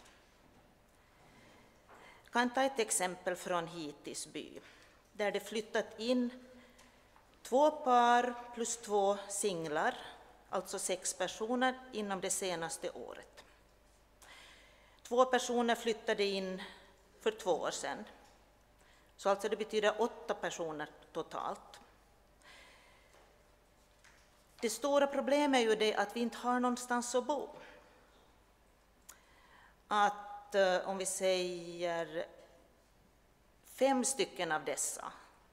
Jag kan ta ett exempel från Hitis by, där det flyttat in två par plus två singlar, alltså sex personer inom det senaste året. Två personer flyttade in för två år sedan, så alltså det betyder åtta personer totalt. Det stora problemet är ju det att vi inte har någonstans att bo. Att eh, om vi säger fem stycken av dessa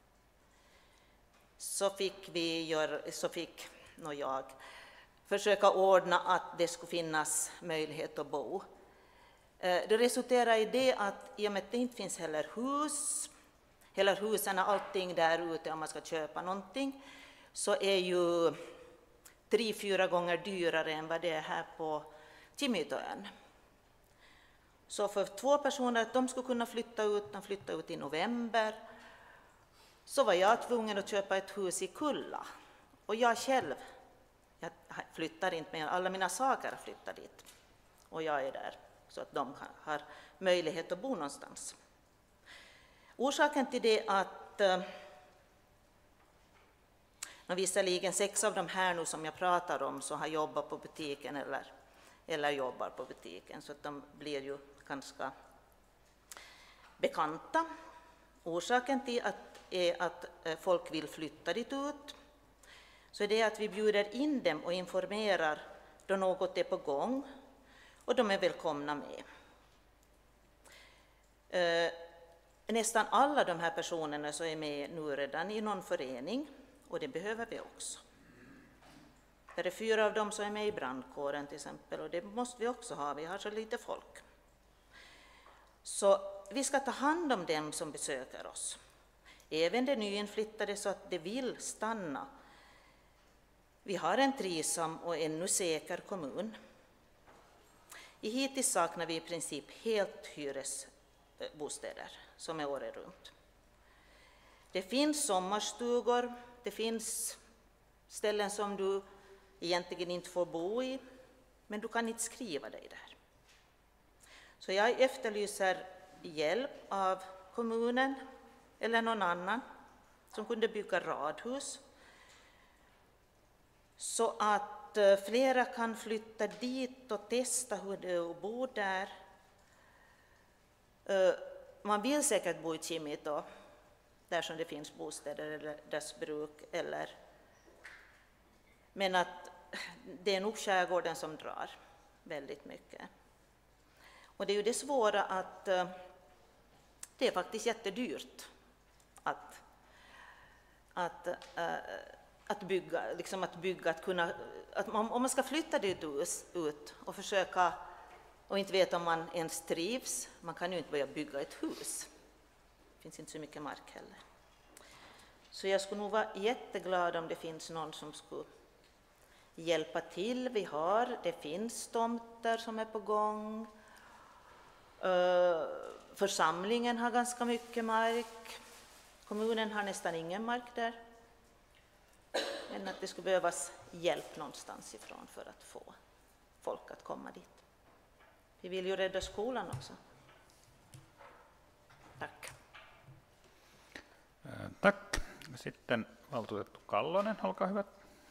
så fick vi gör, så fick no, jag försöka ordna att det skulle finnas möjlighet att bo. Eh, det resulterar i det att i och med att det inte finns heller hus, heller husen och allting där ute om man ska köpa någonting, så är ju tre, fyra gånger dyrare än vad det är här på Kimmitöön. Så för två personer att de skulle kunna flytta ut, de flyttade ut i november, så var jag tvungen att köpa ett hus i Kulla. Och jag själv, jag flyttar inte med, alla mina saker flyttar dit. Och jag är där, så att de har möjlighet att bo någonstans. Orsaken till det att och visserligen sex av de här nu som jag pratar om så har jobbat på butiken eller, eller jobbar på butiken, så att de blir ju ganska bekanta. Orsaken till att, är att folk vill flytta dit ut, så är det att vi bjuder in dem och informerar då något är på gång, och de är välkomna med. Eh, nästan alla de här personerna så är med nu redan i någon förening, och det behöver vi också. Det är fyra av dem som är med i brandkåren till exempel, och det måste vi också ha, vi har så lite folk. Så vi ska ta hand om dem som besöker oss, även de nyinflyttade, så att de vill stanna. Vi har en trivsam och ännu säker kommun. I hittills saknar vi i princip helt hyresbostäder som är året runt. Det finns sommarstugor, det finns ställen som du egentligen inte får bo i, men du kan inte skriva dig där. Så jag efterlyser hjälp av kommunen eller någon annan som kunde bygga radhus, så att flera kan flytta dit och testa hur det är att bo där. Man vill säkert bo i Kimito, där som det finns bostäder eller dess bruk, eller, men att det är nog skärgården som drar väldigt mycket. Och det är ju det svåra att uh, det är faktiskt jättedyrt att, att, uh, att bygga, liksom att bygga, att kunna, att man, om man ska flytta dit ut och försöka och inte veta om man ens trivs, man kan ju inte börja bygga ett hus. Det finns inte så mycket mark heller. Så jag skulle nog vara jätteglad om det finns någon som skulle hjälpa till. Vi har, det finns tomter som är på gång. Församlingen har ganska mycket mark. Kommunen har nästan ingen mark där. Men att det skulle behövas hjälp någonstans ifrån för att få folk att komma dit. Vi vill ju rädda skolan också. Tack. Tack. Sitten valtuutettu Kallonen, olkaa hyvä.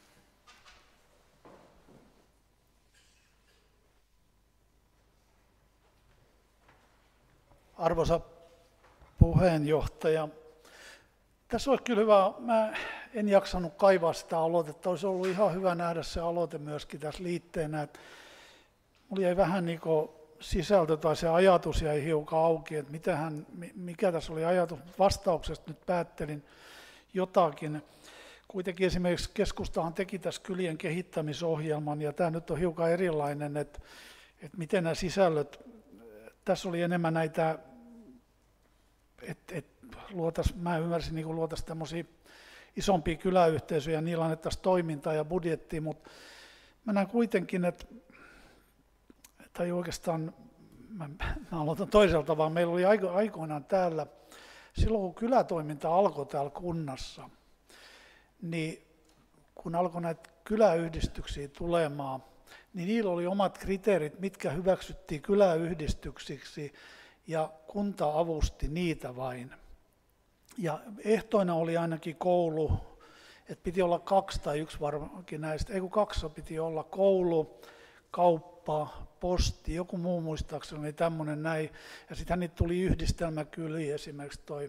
Arvoisa puheenjohtaja, tässä olisi kyllä hyvä, mä en jaksanut kaivaa sitä aloitetta, olisi ollut ihan hyvä nähdä se aloite myöskin tässä liitteenä, että mulla jäi vähän niin kuin sisältö tai se ajatus jäi hiukan auki, että mitähän, mikä tässä oli ajatus, vastauksesta nyt päättelin jotakin. Kuitenkin esimerkiksi keskustahan teki tässä kylien kehittämisohjelman, ja tämä nyt on hiukan erilainen, että, että miten nämä sisällöt, tässä oli enemmän näitä, että, että luotais, mä ymmärsin, niin kuin luotaisiin tämmöisiä isompia kyläyhteisöjä, niillä annettaisiin toimintaa ja budjettia, mutta mä näen kuitenkin, että tai oikeastaan, mä, mä aloitan toiselta, vaan meillä oli aiko, aikoinaan täällä, silloin kun kylätoiminta alkoi täällä kunnassa, niin kun alkoi näitä kyläyhdistyksiä tulemaan, niin niillä oli omat kriteerit, mitkä hyväksyttiin kyläyhdistyksiksi, ja kunta avusti niitä vain. Ja ehtoina oli ainakin koulu, että piti olla kaksi tai yksi varmaankin näistä, ei kun kaksi piti olla koulu, kauppa, posti, joku muu muistaakseni oli tämmöinen näin. Ja sitten niitä tuli yhdistelmäkyliä, esimerkiksi toi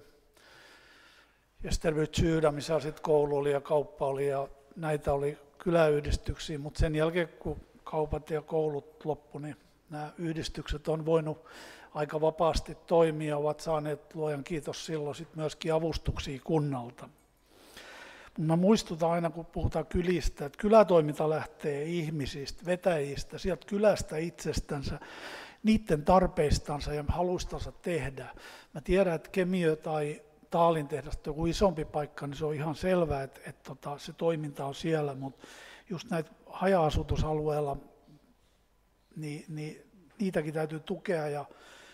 Esterby-Sydä, missä sitten koulu oli ja kauppa oli ja näitä oli kyläyhdistyksiä, mutta sen jälkeen kun kaupat ja koulut loppu, niin nämä yhdistykset on voinut aika vapaasti toimia, ovat saaneet luojan kiitos silloin sit myöskin avustuksia kunnalta. Mä muistutan aina, kun puhutaan kylistä, että kylätoiminta lähtee ihmisistä, vetäjistä, sieltä kylästä itsestänsä, niiden tarpeistansa ja halustansa tehdä. Mä tiedän, että Kemiö tai Taalin tehdas, joku isompi paikka, niin se on ihan selvää, että, että, että se toiminta on siellä, mutta just näitä haja-asutusalueella, niin, niin niitäkin täytyy tukea. Ja,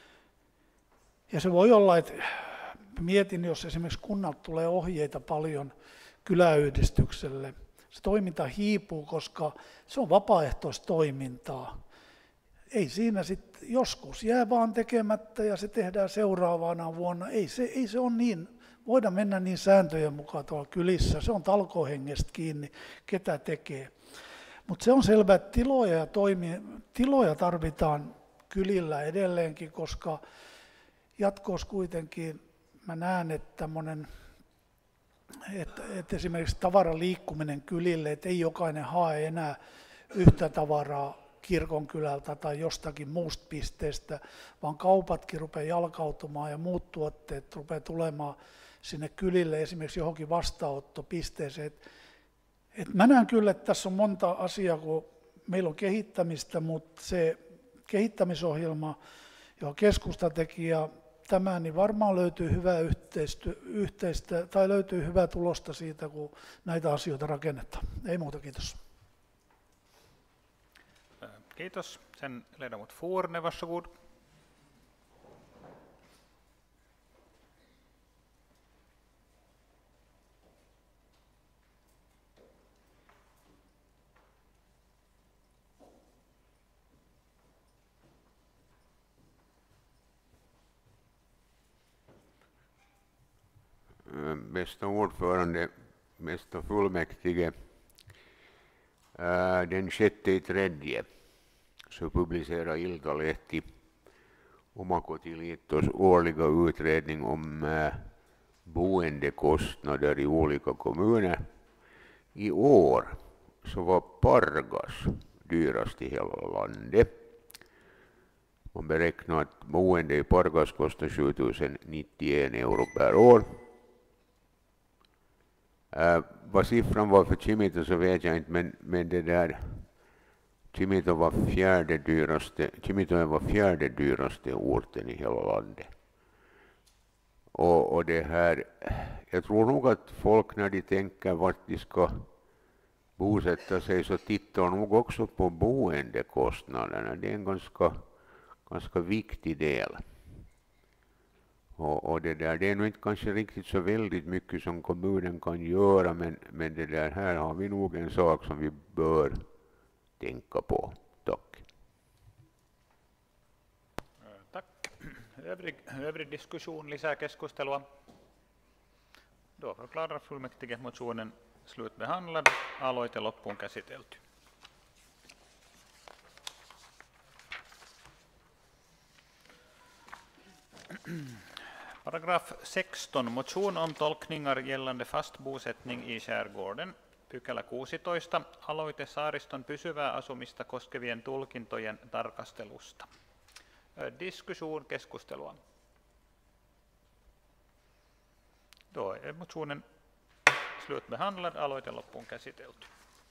ja se voi olla, että mietin, jos esimerkiksi kunnalta tulee ohjeita paljon kyläyhdistykselle, se toiminta hiipuu, koska se on vapaaehtoistoimintaa. Ei siinä sitten joskus jää vaan tekemättä ja se tehdään seuraavana vuonna. Ei se, ei se ole niin, voida mennä niin sääntöjen mukaan tuolla kylissä. Se on talkohengestä kiinni, ketä tekee. Mutta se on selvää, että tiloja, ja toimi, tiloja tarvitaan kylillä edelleenkin, koska jatkossa kuitenkin mä näen, että tämmöinen, että, että esimerkiksi tavaran liikkuminen kylille, että ei jokainen hae enää yhtä tavaraa kirkonkylältä tai jostakin muusta pisteestä, vaan kaupatkin rupeaa jalkautumaan ja muut tuotteet rupeaa tulemaan sinne kylille esimerkiksi johonkin vastaanottopisteeseen. Et, et mä näen kyllä, että tässä on monta asiaa, kun meillä on kehittämistä, mutta se kehittämisohjelma, joka keskusta teki ja tämä, niin varmaan löytyy hyvää yhteistä, tai löytyy hyvää tulosta siitä, kun näitä asioita rakennetaan. Ei muuta, kiitos. Kiitos. Sen ledamot Forne, varsågod. Bästa ordförande, bästa fullmäktige, den sjätte i tredje så publicerar Iltalehti Omakotiliitos årliga utredning om äh, boendekostnader i olika kommuner. I år så var Pargas dyrast i hela landet. Man beräknar att boende i Pargas kostar sju tusen nittioen euro per år. Äh, vad siffran var för Kimito så vet jag inte, men, men det där Kimito var fjärde dyraste, Kimito var fjärde dyraste orten i hela landet. Och, och det här, jag tror nog att folk när de tänker vart de ska bosätta sig så tittar nog också på boendekostnaderna. Det är en ganska, ganska viktig del. Och, och det där, det är nog inte kanske riktigt så väldigt mycket som kommunen kan göra, men, men det där här har vi nog en sak som vi bör tänka på. Tack. Tack. Övrig, övrig diskussion, lisää keskustelua. Då förklarar fullmäktige motionen slutbehandlad, aloite loppuun käsitelty. Paragraf sexton, motion om tolkningar gällande fast bosättning i skärgården. Pykälä kuusitoista, aloite saariston pysyvää asumista koskevien tulkintojen tarkastelusta. Diskussion, keskustelua. Då är motionen slutbehandlad, aloite loppuun käsitelty.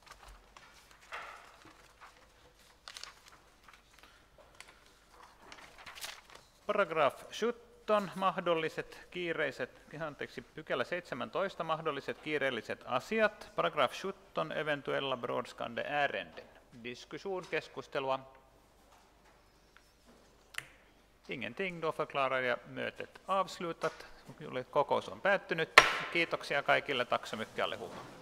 Paragraf sjutton, mahdolliset kiireiset, anteeksi, pykälä seitsemäntoista, mahdolliset kiireelliset asiat. Paragraf sjutton, eventuella brådskande ärenden. Diskussion, keskustelua. ingenting, då förklarar jag mötet avslutat. Kokous on päättynyt. Kiitoksia kaikille, tack så mycket allihopa.